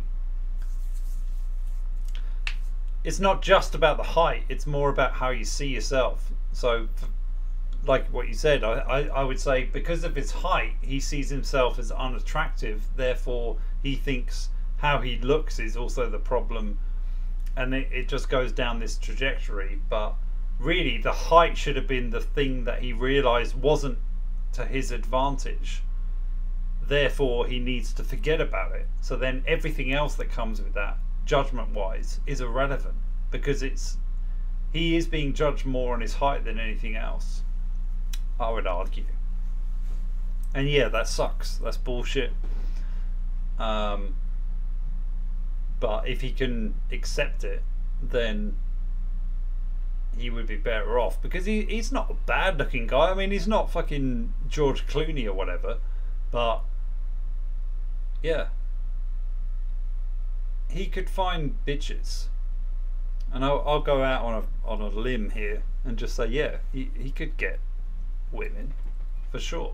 it's not just about the height, it's more about how you see yourself. So like what you said, I, I, I would say because of his height, he sees himself as unattractive, therefore he thinks how he looks is also the problem, and it, it just goes down this trajectory. But really the height should have been the thing that he realized wasn't to his advantage, therefore he needs to forget about it. So then everything else that comes with that, judgment wise, is irrelevant, because it's he is being judged more on his height than anything else, I would argue. And yeah, that sucks, that's bullshit. um But if he can accept it, then he would be better off, because he, he's not a bad looking guy. I mean, he's not fucking George Clooney or whatever, but yeah, he could find bitches. And I'll, I'll go out on a, on a limb here and just say, yeah, he, he could get women for sure.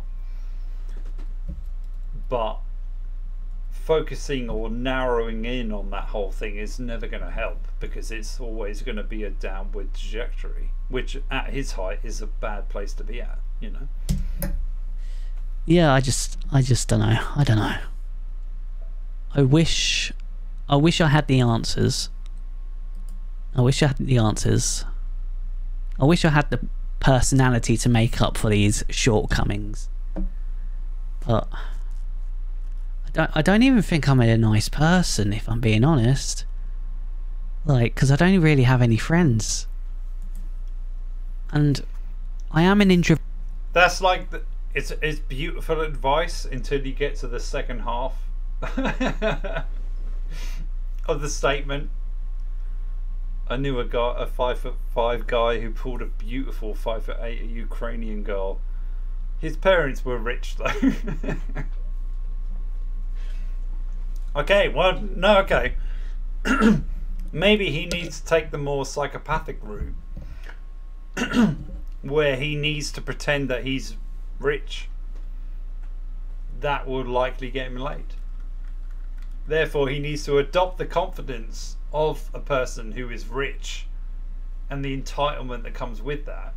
But focusing or narrowing in on that whole thing is never going to help, because it's always going to be a downward trajectory, which at his height is a bad place to be at, you know. Yeah, I just I just don't know. I don't know. I wish I wish I had the answers. I wish I had the answers. I wish I had the personality to make up for these shortcomings. But I don't, I don't even think I'm a nice person, if I'm being honest. Like, because I don't really have any friends. And I am an introvert. That's like, the, it's, it's beautiful advice until you get to the second half of the statement. I knew a guy, a five foot five guy who pulled a beautiful five foot eight Ukrainian girl. His parents were rich though. Okay, well, no, okay. Maybe he needs to take the more psychopathic route, where he needs to pretend that he's rich. That would likely get him laid. Therefore, he needs to adopt the confidence of a person who is rich and the entitlement that comes with that.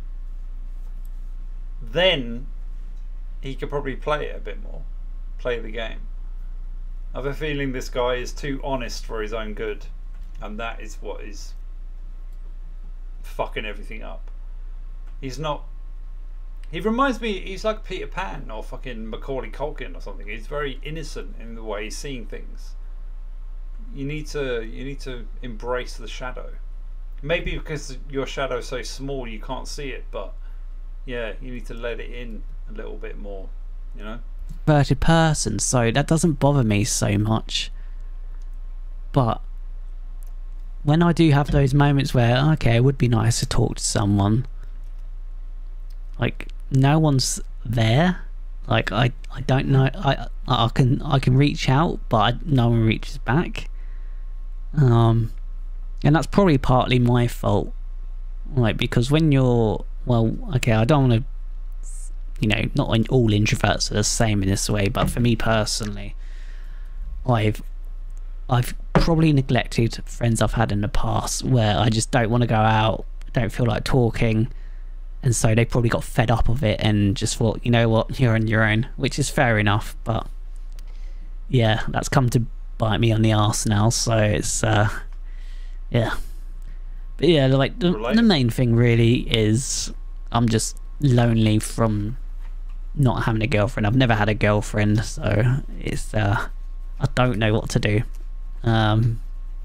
Then he could probably play it a bit more, play the game. I have a feeling this guy is too honest for his own good, and that is what is fucking everything up. He's not, he reminds me, he's like Peter Pan or fucking Macaulay Culkin or something. He's very innocent in the way he's seeing things. You need to you need to embrace the shadow. Maybe because your shadow's so small you can't see it, but yeah, you need to let it in a little bit more, you know? Introverted person, so that doesn't bother me so much. But when I do have those moments where, okay, it would be nice to talk to someone, like no one's there. Like I, I don't know. I, I can, I can reach out, but I, no one reaches back. Um, and that's probably partly my fault. Like, because when you're, well, okay, I don't want to, you know, not all introverts are the same in this way, but for me personally, I've, I've probably neglected friends I've had in the past where I just don't want to go out, don't feel like talking, and so they probably got fed up of it and just thought, you know what, you're on your own, which is fair enough, but yeah, that's come to bite me on the arse now, so it's, uh, yeah. But yeah, like, the, the main thing really is I'm just lonely from not having a girlfriend. I've never had a girlfriend, so it's, uh, I don't know what to do. Um,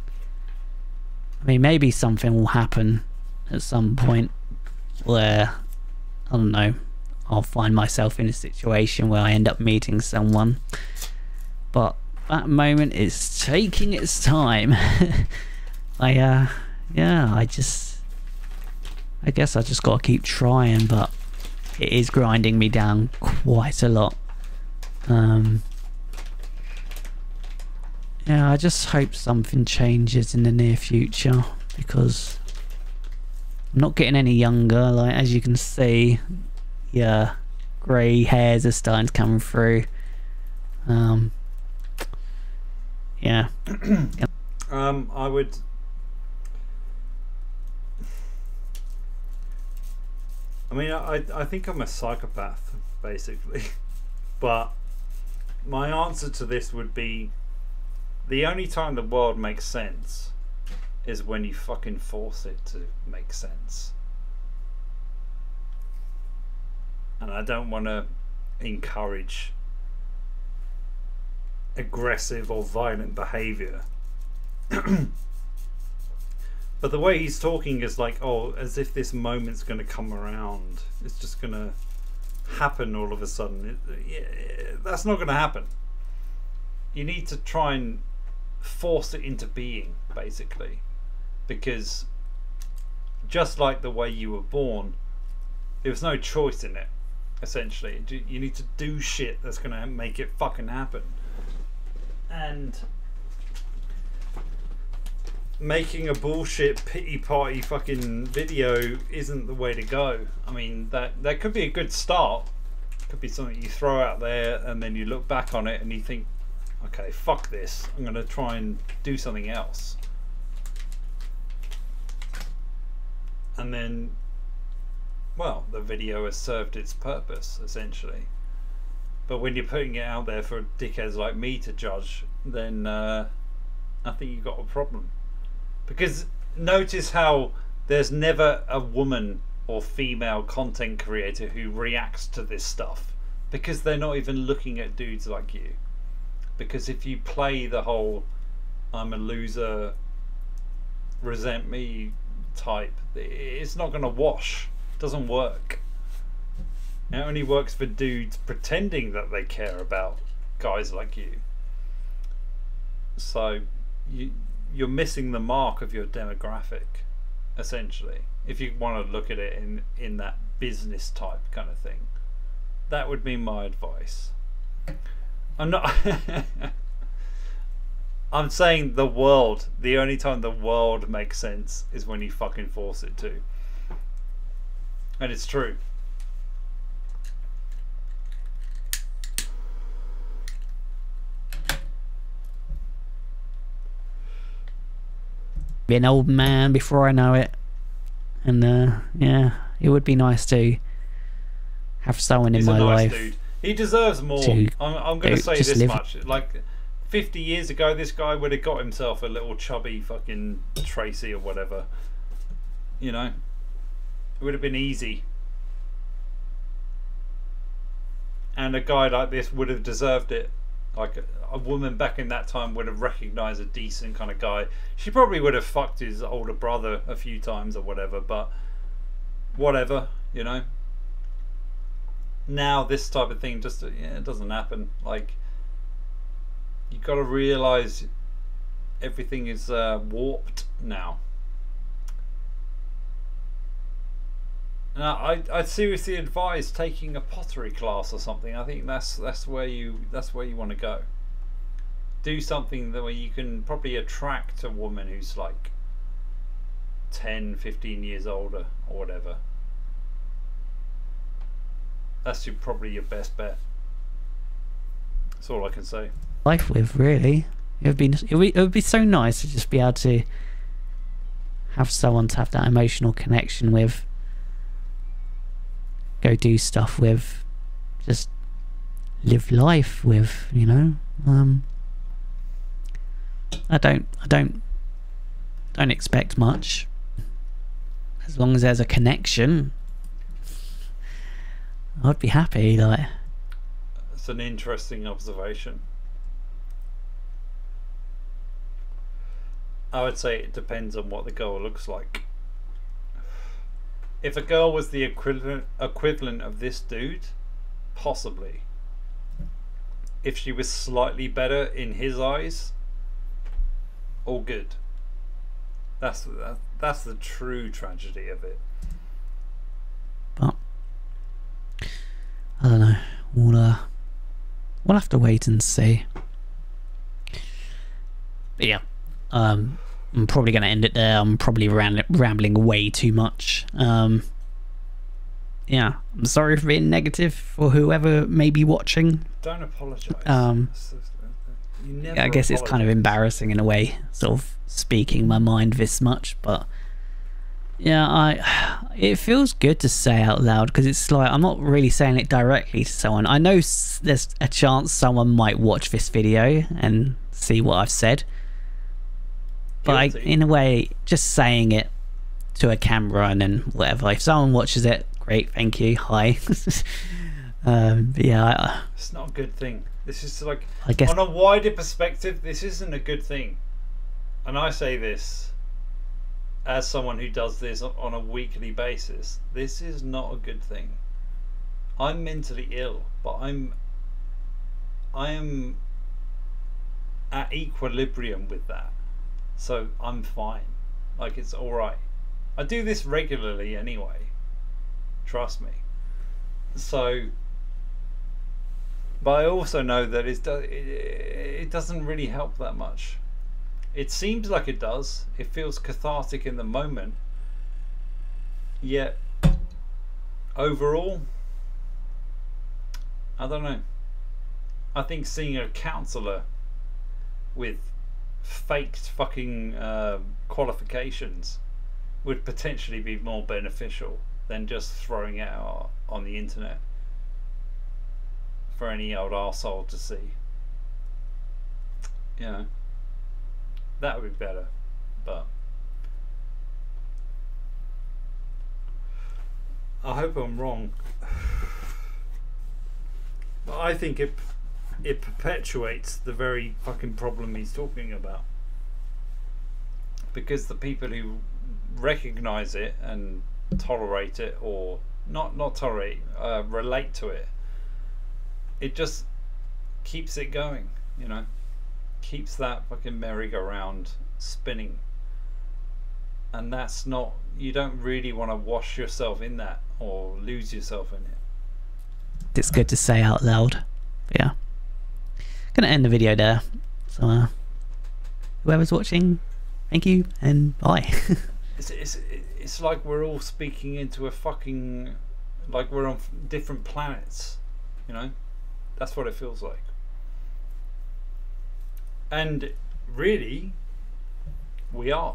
I mean, maybe something will happen at some point where, I don't know, I'll find myself in a situation where I end up meeting someone, but that moment is taking its time. I, uh, yeah, I just, I guess I just gotta keep trying, but it is grinding me down quite a lot. Um, yeah, I just hope something changes in the near future, because I'm not getting any younger. Like, as you can see, yeah, grey hairs are starting to come through. Um, yeah. um, I would. I mean, I I think I'm a psychopath, basically, but my answer to this would be, the only time the world makes sense is when you fucking force it to make sense. And I don't want to encourage aggressive or violent behavior. But the way he's talking is like, oh, as if this moment's going to come around. It's just going to happen all of a sudden. It, yeah, that's not going to happen. You need to try and force it into being, basically. Because just like the way you were born, there was no choice in it, essentially. You need to do shit that's going to make it fucking happen. And making a bullshit pity party fucking video isn't the way to go. I mean, that that could be a good start. Could be something you throw out there and then you look back on it and you think, okay, fuck this, I'm gonna try and do something else. And then, well, the video has served its purpose, essentially. But when you're putting it out there for dickheads like me to judge, then uh, I think you've got a problem. Because notice how there's never a woman or female content creator who reacts to this stuff, because they're not even looking at dudes like you. Because if you play the whole I'm a loser, resent me type, it's not going to wash. It doesn't work. It only works for dudes pretending that they care about guys like you. So you you're missing the mark of your demographic, essentially, if you want to look at it in in that business type kind of thing. That would be my advice. I'm not I'm saying the world, the only time the world makes sense is when you fucking force it to. And it's true. Be an old man before I know it, and uh, yeah, it would be nice to have someone in He's my a nice life. Dude. He deserves more. To I'm, I'm going to say just this live. much: like fifty years ago, this guy would have got himself a little chubby fucking Tracy or whatever. You know, it would have been easy. And a guy like this would have deserved it. Like a, a woman back in that time would have recognised a decent kind of guy. She probably would have fucked his older brother a few times or whatever, but whatever, you know. Now this type of thing just, yeah, it doesn't happen. Like, you got to realise everything is uh, warped now. And I, I'd seriously advise taking a pottery class or something. I think that's that's where you that's where you want to go. do something that where you can probably attract a woman who's like ten, fifteen years older or whatever. That's your, probably your best bet. That's all I can say. Life with, really. It would be it would, it would be so nice to just be able to have someone to have that emotional connection with, go do stuff with, just live life with, you know. Um, I don't, I don't, don't expect much. As long as there's a connection, I'd be happy. Like, it's an interesting observation. I would say it depends on what the girl looks like. If a girl was the equivalent equivalent of this dude, possibly. If she was slightly better in his eyes, all good. That's that, that's the true tragedy of it. but I don't know. We'll uh, we'll have to wait and see. But yeah, um, I'm probably going to end it there. I'm probably ram rambling way too much. Um, yeah, I'm sorry for being negative for whoever may be watching. Don't apologise. Um, You never Yeah, I guess it's kind of apologise. embarrassing in a way, sort of speaking my mind this much, but yeah, I it feels good to say out loud, because it's like I'm not really saying it directly to someone. I know s there's a chance someone might watch this video and see what I've said, but I, Guilty. in a way, just saying it to a camera and then whatever, if someone watches it, great, thank you, hi. um, but yeah, I, It's not a good thing. This is like, I guess on a wider perspective, this isn't a good thing. And I say this as someone who does this on a weekly basis. This is not a good thing. I'm mentally ill, but I'm I am at equilibrium with that. So I'm fine. Like, it's alright. I do this regularly anyway. Trust me. So, but I also know that it's do it, it doesn't really help that much. It seems like it does. It feels cathartic in the moment. Yet, overall, I don't know. I think seeing a counsellor with faked fucking uh, qualifications would potentially be more beneficial than just throwing it out on the internet for any old arsehole to see. You know, that would be better. But I hope I'm wrong. But I think it it perpetuates the very fucking problem he's talking about, because the people who recognize it and tolerate it, or not not tolerate, uh, relate to it, it just keeps it going, you know, keeps that fucking merry-go-round spinning. And that's not, you don't really want to wash yourself in that or lose yourself in it. it's good to say out loud. But yeah, gonna end the video there. So uh, whoever's watching, thank you and bye. It's, it's, it's like we're all speaking into a fucking, like we're on different planets, you know? That's what it feels like. And really, we are.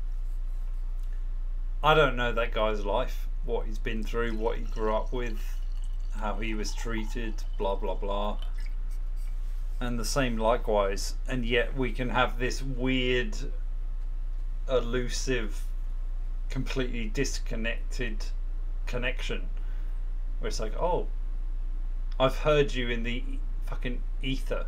I don't know that guy's life, what he's been through, what he grew up with, how he was treated, blah blah blah. And the same likewise. And yet we can have this weird, elusive, completely disconnected connection where it's like, oh, I've heard you in the fucking ether.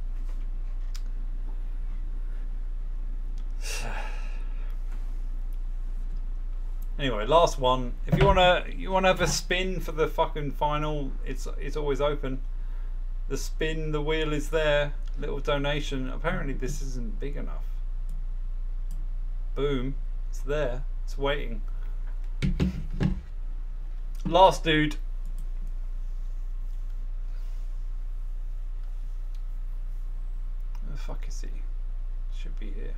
Anyway, last one. If you wanna you wanna have a spin for the fucking final, it's it's always open. The spin, the wheel is there. Little donation. Apparently this isn't big enough. Boom. It's there. It's waiting. Last dude. the fuck is he? Should be here.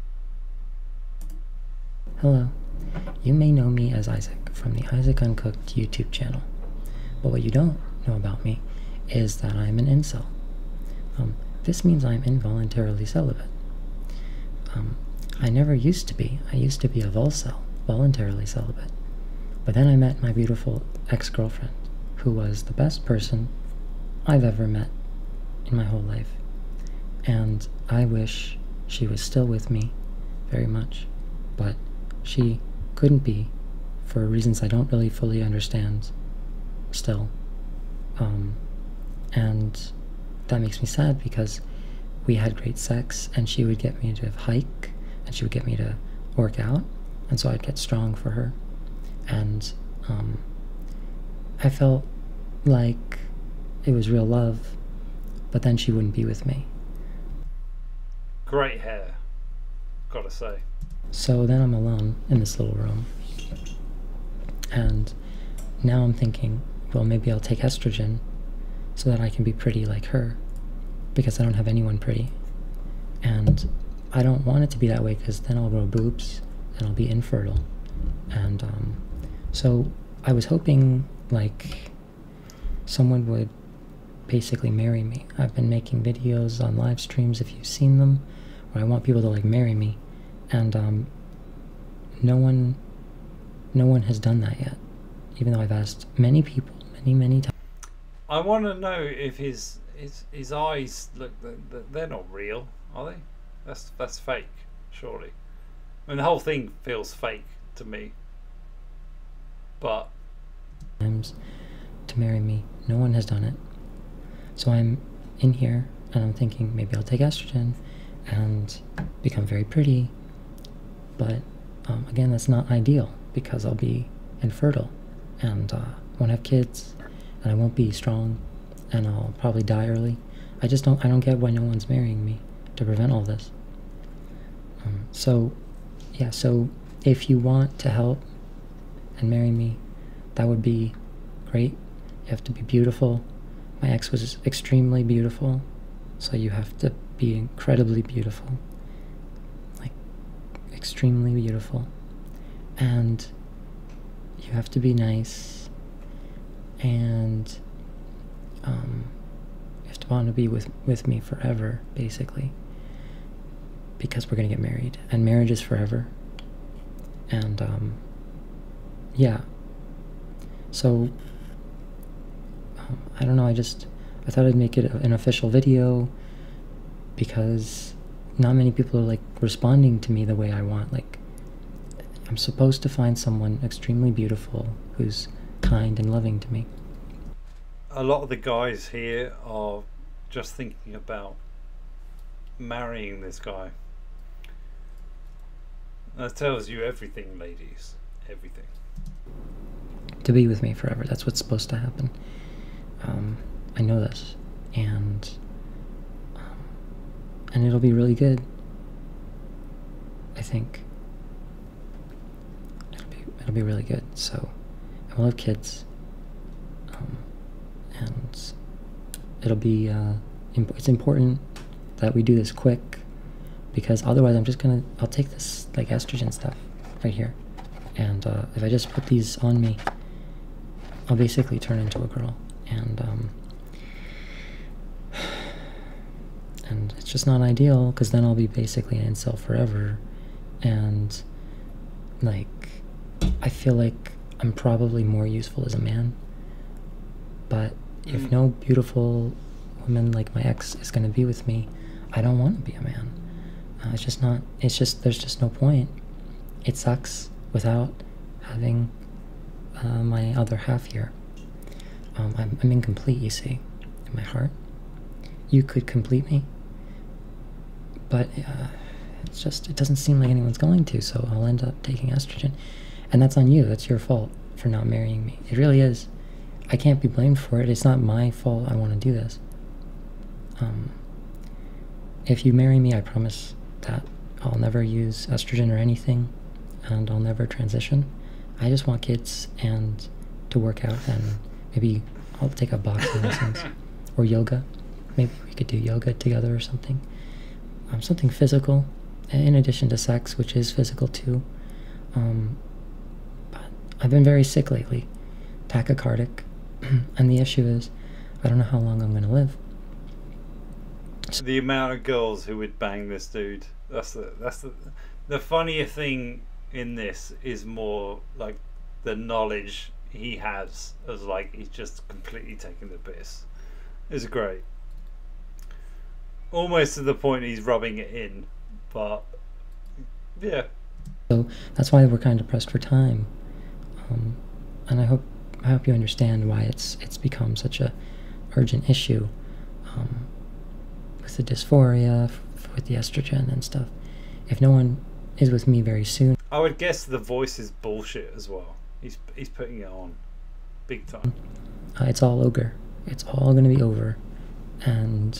Hello. You may know me as Isaac from the Isaac Uncooked YouTube channel. But what you don't know about me is that I'm an incel. Um, this means I'm involuntarily celibate. Um, I never used to be. I used to be a volcel, voluntarily celibate. But then I met my beautiful ex-girlfriend, who was the best person I've ever met in my whole life. And I wish she was still with me very much. But she couldn't be, for reasons I don't really fully understand still. Um, and that makes me sad because we had great sex, and she would get me to hike, and she would get me to work out, and so I'd get strong for her. And um, I felt like it was real love, but then she wouldn't be with me. Great hair, gotta say. So then I'm alone in this little room, and now I'm thinking, well, maybe I'll take estrogen so that I can be pretty like her, because I don't have anyone pretty. And I don't want it to be that way, because then I'll grow boobs and I'll be infertile. And um, so I was hoping like someone would basically marry me. I've been making videos on live streams, if you've seen them, where I want people to like marry me, and um, no one no one has done that yet, even though I've asked many people many many times. I want to know if his his his eyes look, they're not real, are they? That's that's fake, surely. I mean, the whole thing feels fake to me. But times to marry me, no one has done it. So I'm in here and I'm thinking maybe I'll take estrogen and become very pretty, but um, again, that's not ideal because I'll be infertile and uh, won't have kids, and I won't be strong, and I'll probably die early. I just don't I don't get why no one's marrying me to prevent all this. Um, so yeah, so if you want to help and marry me, that would be great. You have to be beautiful. My ex was extremely beautiful, so you have to be incredibly beautiful, like extremely beautiful, and you have to be nice, and um, you have to want to be with, with me forever, basically, because we're gonna get married, and marriage is forever. And um, yeah, so um, I don't know, I just I thought I'd make it an official video because not many people are like responding to me the way I want. Like, I'm supposed to find someone extremely beautiful who's kind and loving to me. a lot of the guys here are just thinking about marrying this guy. That tells you everything, ladies. Everything. To be with me forever. That's what's supposed to happen. Um, I know this. And um, and it'll be really good. I think. It'll be, it'll be really good. So, and we'll have kids. Um, and it'll be, uh, imp it's important that we do this quick, because otherwise I'm just gonna, I'll take this, like, estrogen stuff right here. And uh, if I just put these on me, I'll basically turn into a girl. And, um, and it's just not ideal, because then I'll be basically an incel forever. And, like, I feel like I'm probably more useful as a man. But if Mm. no beautiful woman like my ex is going to be with me, I don't want to be a man. Uh, it's just not, it's just, there's just no point. It sucks without having uh, my other half here. Um, I'm, I'm incomplete, you see, in my heart. You could complete me, but uh, it's just, it doesn't seem like anyone's going to, so I'll end up taking estrogen. And that's on you. That's your fault for not marrying me. It really is. I can't be blamed for it. It's not my fault I want to do this. Um, if you marry me, I promise that I'll never use estrogen or anything, and I'll never transition. I just want kids and to work out, and maybe I'll take up boxing lessons or yoga. Maybe we could do yoga together or something. um, something physical, in addition to sex, which is physical too. Um, but I've been very sick lately, tachycardic, and the issue is, I don't know how long I'm going to live. The amount of girls who would bang this dude. That's the that's the the funnier thing in this is more like the knowledge he has as like he's just completely taking the piss. It's great. Almost to the point he's rubbing it in, but yeah. So that's why we're kind of pressed for time, um, and I hope I hope you understand why it's it's become such a urgent issue. Um, with the dysphoria, f with the estrogen and stuff. If no one is with me very soon, I would guess the voice is bullshit as well. He's he's putting it on, big time. Uh, it's all over. It's all going to be over, and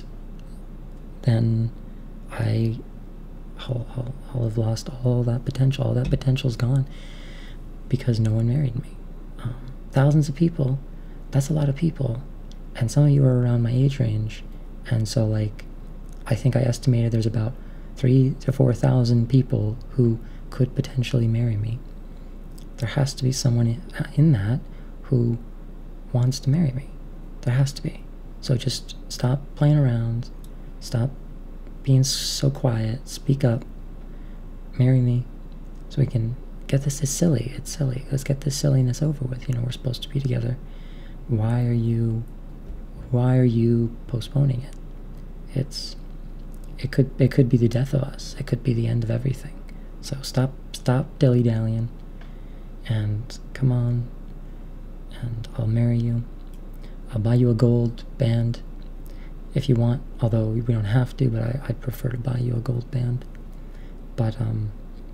then I, I'll, I'll, I'll have lost all that potential. All that potential's gone because no one married me. Um, thousands of people. That's a lot of people, and some of you are around my age range, and so like. I think I estimated there's about three to four thousand people who could potentially marry me. There has to be someone in that who wants to marry me. There has to be. So just stop playing around. Stop being so quiet. Speak up. Marry me so we can get this. It's silly. It's silly. Let's get this silliness over with. You know, we're supposed to be together. Why are you, why are you postponing it? It's... It could it could be the death of us. It could be the end of everything. So stop stop dilly-dallying and come on, and I'll marry you. I'll buy you a gold band if you want, although we don't have to, but I, I'd prefer to buy you a gold band. But um,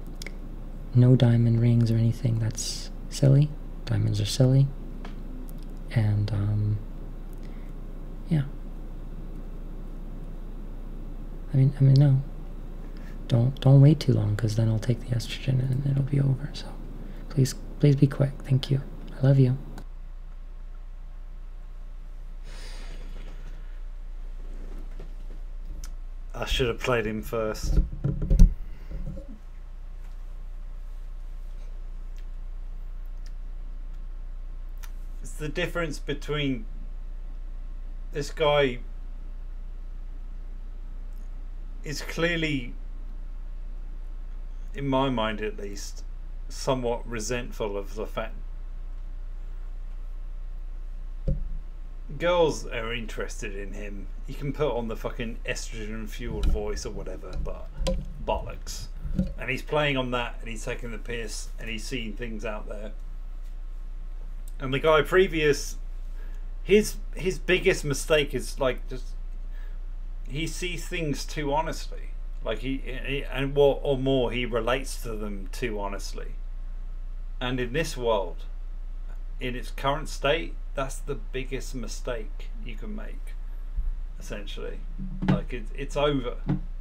no diamond rings or anything. That's silly. Diamonds are silly. And um, yeah. I mean, I mean, no. Don't don't wait too long, because then I'll take the estrogen and it'll be over. So, please, please be quick. Thank you. I love you. I should have played him first. It's the difference between this guy is clearly, in my mind at least, somewhat resentful of the fact girls are interested in him. He can put on the fucking estrogen fueled voice or whatever, but bollocks. And he's playing on that, and he's taking the piss, and he's seeing things out there. And the guy previous, his his biggest mistake is like just he sees things too honestly. Like he, he and what or more he relates to them too honestly. And in this world, in its current state, that's the biggest mistake you can make. Essentially, like it, it's over.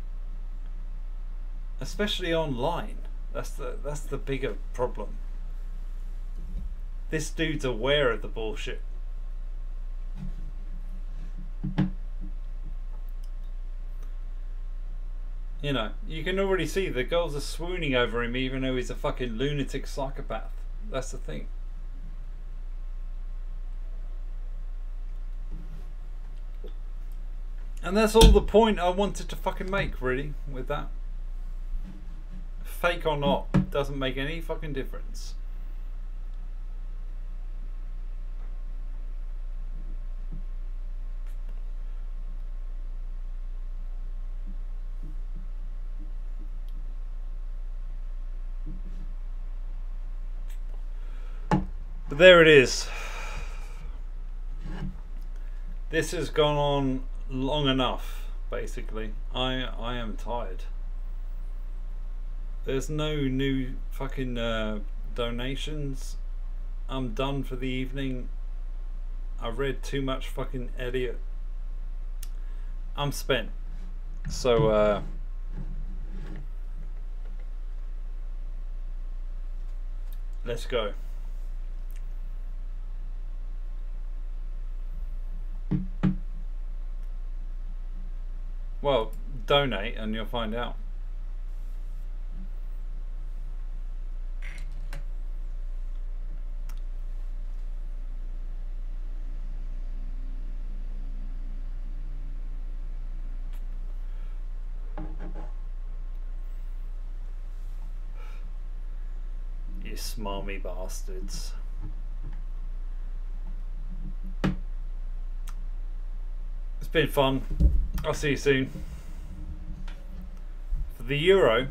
Especially online, that's the that's the bigger problem. This dude's aware of the bullshit. You know, you can already see the girls are swooning over him, even though he's a fucking lunatic psychopath. That's the thing. And that's all the point I wanted to fucking make, really, with that. Fake or not, doesn't make any fucking difference. But there it is. This has gone on long enough, basically. I I am tired. There's no new fucking uh, donations. I'm done for the evening. I read too much fucking Elliot. I'm spent. So uh let's go. Well, donate and you'll find out. You smarmy bastards. It's been fun. I'll see you soon. For the Euro,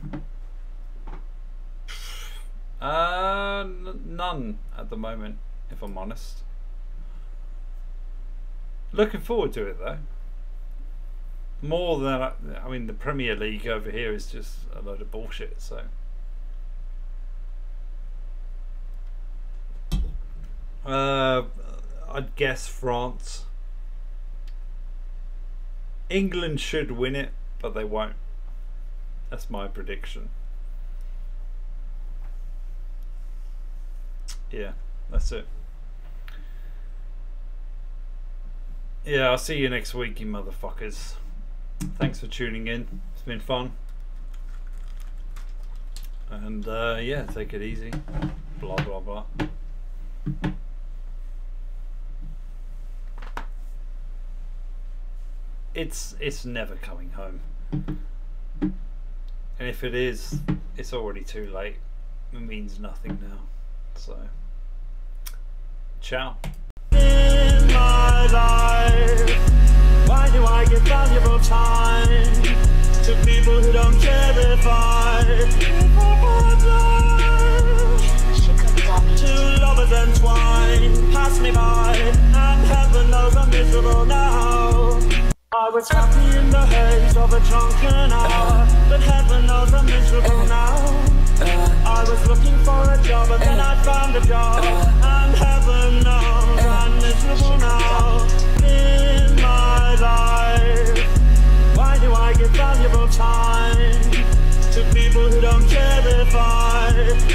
uh, n none at the moment, if I'm honest. Looking forward to it though. More than, I mean, the Premier League over here is just a load of bullshit, so. Uh, I'd guess France. England should win it, but they won't. That's my prediction. Yeah, that's it. Yeah, I'll see you next week, you motherfuckers. Thanks for tuning in. It's been fun. And uh, yeah, take it easy. Blah, blah, blah. It's it's never coming home, and if it is, it's already too late. It means nothing now. So, ciao. In my life, why do I give valuable time to people who don't care if I two lovers entwined, pass me by, and heaven knows I'm miserable now. I was happy in the haze of a drunken hour, but heaven knows I'm miserable now. I was looking for a job, but then I found a job, and heaven knows I'm miserable now. In my life, why do I give valuable time to people who don't care if I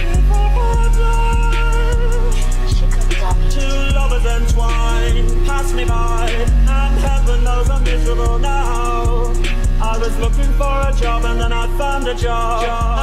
two lovers entwined, pass me by, and heaven knows I'm miserable now. I was looking for a job and then I found a job.